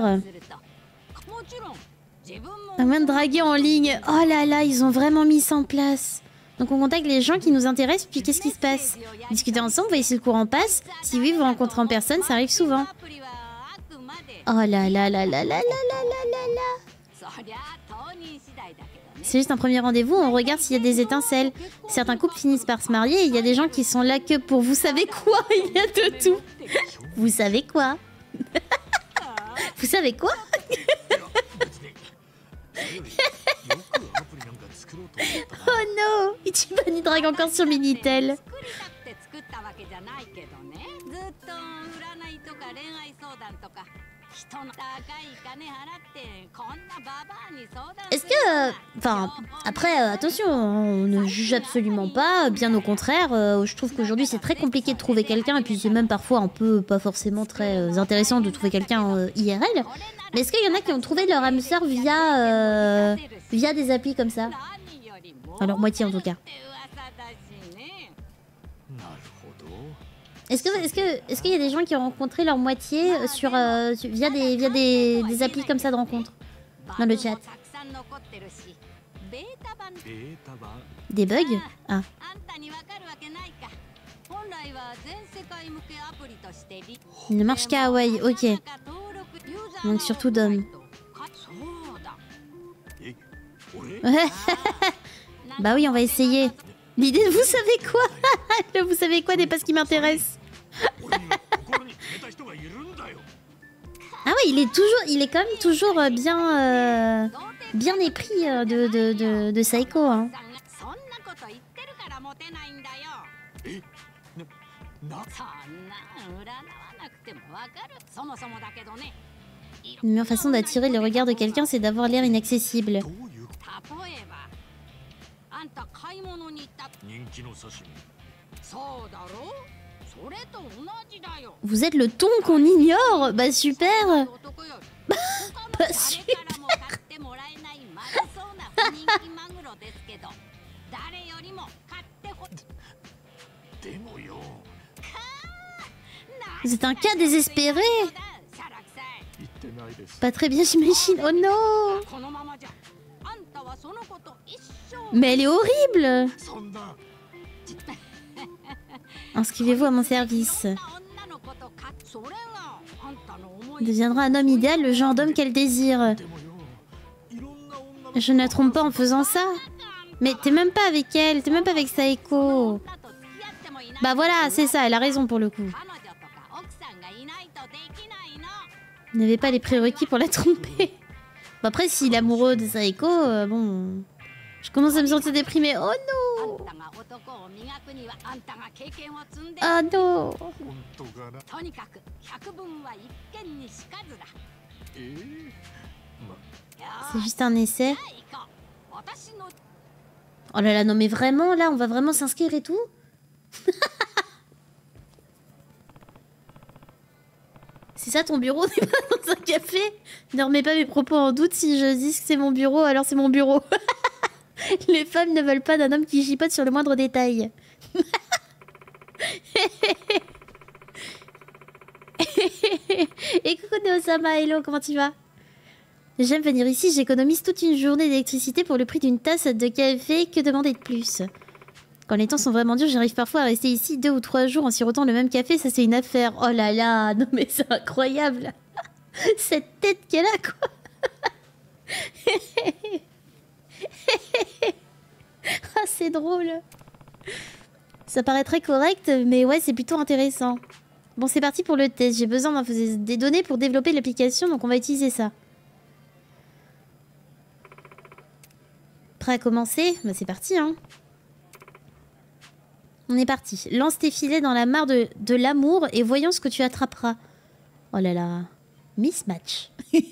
Un moyen de draguer en ligne. Oh là là, ils ont vraiment mis ça en place. Donc on contacte les gens qui nous intéressent, puis qu'est-ce qui se passe? Discuter ensemble, voyez si le courant passe. Si oui, vous rencontrez en personne, ça arrive souvent. Oh là là là là là là là là là. C'est juste un premier rendez-vous, on regarde s'il y a des étincelles. Certains couples finissent par se marier et il y a des gens qui sont là que pour vous savez quoi. Il y a de tout. Vous savez quoi? Vous savez quoi? Oh non, Ichiban il drague encore sur Minitel. Est-ce que... Enfin, après, attention, on ne juge absolument pas, bien au contraire. Je trouve qu'aujourd'hui c'est très compliqué de trouver quelqu'un, et puis c'est même parfois un peu pas forcément très intéressant de trouver quelqu'un IRL. Mais est-ce qu'il y en a qui ont trouvé leur âme sœur via des applis comme ça? À leur moitié en tout cas. Est-ce qu'il y a des gens qui ont rencontré leur moitié via des applis comme ça de rencontre dans le chat? Des bugs? Ah. Il ne marche qu'à Hawaï, ok. Donc surtout d'hommes. Bah oui, on va essayer. L'idée de vous savez quoi? Le vous savez quoi n'est pas ce qui m'intéresse. Ah ouais, il est quand même toujours bien épris de Saeko. Hein. Une meilleure façon d'attirer le regard de quelqu'un, c'est d'avoir l'air inaccessible. Vous êtes le ton qu'on ignore? Bah super. Bah super. C'est un cas désespéré. Pas très bien, j'imagine. Oh non. Mais elle est horrible. Inscrivez-vous à mon service. Deviendra un homme idéal, le genre d'homme qu'elle désire. Je ne la trompe pas en faisant ça. Mais t'es même pas avec elle, t'es même pas avec Saeko. Bah voilà, c'est ça, elle a raison pour le coup. Il n'avait pas les prérequis pour la tromper. Bon, après, s'il est amoureux de Saeko, bon... Je commence à me sentir déprimée. Oh non! Ah non! C'est juste un essai. Oh là là, non mais vraiment, là, on va vraiment s'inscrire et tout? C'est ça ton bureau? T'es pas dans un café? Ne remets pas mes propos en doute. Si je dis que c'est mon bureau, alors c'est mon bureau. Les femmes ne veulent pas d'un homme qui chipote sur le moindre détail. Et coucou Neosama, hello, comment tu vas? J'aime venir ici, j'économise toute une journée d'électricité pour le prix d'une tasse de café. Que demander de plus? Quand les temps sont vraiment durs, j'arrive parfois à rester ici 2 ou 3 jours en sirotant le même café, ça c'est une affaire. Oh là là, non mais c'est incroyable. Cette tête qu'elle a, quoi. Ah, c'est drôle. Ça paraît très correct, mais ouais, c'est plutôt intéressant. Bon, c'est parti pour le test. J'ai besoin des données pour développer l'application, donc on va utiliser ça. Prêt à commencer? Bah, c'est parti, hein. On est parti. Lance tes filets dans la mare de l'amour et voyons ce que tu attraperas. Oh là là. Mismatch.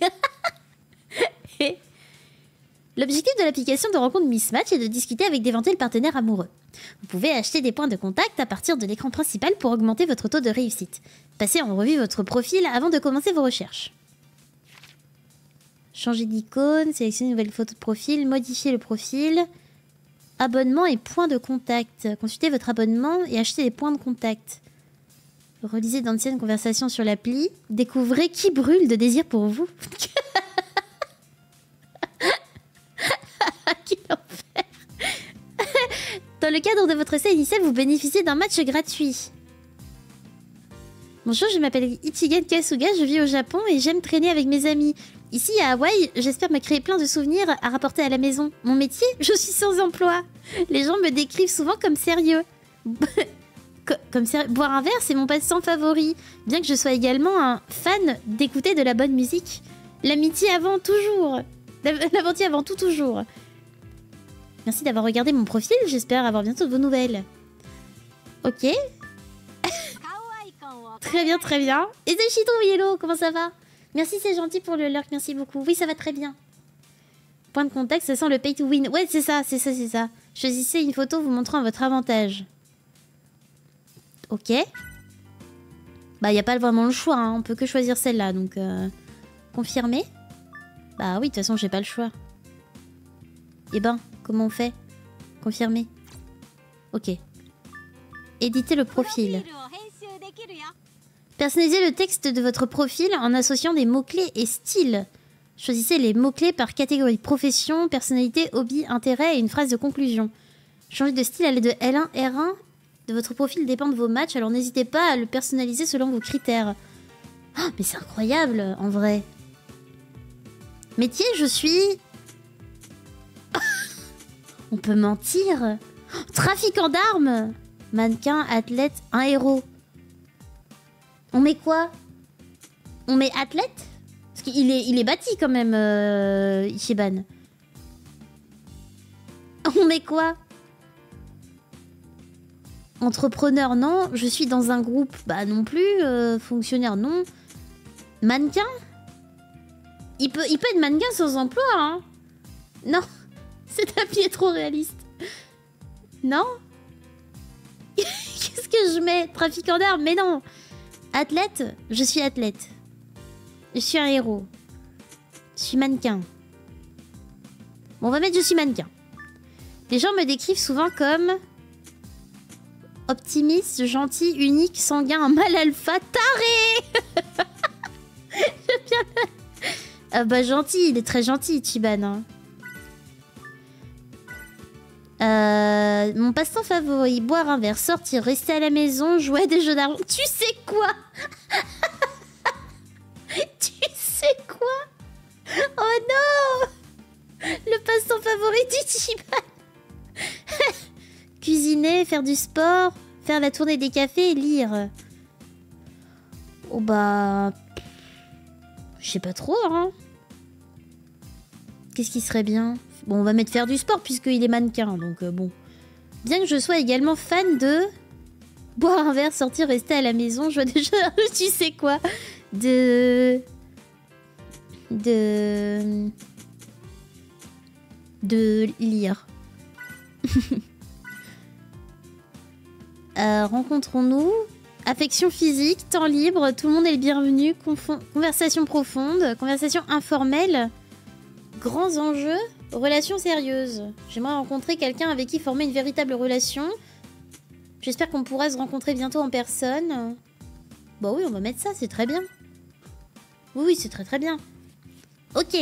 L'objectif de l'application de rencontre Mismatch est de discuter avec d'éventuels partenaires amoureux. Vous pouvez acheter des points de contact à partir de l'écran principal pour augmenter votre taux de réussite. Passez en revue votre profil avant de commencer vos recherches. Changer d'icône, sélectionner une nouvelle photo de profil, modifier le profil. Abonnement et points de contact. Consultez votre abonnement et achetez des points de contact. Relisez d'anciennes conversations sur l'appli. Découvrez qui brûle de désir pour vous. Quel enfer. Dans le cadre de votre essai initial, vous bénéficiez d'un match gratuit. Bonjour, je m'appelle Ichigen Kasuga, je vis au Japon et j'aime traîner avec mes amis. Ici à Hawaï, j'espère me créer plein de souvenirs à rapporter à la maison. Mon métier, je suis sans emploi. Les gens me décrivent souvent comme sérieux. Boire un verre, c'est mon passe-temps favori. Bien que je sois également un fan d'écouter de la bonne musique. L'amitié avant toujours. L'amitié avant tout toujours. Merci d'avoir regardé mon profil, j'espère avoir bientôt de vos nouvelles. Ok. Très bien, très bien. Et Zeshito, hello, comment ça va? Merci, c'est gentil pour le lurk, merci beaucoup. Oui, ça va très bien. Point de contact, ça sent le pay to win. Ouais, c'est ça, c'est ça, c'est ça. Choisissez une photo vous montrant votre avantage. Ok. Bah, y a pas vraiment le choix, hein. On peut que choisir celle-là, donc... Confirmer. Bah oui, de toute façon, j'ai pas le choix. Eh ben, comment on fait? Confirmer. Ok. Éditer le profil. Personnalisez le texte de votre profil en associant des mots-clés et styles. Choisissez les mots-clés par catégorie profession, personnalité, hobby, intérêt et une phrase de conclusion. Changez de style à l'aide de L1, R1 de votre profil dépend de vos matchs, alors n'hésitez pas à le personnaliser selon vos critères. Oh, mais c'est incroyable, en vrai. Métier, je suis... On peut mentir. Trafiquant d'armes. Mannequin, athlète, un héros. On met quoi? On met athlète? Parce qu'il est bâti quand même, Ichiban. On met quoi? Entrepreneur, non. Je suis dans un groupe, bah non plus. Fonctionnaire, non. Mannequin? Il peut être mannequin sans emploi, hein? Non. Cette appli est trop réaliste. Non? Qu'est-ce que je mets? Trafiquant d'armes? Mais non. Athlète? Je suis athlète. Je suis un héros. Je suis mannequin. Bon, on va mettre je suis mannequin. Les gens me décrivent souvent comme... optimiste, gentil, unique, sanguin, un mâle alpha, taré. J'aime bien. Ah bah gentil, il est très gentil, Ichiban. Hein. Mon passe-temps favori, boire un verre, sortir, rester à la maison, jouer à des jeux d'argent. Tu sais quoi? Tu sais quoi? Oh non! Le passe-temps favori d'Ichiban. Cuisiner, faire du sport, faire la tournée des cafés et lire. Oh bah... Je sais pas trop, hein. Qu'est-ce qui serait bien? Bon, on va mettre faire du sport puisqu'il est mannequin, donc bon. Bien que je sois également fan de... boire un verre, sortir, rester à la maison, jouer des jeux... tu sais quoi? De lire. Rencontrons-nous. Affection physique, temps libre, tout le monde est le bienvenu. Conversation profonde, conversation informelle. Grands enjeux, relations sérieuses. J'aimerais rencontrer quelqu'un avec qui former une véritable relation. J'espère qu'on pourra se rencontrer bientôt en personne. Bah oui, on va mettre ça, c'est très bien. Oui, c'est très très bien. Ok.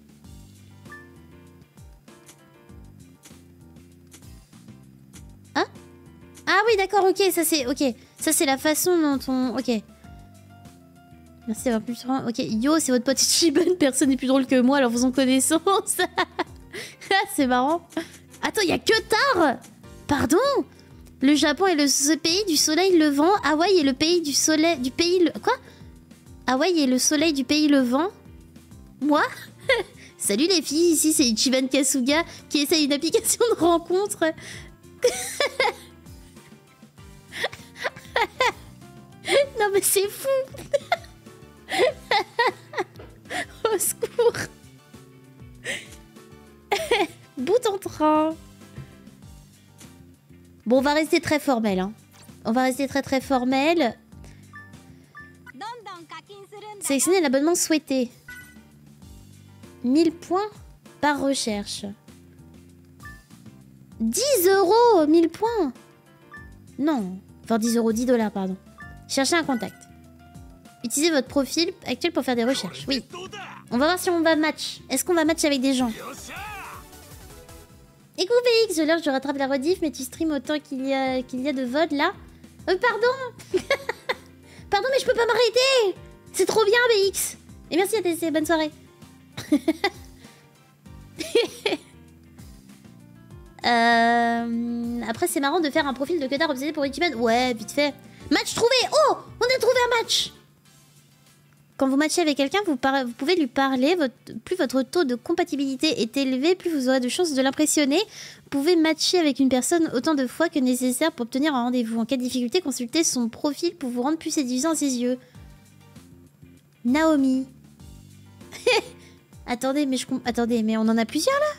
Hein? Ah oui, d'accord, ok, ça c'est... Ok, ça c'est la façon dont on... Ok. Merci d'avoir plus... Ok, yo, c'est votre pote Ichiban, personne n'est plus drôle que moi, alors faisons connaissance. C'est marrant. Attends, il y a que tard. Pardon? Le Japon est ce pays du soleil levant. Hawaï est le pays du soleil... Du pays... Quoi? Hawaï est le soleil du pays levant? Moi? Salut les filles, ici c'est Ichiban Kasuga qui essaye une application de rencontre. Non mais c'est fou. Au secours. Bout en train. Bon, on va rester très formel, hein. On va rester très très formel. Sélectionnez l'abonnement souhaité. 1000 points par recherche. 10 €, 1000 points. Non. Enfin 10 €, 10 $, pardon. Cherchez un contact. Utilisez votre profil actuel pour faire des recherches. Oui. On va voir si on va match. Est-ce qu'on va match avec des gens? Écoute VX, je rattrape la rediff, mais tu streams autant qu'il y a de VOD là. Pardon. Pardon, mais je peux pas m'arrêter. C'est trop bien VX. Et merci ATC, bonne soirée. Après c'est marrant de faire un profil de Kedar obsédé pour Ichiban. Ouais, vite fait. Match trouvé. Oh, on a trouvé un match. Quand vous matchez avec quelqu'un, vous pouvez lui parler. Plus votre taux de compatibilité est élevé, plus vous aurez de chances de l'impressionner. Vous pouvez matcher avec une personne autant de fois que nécessaire pour obtenir un rendez-vous. En cas de difficulté, consultez son profil pour vous rendre plus séduisant à ses yeux. Naomi. Attendez, mais on en a plusieurs là?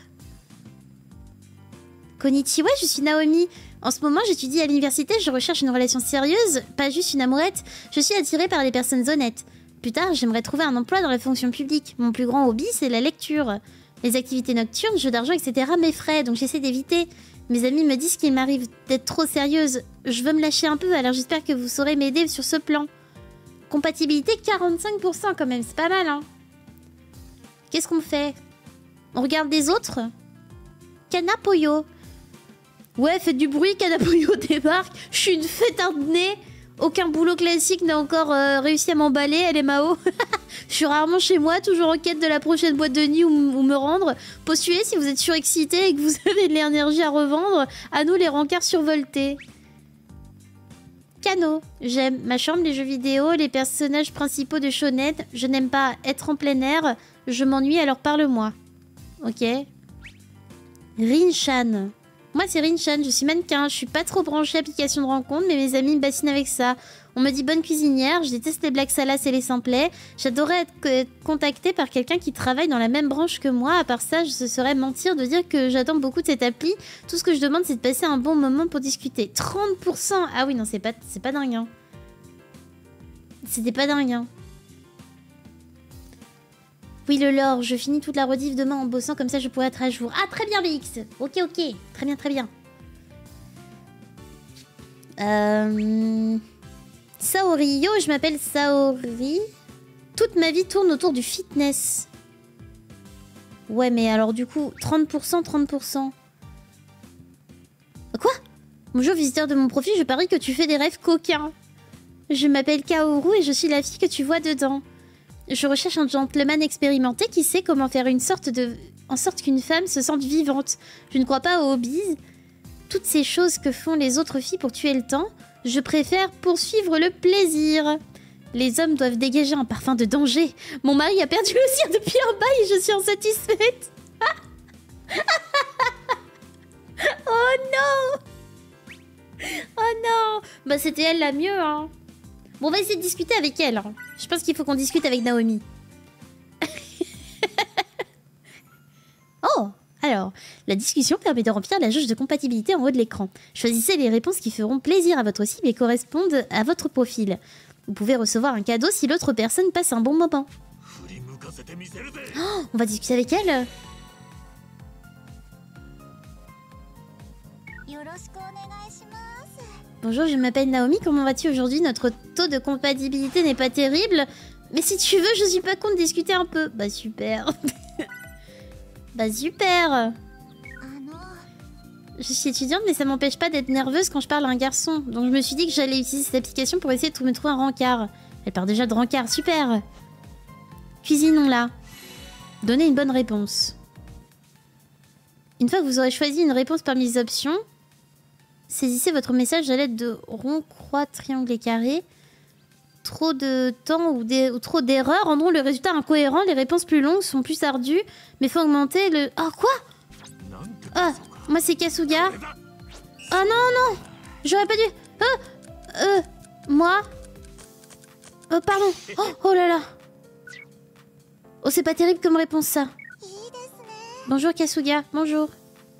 Konnichiwa, je suis Naomi. En ce moment, j'étudie à l'université, je recherche une relation sérieuse, pas juste une amourette. Je suis attirée par les personnes honnêtes. Plus tard, j'aimerais trouver un emploi dans la fonction publique. Mon plus grand hobby, c'est la lecture. Les activités nocturnes, jeux d'argent, etc. m'effraient, donc j'essaie d'éviter. Mes amis me disent qu'il m'arrive d'être trop sérieuse. Je veux me lâcher un peu, alors j'espère que vous saurez m'aider sur ce plan. Compatibilité 45% quand même, c'est pas mal, hein. Qu'est-ce qu'on fait? On regarde des autres? Canapoyo. Ouais, faites du bruit, Canapoyo débarque. Je suis une fêtarde de nez. Aucun boulot classique n'a encore réussi à m'emballer, elle est Mao. Je suis rarement chez moi, toujours en quête de la prochaine boîte de nuit où me rendre. Postulez si vous êtes surexcité et que vous avez de l'énergie à revendre. À nous les rencarts survoltés. Cano. J'aime ma chambre, les jeux vidéo, les personnages principaux de shonen. Je n'aime pas être en plein air. Je m'ennuie, alors parle-moi. Ok. Rinchan. Moi c'est Rinchan, je suis mannequin, je suis pas trop branchée application de rencontre, mais mes amis me bassinent avec ça. On me dit bonne cuisinière, je déteste les black salas et les simplets. J'adorerais être contactée par quelqu'un qui travaille dans la même branche que moi. À part ça, ce serait mentir de dire que j'attends beaucoup de cette appli. Tout ce que je demande, c'est de passer un bon moment pour discuter. 30%. Ah oui, non, c'est pas dingue, hein. C'était pas dingue, hein. Oui, le lore, je finis toute la rediff demain en bossant, comme ça je pourrai être à jour. Ah, très bien, VX. Ok, ok. Très bien, très bien. Saori. Yo, je m'appelle Saori. Toute ma vie tourne autour du fitness. Ouais, mais alors du coup, 30%, 30%. Quoi? Bonjour, visiteur de mon profil, je parie que tu fais des rêves coquins. Je m'appelle Kaoru et je suis la fille que tu vois dedans. Je recherche un gentleman expérimenté qui sait comment faire en sorte qu'une femme se sente vivante. Je ne crois pas aux hobbies. Toutes ces choses que font les autres filles pour tuer le temps, je préfère poursuivre le plaisir. Les hommes doivent dégager un parfum de danger. Mon mari a perdu le sien depuis un bail et je suis insatisfaite. Oh non! Oh non! Bah c'était elle la mieux, hein. Bon, on va essayer de discuter avec elle. Hein. Je pense qu'il faut qu'on discute avec Naomi. Oh! Alors, la discussion permet de remplir la jauge de compatibilité en haut de l'écran. Choisissez les réponses qui feront plaisir à votre cible et correspondent à votre profil. Vous pouvez recevoir un cadeau si l'autre personne passe un bon moment. Oh, on va discuter avec elle. Bonjour, je m'appelle Naomi, comment vas-tu aujourd'hui? Notre taux de compatibilité n'est pas terrible, mais si tu veux, je suis pas contre discuter un peu. Bah super. Bah super. Je suis étudiante, mais ça m'empêche pas d'être nerveuse quand je parle à un garçon. Donc je me suis dit que j'allais utiliser cette application pour essayer de me trouver un rencard. Elle part déjà de rencard, super. Cuisinons-la. Donnez une bonne réponse. Une fois que vous aurez choisi une réponse parmi les options, saisissez votre message à l'aide de rond, croix, triangle et carré. Trop de temps ou trop d'erreurs rendront le résultat incohérent. Les réponses plus longues sont plus ardues, mais faut augmenter le... Oh, quoi? Ah, moi c'est Kasuga. Oh non, non, j'aurais pas dû... moi... pardon. Oh là là. Oh, c'est pas terrible comme réponse, ça. Bonjour Kasuga, bonjour.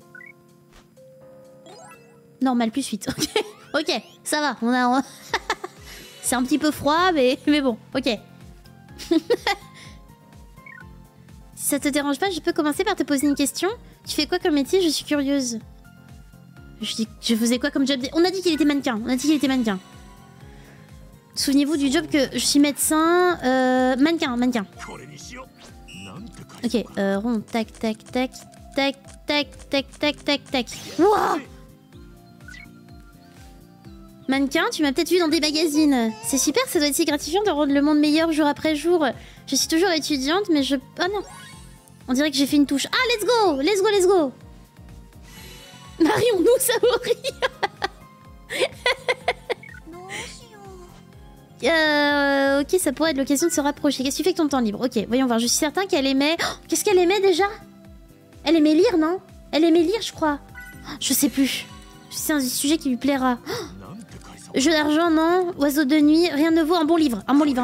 Normal, plus 8. Ok, ok, ça va, on a... C'est un petit peu froid, mais bon, ok. ça te dérange pas, je peux commencer par te poser une question. Tu fais quoi comme métier? Je suis curieuse. Je faisais quoi comme job? On a dit qu'il était mannequin. Souvenez-vous du job que je suis médecin. Mannequin. Ok, rond, tac. Wouah! Mannequin, tu m'as peut-être vu dans des magazines. C'est super, ça doit être si gratifiant de rendre le monde meilleur jour après jour. Je suis toujours étudiante, mais je... Ah non. On dirait que j'ai fait une touche. Ah, let's go. Marions-nous, Saori. Ok, ça pourrait être l'occasion de se rapprocher. Qu'est-ce que tu fais avec ton temps libre? Ok, voyons voir. Je suis certain qu'elle aimait... Oh, qu'est-ce qu'elle aimait déjà? Elle aimait lire, non? Elle aimait lire, je crois. Oh, je sais plus. C'est un sujet qui lui plaira. Oh, jeu d'argent, non. Oiseau de nuit, rien ne vaut. Un bon livre.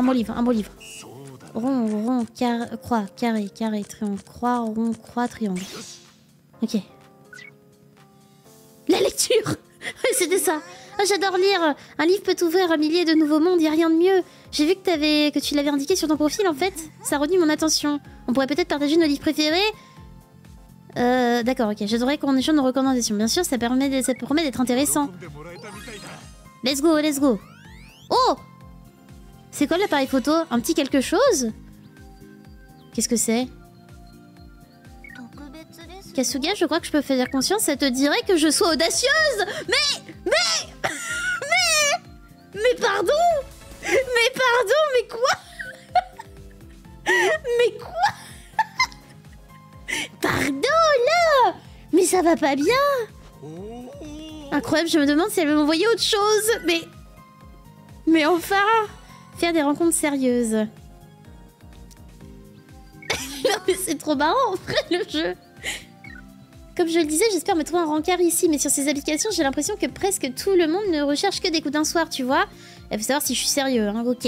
Rond, croix, carré, triangle, croix, rond, croix, triangle. Ok. La lecture. C'était ça. Ah, j'adore lire. Un livre peut t'ouvrir un millier de nouveaux mondes, y a rien de mieux. J'ai vu que tu l'avais indiqué sur ton profil en fait. Ça a retenu mon attention. On pourrait peut-être partager nos livres préférés. D'accord, ok. J'adorerais qu'on échange nos recommandations. Bien sûr, ça promet d'être intéressant. Let's go. Oh! C'est quoi l'appareil photo? Un petit quelque chose? Qu'est-ce que c'est? Kasuga, je crois que je peux faire conscience. Ça te dirait que je sois audacieuse? Mais pardon? Mais quoi? Mais quoi? Pardon, là! Mais ça va pas bien! Incroyable, je me demande si elle veut m'envoyer autre chose. Mais enfin! Faire des rencontres sérieuses. Non mais c'est trop marrant en vrai le jeu. Comme je le disais, j'espère me trouver un rencard ici, mais sur ces applications, j'ai l'impression que presque tout le monde ne recherche que des coups d'un soir, tu vois. Il faut savoir si je suis sérieux, hein, ok.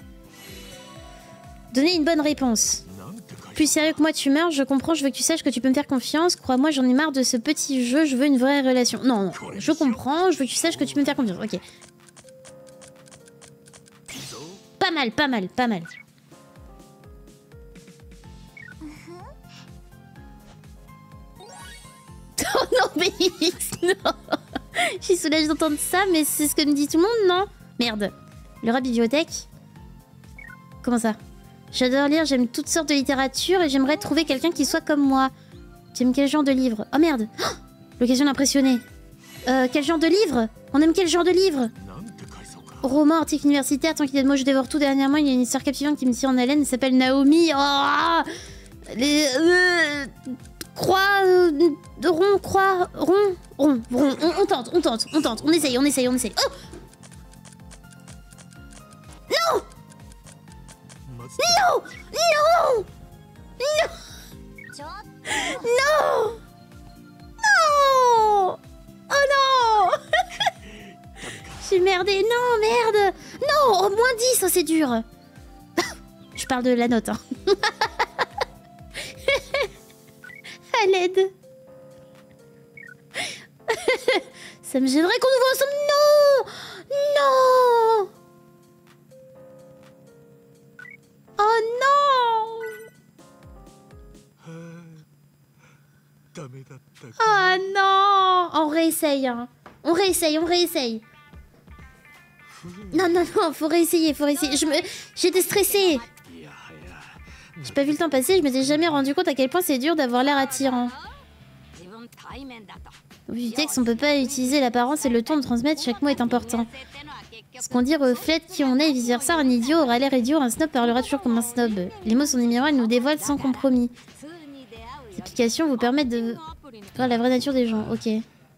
Donnez une bonne réponse. Plus sérieux que moi, tu meurs, je comprends, je veux que tu saches que tu peux me faire confiance. Crois-moi, j'en ai marre de ce petit jeu, je veux une vraie relation. Non, je comprends, je veux que tu saches que tu peux me faire confiance, ok. Pas mal. Oh non, mais non. Je suis soulagée d'entendre ça, mais c'est ce que me dit tout le monde, non? Merde. Le bibliothèque. Comment ça? J'adore lire, j'aime toutes sortes de littérature et j'aimerais trouver quelqu'un qui soit comme moi. Tu aimes quel genre de livre? Oh merde. Oh, l'occasion d'impressionner. Quel genre de livre? On aime quel genre de livre? Roman, article universitaire, tant qu'il y a de moi je dévore tout. Dernièrement, il y a une histoire captivante qui me tire en haleine, elle s'appelle Naomi. Oh, les... Croix, rond. On tente. On essaye. Oh! Non! Oh non! Je suis merdée. Non, merde! Non! Au moins 10, ça c'est dur. Je parle de la note, hein. À l'aide. Ça me gênerait qu'on nous voit ensemble. Non! Oh non! Oh non! On réessaye, hein. On réessaye. Non, faut réessayer. J'étais stressée. J'ai pas vu le temps passer, je m'étais jamais rendu compte à quel point c'est dur d'avoir l'air attirant. Au vu du texte, on peut pas utiliser l'apparence et le ton de transmettre, chaque mot est important. Ce qu'on dit reflète qui on est et vice versa, un idiot aura l'air idiot, un snob parlera toujours comme un snob. Les mots sont des miroirs, ils nous dévoilent sans compromis. Ces applications vous permettent de voir la vraie nature des gens, ok.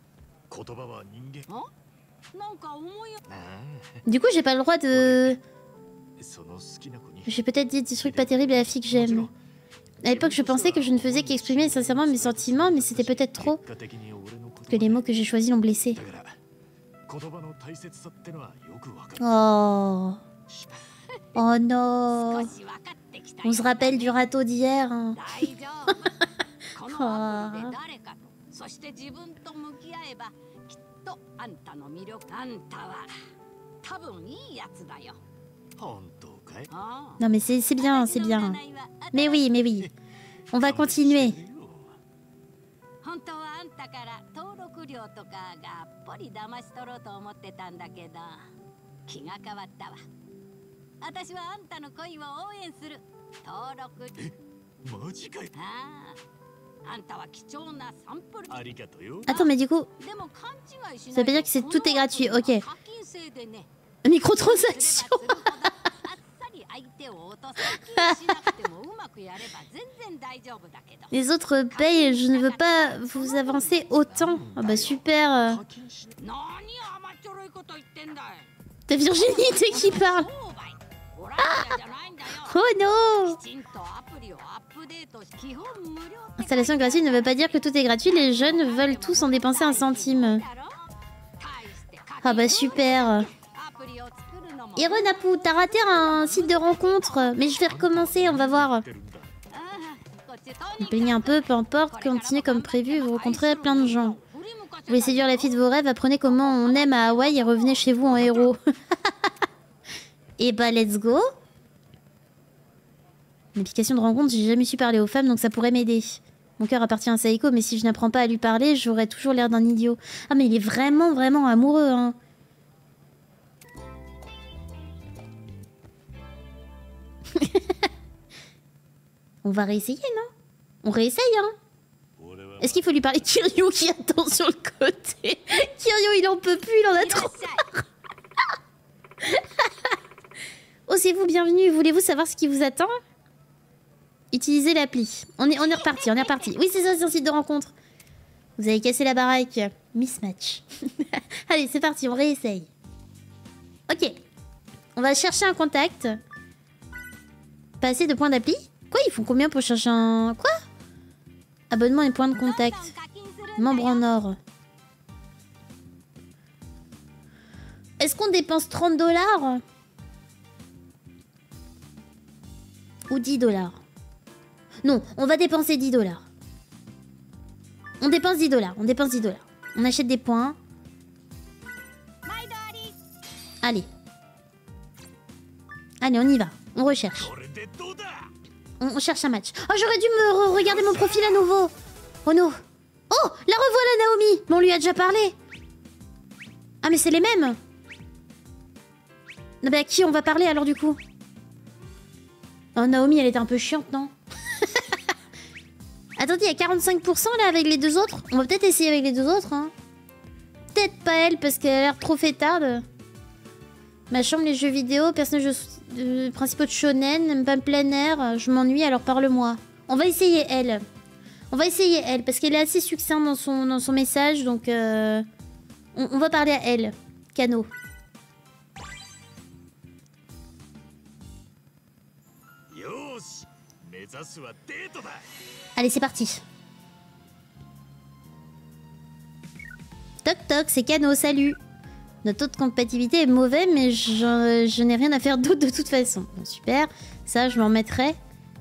Du coup, j'ai pas le droit de... J'ai peut-être dit des trucs pas terribles à la fille que j'aime. À l'époque, je pensais que je ne faisais qu'exprimer sincèrement mes sentiments, mais c'était peut-être trop. Que les mots que j'ai choisis l'ont blessé. Oh. Oh non. On se rappelle du râteau d'hier. Hein. Oh. Non mais c'est bien. Mais oui. On va continuer. 本当はあんたから登録料とかがっぽり騙し取ろうと思ってたんだけど気が変わったわ。私はあんたの恋を応援する。登録。 マジかよ。 ああ、あんたは貴重なサンプル。 ありがとうよ。 Attends, mais du coup, でも勘違いし ça ない veut dire que c'est tout est gratuit. Ok. 課金制でね。 Microtransaction. あっさり相手を落とす。課金しなくてもうまくやれば全然大丈夫だけど。 Les autres payent, je ne veux pas vous avancer autant. Ah bah super. 何甘っちょろいこと言ってんだい。 T'as Virginité qui parle. Oh non. Installation gratuite ne veut pas dire que tout est gratuit. Les jeunes veulent tous en dépenser un centime. Ah bah super. Irenapu, t'as raté un site de rencontre. Mais je vais recommencer, on va voir. Plaignez un peu, peu importe. Continuez comme prévu, vous rencontrerez plein de gens. Vous voulez séduire la fille de vos rêves, apprenez comment on aime à Hawaï et revenez chez vous en héros. Et bah let's go. Une application de rencontre, j'ai jamais su parler aux femmes donc ça pourrait m'aider. Mon cœur appartient à Saeko mais si je n'apprends pas à lui parler, j'aurai toujours l'air d'un idiot. Ah mais il est vraiment vraiment amoureux hein. On va réessayer non? On réessaye hein. Est-ce qu'il faut lui parler Kiryu qui attend sur le côté? Kiryu il en peut plus, il en a trop. Osez-vous, bienvenue. Voulez-vous savoir ce qui vous attend? Utilisez l'appli. On est reparti, on est reparti. Oui, c'est ça, c'est un site de rencontre. Vous avez cassé la baraque. Mismatch. Allez, c'est parti, on réessaye. Ok. On va chercher un contact. Pas assez de points d'appli? Quoi, ils font combien pour chercher un... Quoi? Abonnement et points de contact. Membre en or. Est-ce qu'on dépense 30 $? Ou 10 $? Non, on va dépenser 10 $. On dépense 10 $. On dépense 10 $. On achète des points. Allez. Allez, on y va. On recherche. On cherche un match. Oh, j'aurais dû me regarder mon profil à nouveau. Oh non. Oh, la revoilà Naomi. Mais on lui a déjà parlé. Ah, mais c'est les mêmes. Non, mais à qui on va parler alors du coup? Oh, Naomi, elle était un peu chiante, non? Attendez, il y a 45% là avec les deux autres. On va peut-être essayer avec les deux autres. Hein. Peut-être pas elle parce qu'elle a l'air trop fêtarde. Ma chambre, les jeux vidéo, personnages principaux de shonen, même pas plein air. Je m'ennuie, alors parle-moi. On va essayer elle. On va essayer elle parce qu'elle est assez succincte dans son message. Donc, on va parler à elle. Kano. Allez, c'est parti. Toc toc, c'est Kano, salut. Notre taux de compatibilité est mauvais, mais je n'ai rien à faire d'autre de toute façon. Bon, super, ça je m'en remettrai.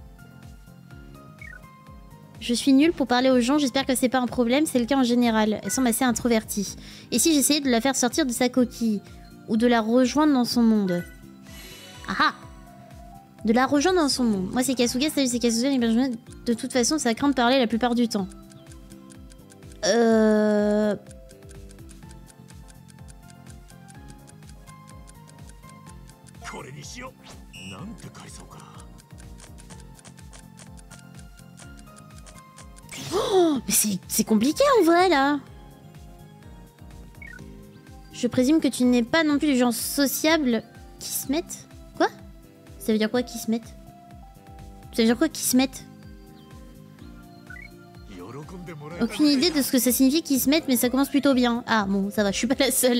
Je suis nulle pour parler aux gens, j'espère que c'est pas un problème, c'est le cas en général. Elles semblent assez introverties. Et si j'essayais de la faire sortir de sa coquille? Ou de la rejoindre dans son monde? Ah ah! De la rejoindre dans son monde. Moi c'est Kasuga, salut c'est Kasuga, de toute façon ça craint de parler la plupart du temps. Oh, mais c'est compliqué en vrai là. Je présume que tu n'es pas non plus les gens sociables qui se mettent. Quoi? Ça veut dire quoi qui se mettent? Ça veut dire quoi qui se mettent? Aucune idée de ce que ça signifie qui se mettent, mais ça commence plutôt bien. Ah bon, ça va, je suis pas la seule.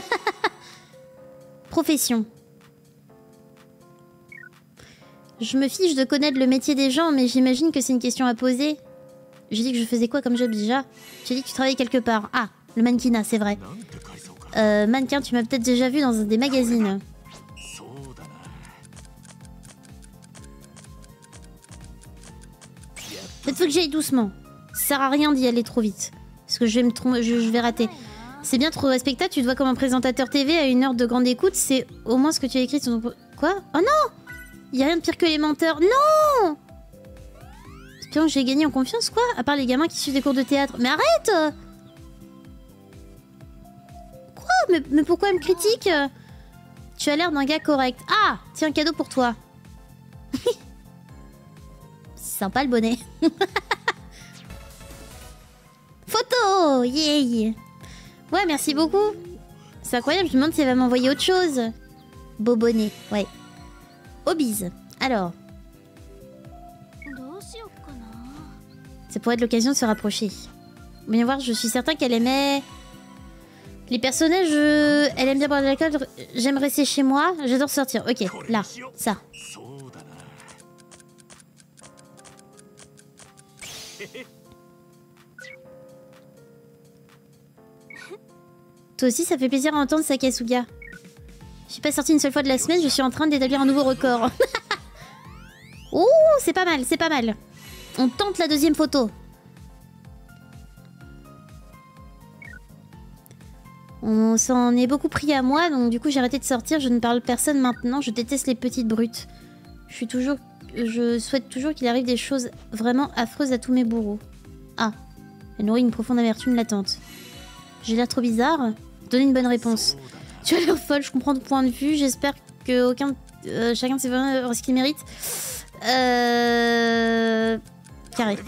Profession. Je me fiche de connaître le métier des gens, mais j'imagine que c'est une question à poser. J'ai dit que je faisais quoi comme job déjà? J'ai dit que tu travaillais quelque part. Ah, le mannequinat, c'est vrai. Mannequin, tu m'as peut-être déjà vu dans des magazines. Peut-être faut que j'aille doucement. Ça sert à rien d'y aller trop vite. Parce que je vais rater. C'est bien trop respectable, tu te vois comme un présentateur TV à une heure de grande écoute. C'est au moins ce que tu as écrit sur ton... Quoi? Oh non! Il y a rien de pire que les menteurs. Non! que j'ai gagné en confiance, quoi. À part les gamins qui suivent des cours de théâtre. Mais arrête! Quoi? Mais pourquoi elle me critique? Tu as l'air d'un gars correct. Ah! Tiens, un cadeau pour toi. C'est sympa le bonnet. Photo! Yay! Ouais, merci beaucoup. C'est incroyable, je me demande si elle va m'envoyer autre chose. Beau bonnet, ouais. Hobbies. Alors. Ça pourrait être l'occasion de se rapprocher. Voyons voir, je suis certain qu'elle aimait... Les personnages, elle aime bien boire de l'alcool. J'aime rester chez moi. J'adore sortir. Ok, là, ça. Toi aussi, ça fait plaisir à entendre, Sakasuga. Je suis pas sortie une seule fois de la semaine, je suis en train d'établir un nouveau record. Oh, c'est pas mal, c'est pas mal. On tente la deuxième photo. On s'en est beaucoup pris à moi, donc du coup j'ai arrêté de sortir, je ne parle personne maintenant, je déteste les petites brutes. Je souhaite toujours qu'il arrive des choses vraiment affreuses à tous mes bourreaux. Ah, elle nourrit une profonde amertume latente. J'ai l'air trop bizarre? Donnez une bonne réponse. Tu as l'air folle, je comprends ton point de vue, j'espère que chacun de ses vraiment aura ce qu'il mérite. Carré.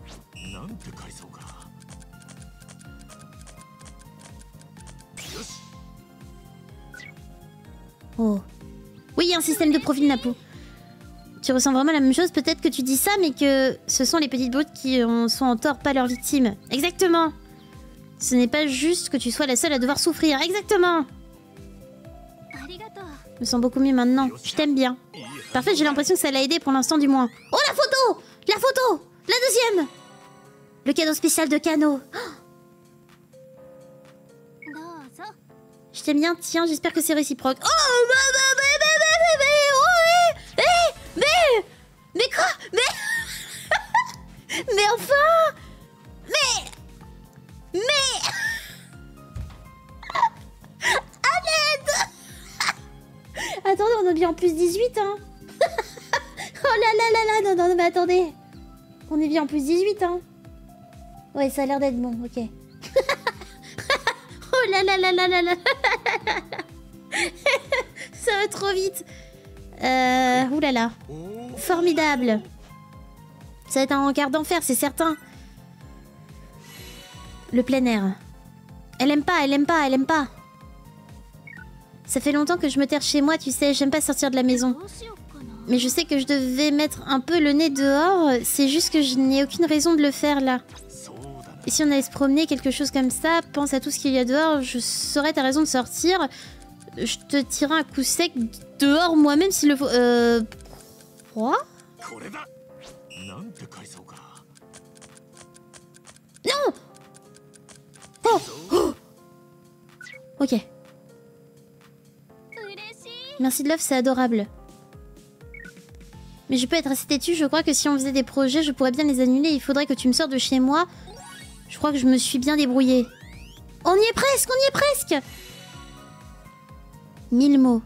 Oh. Oui, il y a un système de profil Napo. Tu ressens vraiment la même chose? Peut-être que tu dis ça, mais que ce sont les petites brutes qui sont en tort, pas leurs victimes. Exactement. Ce n'est pas juste que tu sois la seule à devoir souffrir. Exactement. Je me sens beaucoup mieux maintenant. Je t'aime bien. Parfait, j'ai l'impression que ça l'a aidé pour l'instant du moins. Oh, la photo! La photo! La deuxième! Le cadeau spécial de Kano. Oh, je t'aime bien, tiens, j'espère que c'est réciproque. Oh, mais quoi? Mais enfin! Mais à l'aide! Attendez, on est bien en plus 18, hein. Oh là là là là, non, mais attendez. On est bien en plus 18, hein. Ouais, ça a l'air d'être bon, ok. Oh là là là là là là. Ça va trop vite. Ouh là là. Formidable. Ça va être un encart d'enfer, c'est certain. Le plein air. Elle aime pas, elle aime pas, elle aime pas. Ça fait longtemps que je me terre chez moi, tu sais, j'aime pas sortir de la maison. Mais je sais que je devais mettre un peu le nez dehors, c'est juste que je n'ai aucune raison de le faire là. Et si on allait se promener, quelque chose comme ça, pense à tout ce qu'il y a dehors, je saurais ta raison de sortir. Je te tirerai un coup sec dehors moi-même s'il le faut. Quoi? Non! Oh! Oh! Ok. Merci de l'œuf, c'est adorable. Mais je peux être assez têtue, je crois que si on faisait des projets, je pourrais bien les annuler. Il faudrait que tu me sortes de chez moi. Je crois que je me suis bien débrouillée. On y est presque, on y est presque! 1000 mots.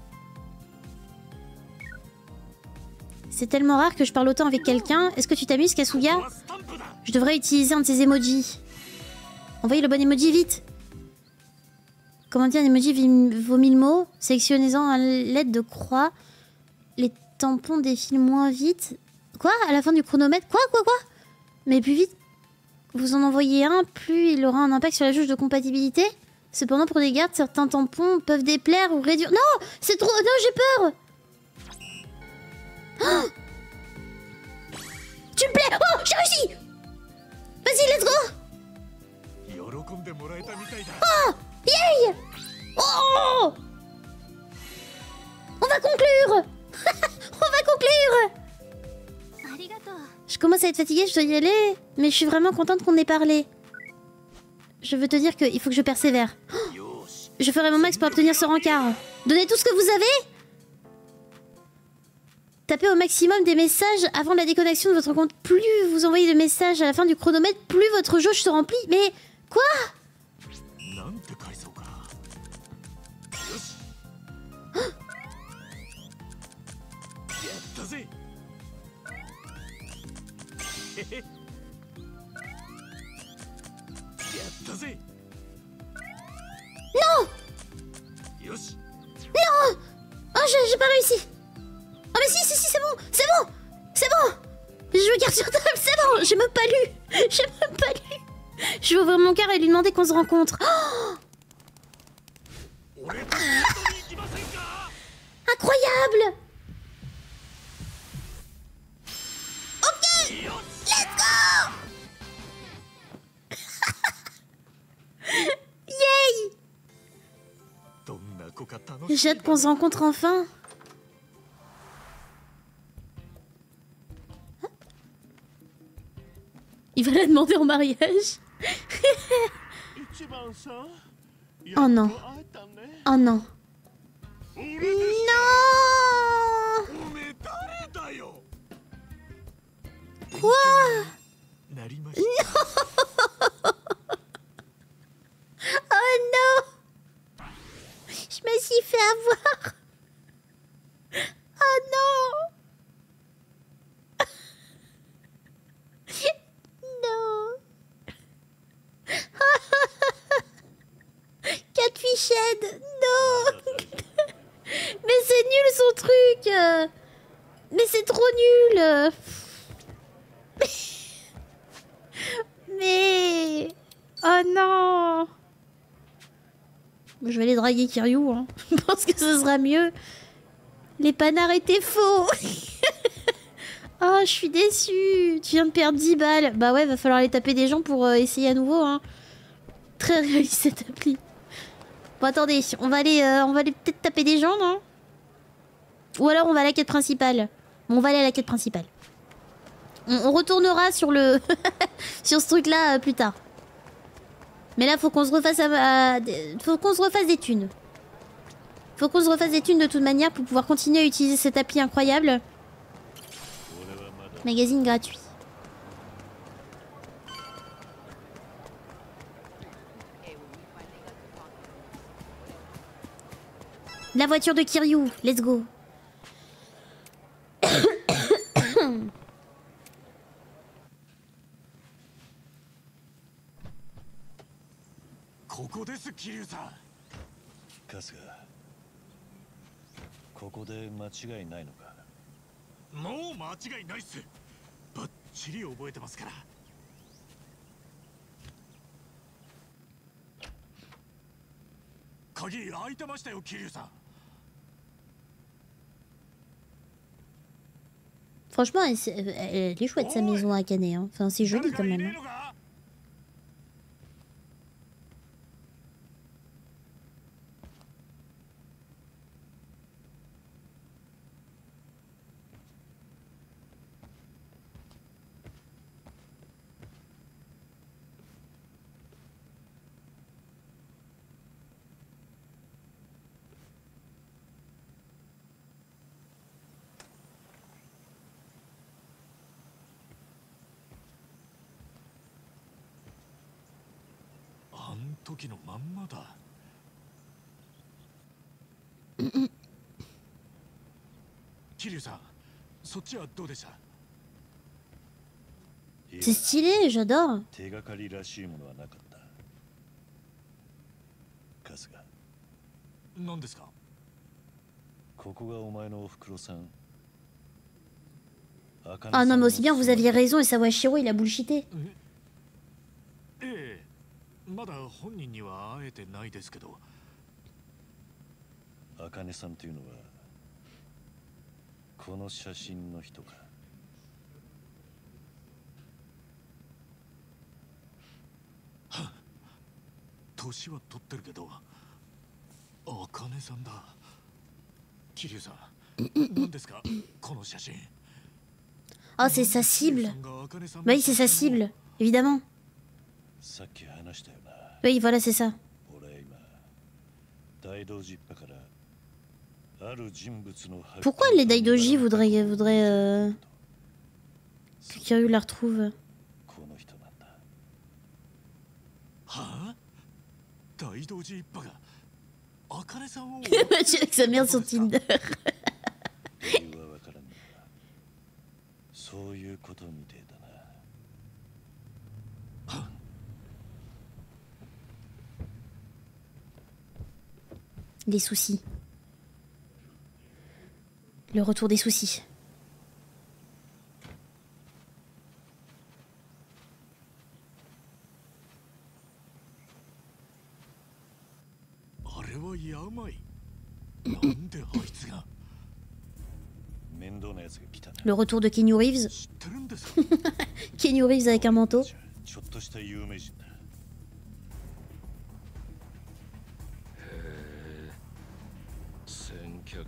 C'est tellement rare que je parle autant avec quelqu'un. Est-ce que tu t'amuses, Kasuga? Je devrais utiliser un de ces emojis. Envoyez le bon emoji vite. Commenter un emoji vaut 1000 mots. Sélectionnez-en à l'aide de croix. Les tampons défilent moins vite. Quoi? À la fin du chronomètre? Quoi? Mais plus vite vous en envoyez un, plus il aura un impact sur la jauge de compatibilité. Cependant, pour les gardes, certains tampons peuvent déplaire ou réduire... Non! C'est trop... Non, j'ai peur! Oh, tu me plais! Oh, j'ai réussi! Vas-y, let's go! Oh! Yay! Oh! On va conclure! On va conclure! Je commence à être fatiguée, je dois y aller. Mais je suis vraiment contente qu'on ait parlé. Je veux te dire qu'il faut que je persévère. Oh, je ferai mon max pour obtenir ce rencard. Donnez tout ce que vous avez. Tapez au maximum des messages avant la déconnexion de votre compte. Plus vous envoyez de messages à la fin du chronomètre, plus votre jauge se remplit. Mais quoi? Non! Non! Oh, j'ai pas réussi. Oh mais si, c'est bon. C'est bon. C'est bon. Je regarde sur table, c'est bon. J'ai même pas lu. J'ai même pas lu. Je vais ouvrir mon cœur et lui demander qu'on se rencontre. Oh, incroyable. Ok. Let's go. Yay. J'ai hâte qu'on se rencontre enfin. Il va la demander en mariage. Oh non. Oh non. Non. Quoi? Non. Oh non. Je me suis fait avoir. Oh non. Non. Catfished. Non. Mais c'est nul son truc. Mais c'est trop nul. Mais... Oh non. Je vais aller draguer Kiryu, hein. Je pense que ce sera mieux. Les panards étaient faux. Oh, je suis déçue. Tu viens de perdre 10 balles. Bah ouais, va falloir aller taper des gens pour essayer à nouveau, hein. Très réaliste cette appli. Bon, attendez, on va aller peut-être taper des gens, non? Ou alors on va à la quête principale. Bon, on va aller à la quête principale. On retournera sur le... sur ce truc-là plus tard. Mais là, faut qu'on se refasse faut qu'on se refasse des thunes. Faut qu'on se refasse des thunes de toute manière pour pouvoir continuer à utiliser cette appli incroyable. Magazine gratuit. La voiture de Kiryu, let's go. Franchement, elle est chouette sa maison à Akane, hein. Enfin, c'est joli quand même. Hein. C'est stylé, j'adore. Ah non mais aussi bien vous aviez raison et Sawashiro il a bullshité. まだ本人には会えてないですけど。茜さんっていうのはこの写真の人か。年は取ってるけど、茜さんだ。桐生さん、何ですかこの写真。 Oh c'est sa cible. Bah oui c'est sa cible, évidemment. Oui, voilà, c'est ça. Pourquoi les Daidoji voudraient que Kiryu la retrouve? Imagine avec sa mère sur Tinder. Les soucis. Le retour des soucis. あれは病。なんであいつが。 面倒なやつが来たな。 Le retour de Keanu Reeves. 知ってるんですか。 Keanu Reeves avec un manteau. ちょっとした有名人だ。へえ。先客か。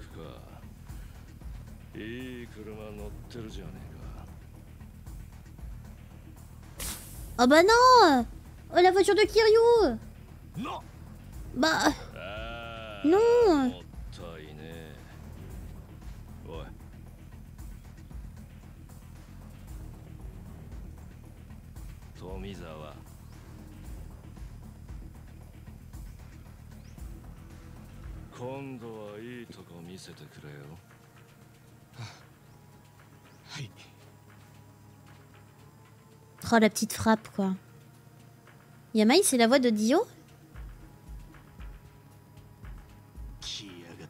いい車乗ってるじゃねえか。 Ah bah non. Oh, la voiture de Kiryu. Non. Bah... Non. もったいねえ。おい。富澤。今度はいいとこ見せてくれよ。 はい。 Oh, la petite frappe, quoi. Yamai, c'est la voix de Dio? 来やがった。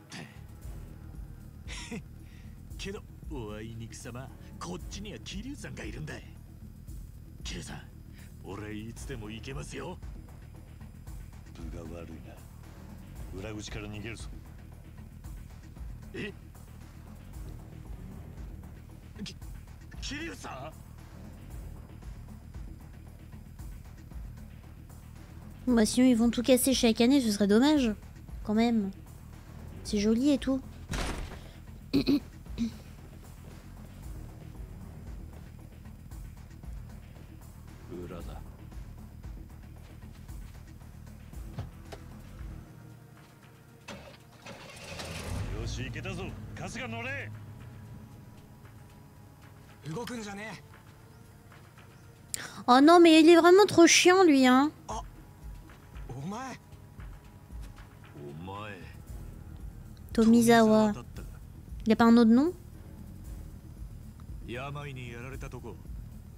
けど、おあいにくさま、こっちには桐生さんがいるんだ。桐生さん、俺いつでも行けますよ。 分が悪いな。裏口から逃げるぞ。 え？桐生さん？ Bah sinon ils vont tout casser chaque année, ce serait dommage. Quand même. C'est joli et tout. 裏だ。よし、行けたぞ。春日乗れ。 動くんじゃねえ。 Oh non, mais il est vraiment trop chiant lui, hein. お前。 お前。 Tomizawa. Il a pas un autre nom? 病にやられたとこ。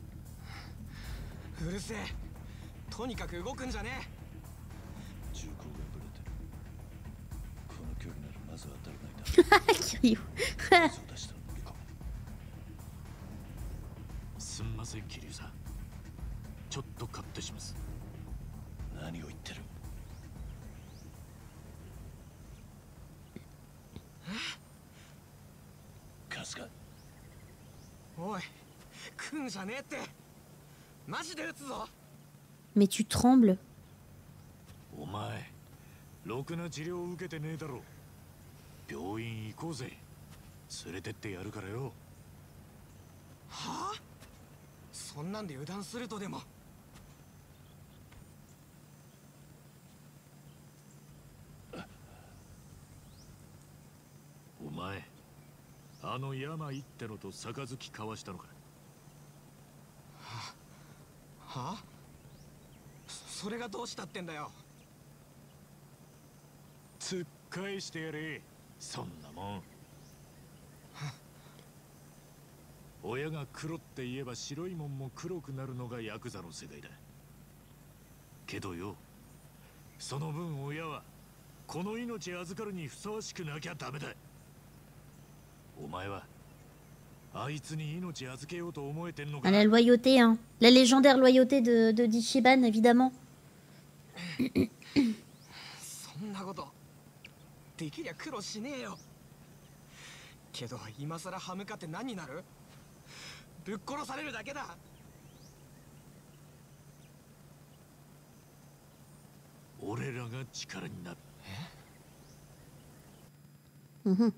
うるせえ。とにかく動くんじゃねえ。 銃口がぶれてる。この距離ならまず当たらないだろう。 Kiryu. そう出したら乗り込め。 すんません、桐生さん。ちょっとカットします。 何を言ってる。春日。 おい、来んじゃねえって。マジで撃つぞ。 Mais tu trembles. お前、ろくな治療を受けてねえだろ。病院行こうぜ。連れてってやるからよ。 はあ？そんなんで油断するとでも。 お前、あの病ってのと杯交わしたのか。 はあ？それがどうしたってんだよ。 突っ返してやれ。そんなもん。親が黒って言えば白いもんも黒くなるのがヤクザの世界だ。けどよ、その分親はこの命預かるにふさわしくなきゃダメだ。お前はあいつに命預けようと思えてんのか。 Ah, la loyauté, hein. La légendaire loyauté de d'Ichiban, évidemment. そんなことできりゃ苦労しねえよ。けど今さら歯向かって何になる？ぶっ殺されるだけだ。 俺らが力になる。 Mhm.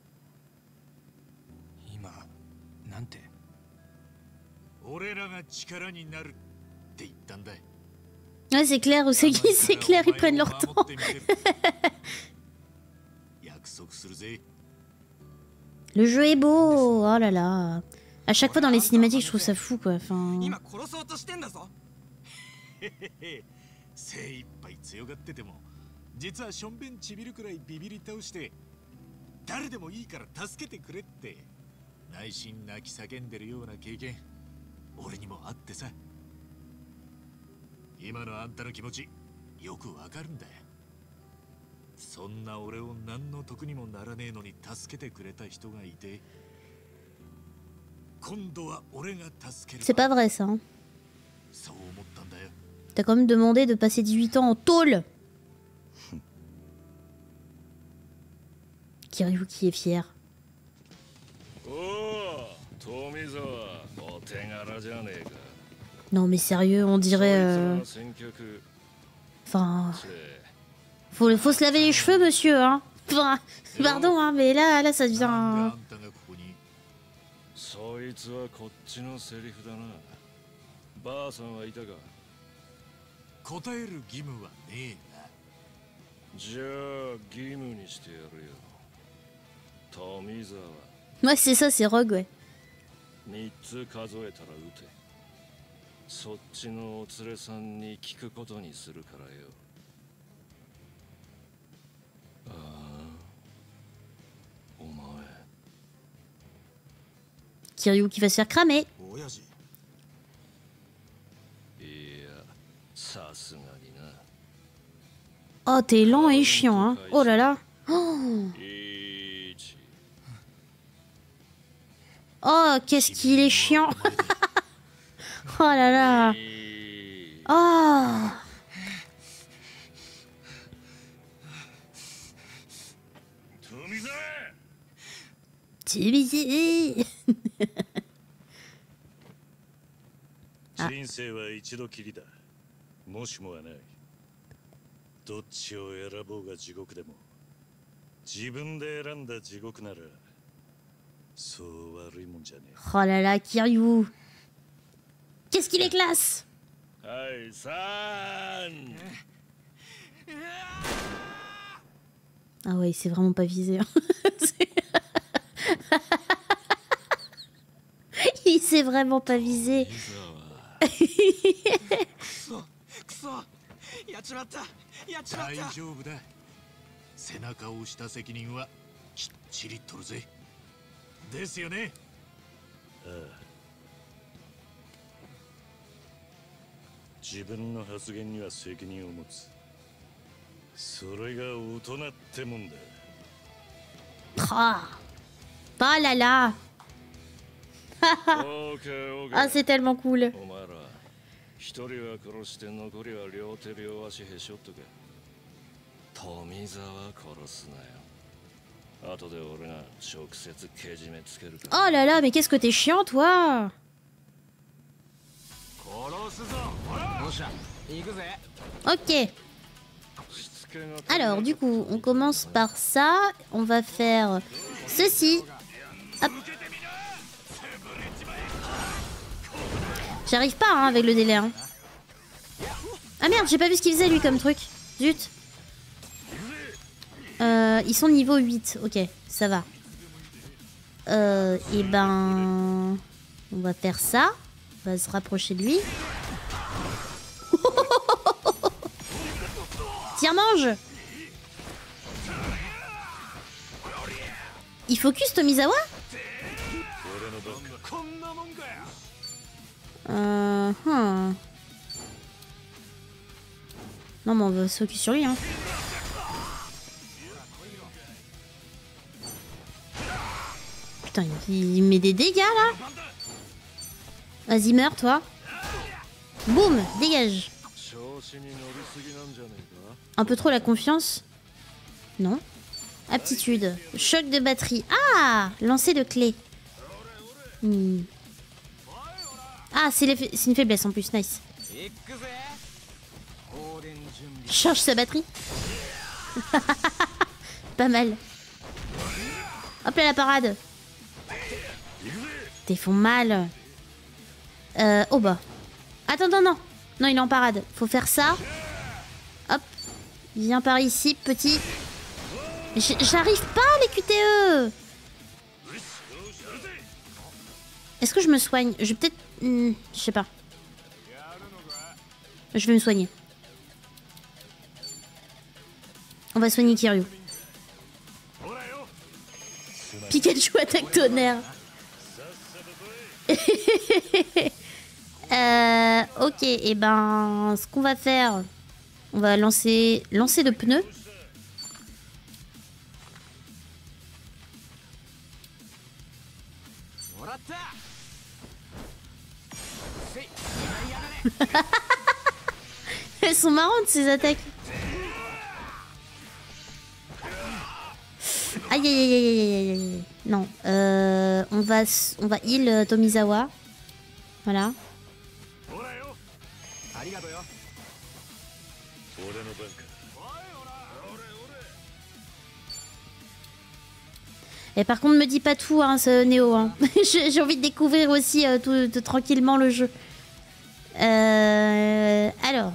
今なんて？ 俺らが力になるって言ったんだ。 Ouais, c'est clair, Usagi, c'est clair, ils prennent leur temps. 約束するぜ。 Le jeu est beau, oh là là. À chaque fois dans les cinématiques, je trouve ça fou, quoi. Enfin... 今殺そうとしてんだぞ。 精一杯強がってても、実はしょんべんちびるくらいビビり倒して、誰でもいいから助けてくれって内心泣き叫んでるような経験、俺にもあってさ。今のあんたの気持ちよくわかるんだよ。 そんな俺を何の得にもならねえのに助けてくれた人がいて、今度は俺が助ける。 C'est pas vrai ça. Hein. そう思ったんだよ。 T'as quand même demandé de passer 18 ans en tôle. Kiryu qui est fier. Non mais sérieux, on dirait... Enfin... Faut se laver les cheveux, monsieur, hein. Enfin, pardon, hein, mais là ça devient... そいつはこっちのセリフだな。ばあさんはいたか。 答える義務はねえな。 じゃあ義務にしてやるよ。富澤。 Ouais, c'est ça, c'est Rogue, ouais. 3つ数えたら撃て。そっちのお連れさんに聞くことにするからよ。ああ、お前。 Kiryu qui va se faire cramer. Oh, t'es lent et chiant, hein. Oh là là. Oh, oh qu'est-ce qu'il est chiant. Oh là là. Oh. Tibisi. 人生は一度きりだ。もしもはない。どっちを選ぼうが地獄でも、自分で選んだ地獄なら、そう悪いもんじゃねえ。 Oh là là, Kiryu. Qu'est-ce qu'il est classe. はい、3。 Ah ouais, il s'est vraiment pas visé. Il s'est vraiment pas visé. 大丈夫だ。背中を押した責任はきっちり取るぜ。ですよね。 ああ。自分の発言には責任を持つ。それが大人ってもんだ。 Ah, oh là là. Ah, c'est tellement cool. お前ら一人は殺して残りは両手両足へし折っとけ。富澤は殺すなよ。後で俺が直接けじめつけるから。 Oh là là, mais qu'est-ce que t'es chiant, toi. Ok. Alors, du coup, on commence par ça. On va faire ceci. Hop. J'arrive pas hein, avec le délai. Hein. Ah merde, j'ai pas vu ce qu'il faisait lui comme truc. Zut. Ils sont niveau 8. Ok, ça va. Et ben... On va faire ça. On va se rapprocher de lui. Tiens, mange. Il focus Tomizawa? Non mais on va se focus sur lui hein. Putain il met des dégâts là. Vas-y meurs toi. Boum, dégage. Un peu trop la confiance. Non. Aptitude. Choc de batterie. Ah, lancer de clé. Ah, c'est une faiblesse en plus. Nice. Change sa batterie. Pas mal. Hop là la parade. T'es font mal. Oh bah. Attends, non, non. Non, il est en parade. Faut faire ça. Hop. Viens par ici, petit. J'arrive pas à les QTE. Est-ce que je me soigne? Je vais peut-être... je sais pas. Je vais me soigner. On va soigner Kiryu. Pikachu attaque tonnerre. Ok, et ben... Ce qu'on va faire... On va lancer de pneus. Elles sont marrantes ces attaques. Aïe aïe aïe aïe aïe aïe. Non, on va heal Tomizawa. Voilà. Et par contre, me dis pas tout, hein, ce Néo. Hein. J'ai envie de découvrir aussi tout tranquillement le jeu. Alors.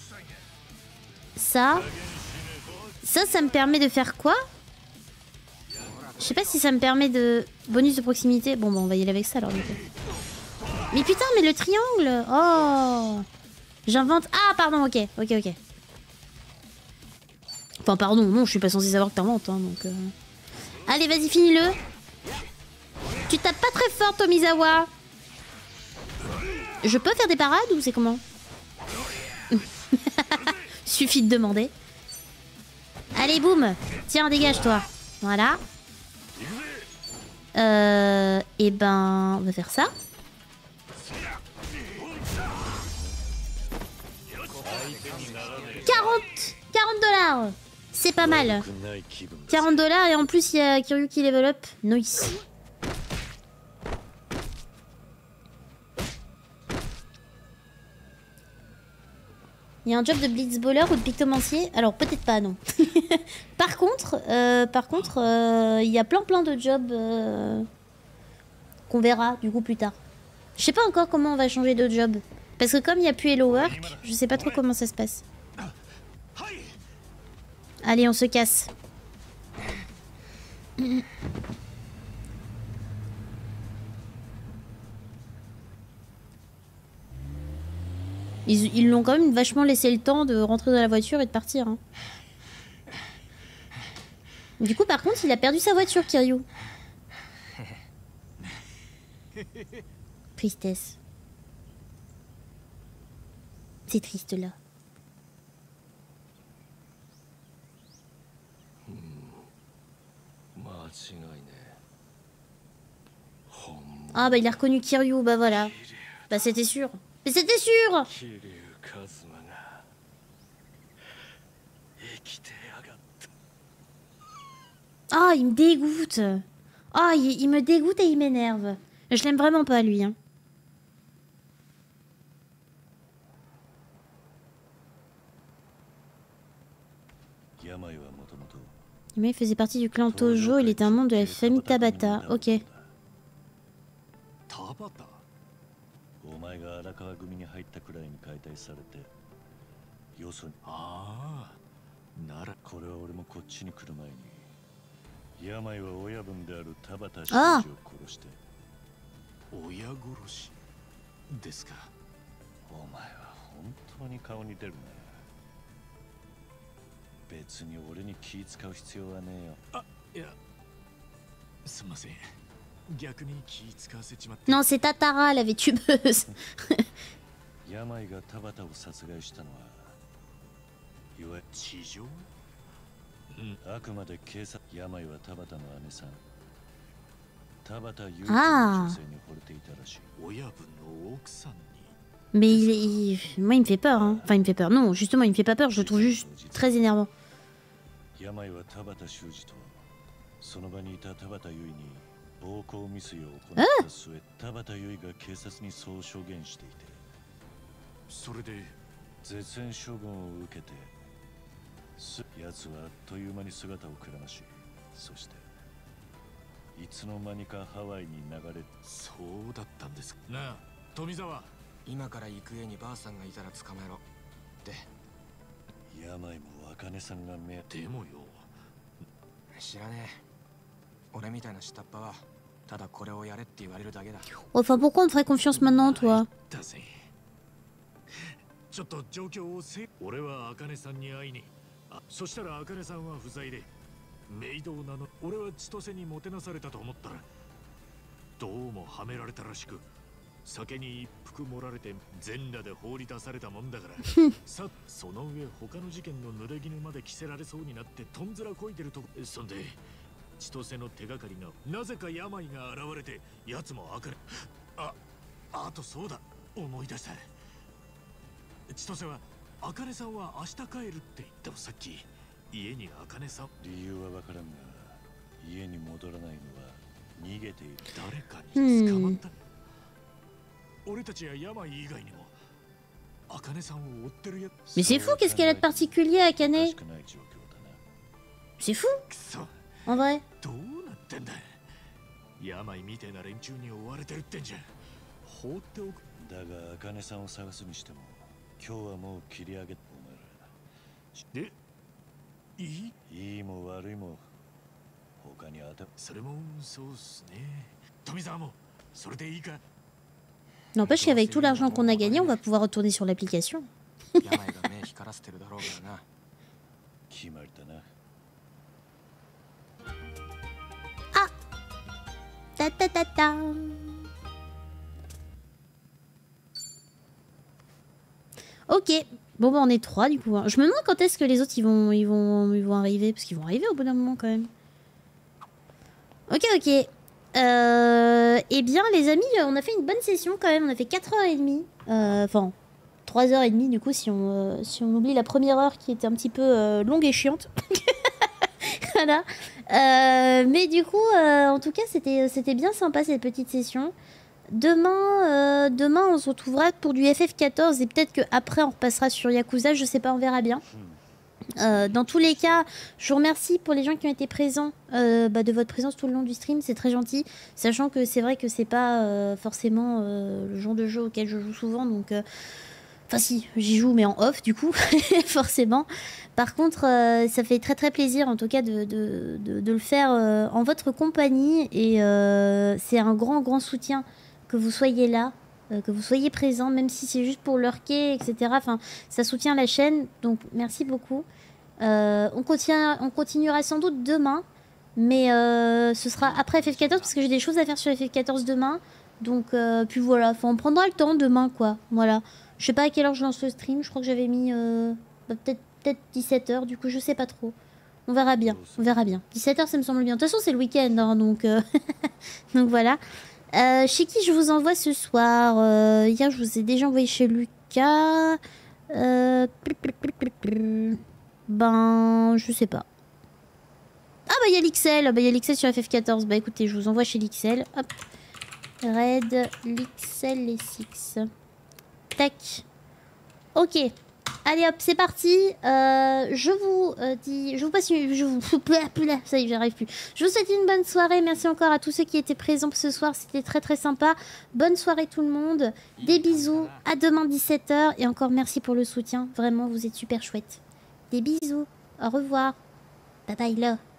Ça me permet de faire quoi? Je sais pas si ça me permet de... Bonus de proximité. Bon, bah on va y aller avec ça alors. Mais putain, mais le triangle. Oh. J'invente... Ah, pardon, ok. Enfin, pardon, non, je suis pas censé savoir que t'inventes, hein, donc... Allez, vas-y, finis-le. Tu tapes pas très fort, Tomizawa. Je peux faire des parades ou c'est comment? Suffit de demander. Allez, boum. Tiens, dégage-toi. Voilà. Et ben, on va faire ça. 40 $. C'est pas mal. 40 $ et en plus il y a Kiryu qui level up. Nice. Il y a un job de blitzballer ou de pictomancier? Alors peut-être pas, non. Par contre, il y a plein de jobs qu'on verra du coup plus tard. Je sais pas encore comment on va changer de job. Parce que comme il n'y a plus Hello Work, je sais pas trop comment ça se passe. Allez, on se casse. Ils l'ont quand même vachement laissé le temps de rentrer dans la voiture et de partir. Hein. Du coup, par contre, il a perdu sa voiture, Kiryu. Tristesse. C'est triste là. Ah bah il a reconnu Kiryu, bah voilà. Bah c'était sûr. Mais c'était sûr. Ah, il me dégoûte. Ah, il me dégoûte et il m'énerve. Je l'aime vraiment pas lui. Hein. Mais il faisait partie du clan Tojo, il était un membre de la famille Tabata. Ok. Ah! Non, c'est Tatara, la VTubeuse. Ah. Mais moi il me fait peur hein. Enfin il me fait peur. Non, justement il me fait pas peur, je le trouve juste très énervant. Tomizawa. 今から行く家にばあさんがいたら捕まえろって病も茜さんが目でもよ知らねえ俺みたいな下っ端はただこれをやれって言われるだけだ Enfin pourquoi on te ferait confiance maintenant toi ちょっと状況を俺は茜さんに会いにそしたら茜さんは不在でメイドを名乗俺は千歳にもてなされたと思ったらどうもはめられたらしく酒に一服盛られて全裸で放り出されたもんだからさその上他の事件の濡れ衣まで着せられそうになってとんずらこいてるとこそんで千歳の手がかりがなぜか病が現れて奴もあとそうだ思い出した千歳は茜さんは明日帰るって言ってもさっき家に茜さん理由はわからんが家に戻らないのは逃げている誰かに捕まった、俺たちや病以外にも茜さんを追ってるやつ Mais c'est fou, qu'est-ce qu'elle a de particulier à Akane? C'est fou en vrai. どうなってんだ病みてえな連中に追われてるってんじゃん放っておくだが茜さんを探すにしても今日はもう切り上げてお前らでいいも悪いも他に当たそれもそうっすね富澤もそれでいいか N'empêche qu'avec tout l'argent qu'on a gagné, on va pouvoir retourner sur l'application. Ah ta ta ta ta. Ok, bon bah on est 3 du coup. Je me demande quand est-ce que les autres ils vont arriver, parce qu'ils vont arriver au bout d'un moment quand même. Ok. Eh bien les amis, on a fait une bonne session quand même, on a fait 4h30, enfin 3h30 du coup si on oublie la première heure qui était un petit peu longue et chiante. Voilà. Mais du coup, en tout cas c'était bien sympa cette petite session. Demain on se retrouvera pour du FF14 et peut-être qu'après on repassera sur Yakuza, je sais pas, on verra bien. Dans tous les cas, je vous remercie pour les gens qui ont été présents, de votre présence tout le long du stream, c'est très gentil, sachant que c'est vrai que c'est pas forcément le genre de jeu auquel je joue souvent, donc enfin si, j'y joue mais en off du coup, forcément. Par contre, ça fait très plaisir en tout cas de le faire en votre compagnie, et c'est un grand soutien que vous soyez là. Que vous soyez présents, même si c'est juste pour lurker, etc. Enfin, ça soutient la chaîne, donc merci beaucoup. On continuera sans doute demain, mais ce sera après FF14 parce que j'ai des choses à faire sur FF14 demain. Donc, puis voilà, enfin, on prendra le temps demain, quoi. Voilà. Je sais pas à quelle heure je lance le stream, je crois que j'avais mis peut-être 17h, du coup, je sais pas trop. On verra bien, 17h, ça me semble bien. De toute façon, c'est le week-end, hein, donc, donc voilà. Chez qui je vous envoie ce soir? Hier, je vous ai déjà envoyé chez Lucas. Ben, je sais pas. Ah bah il y a l'XL. Bah il y a l'XL sur FF14. Bah écoutez, je vous envoie chez l'XL. Hop. Red, l'XL, les 6. Tac. Ok. Allez hop, c'est parti. Je vous dis, je vous passe une, ça y est, j'arrive plus. Je vous souhaite une bonne soirée. Merci encore à tous ceux qui étaient présents ce soir. C'était très sympa. Bonne soirée tout le monde. Des bisous. À demain 17h. Et encore merci pour le soutien. Vraiment, vous êtes super chouettes. Des bisous. Au revoir. Bye bye là.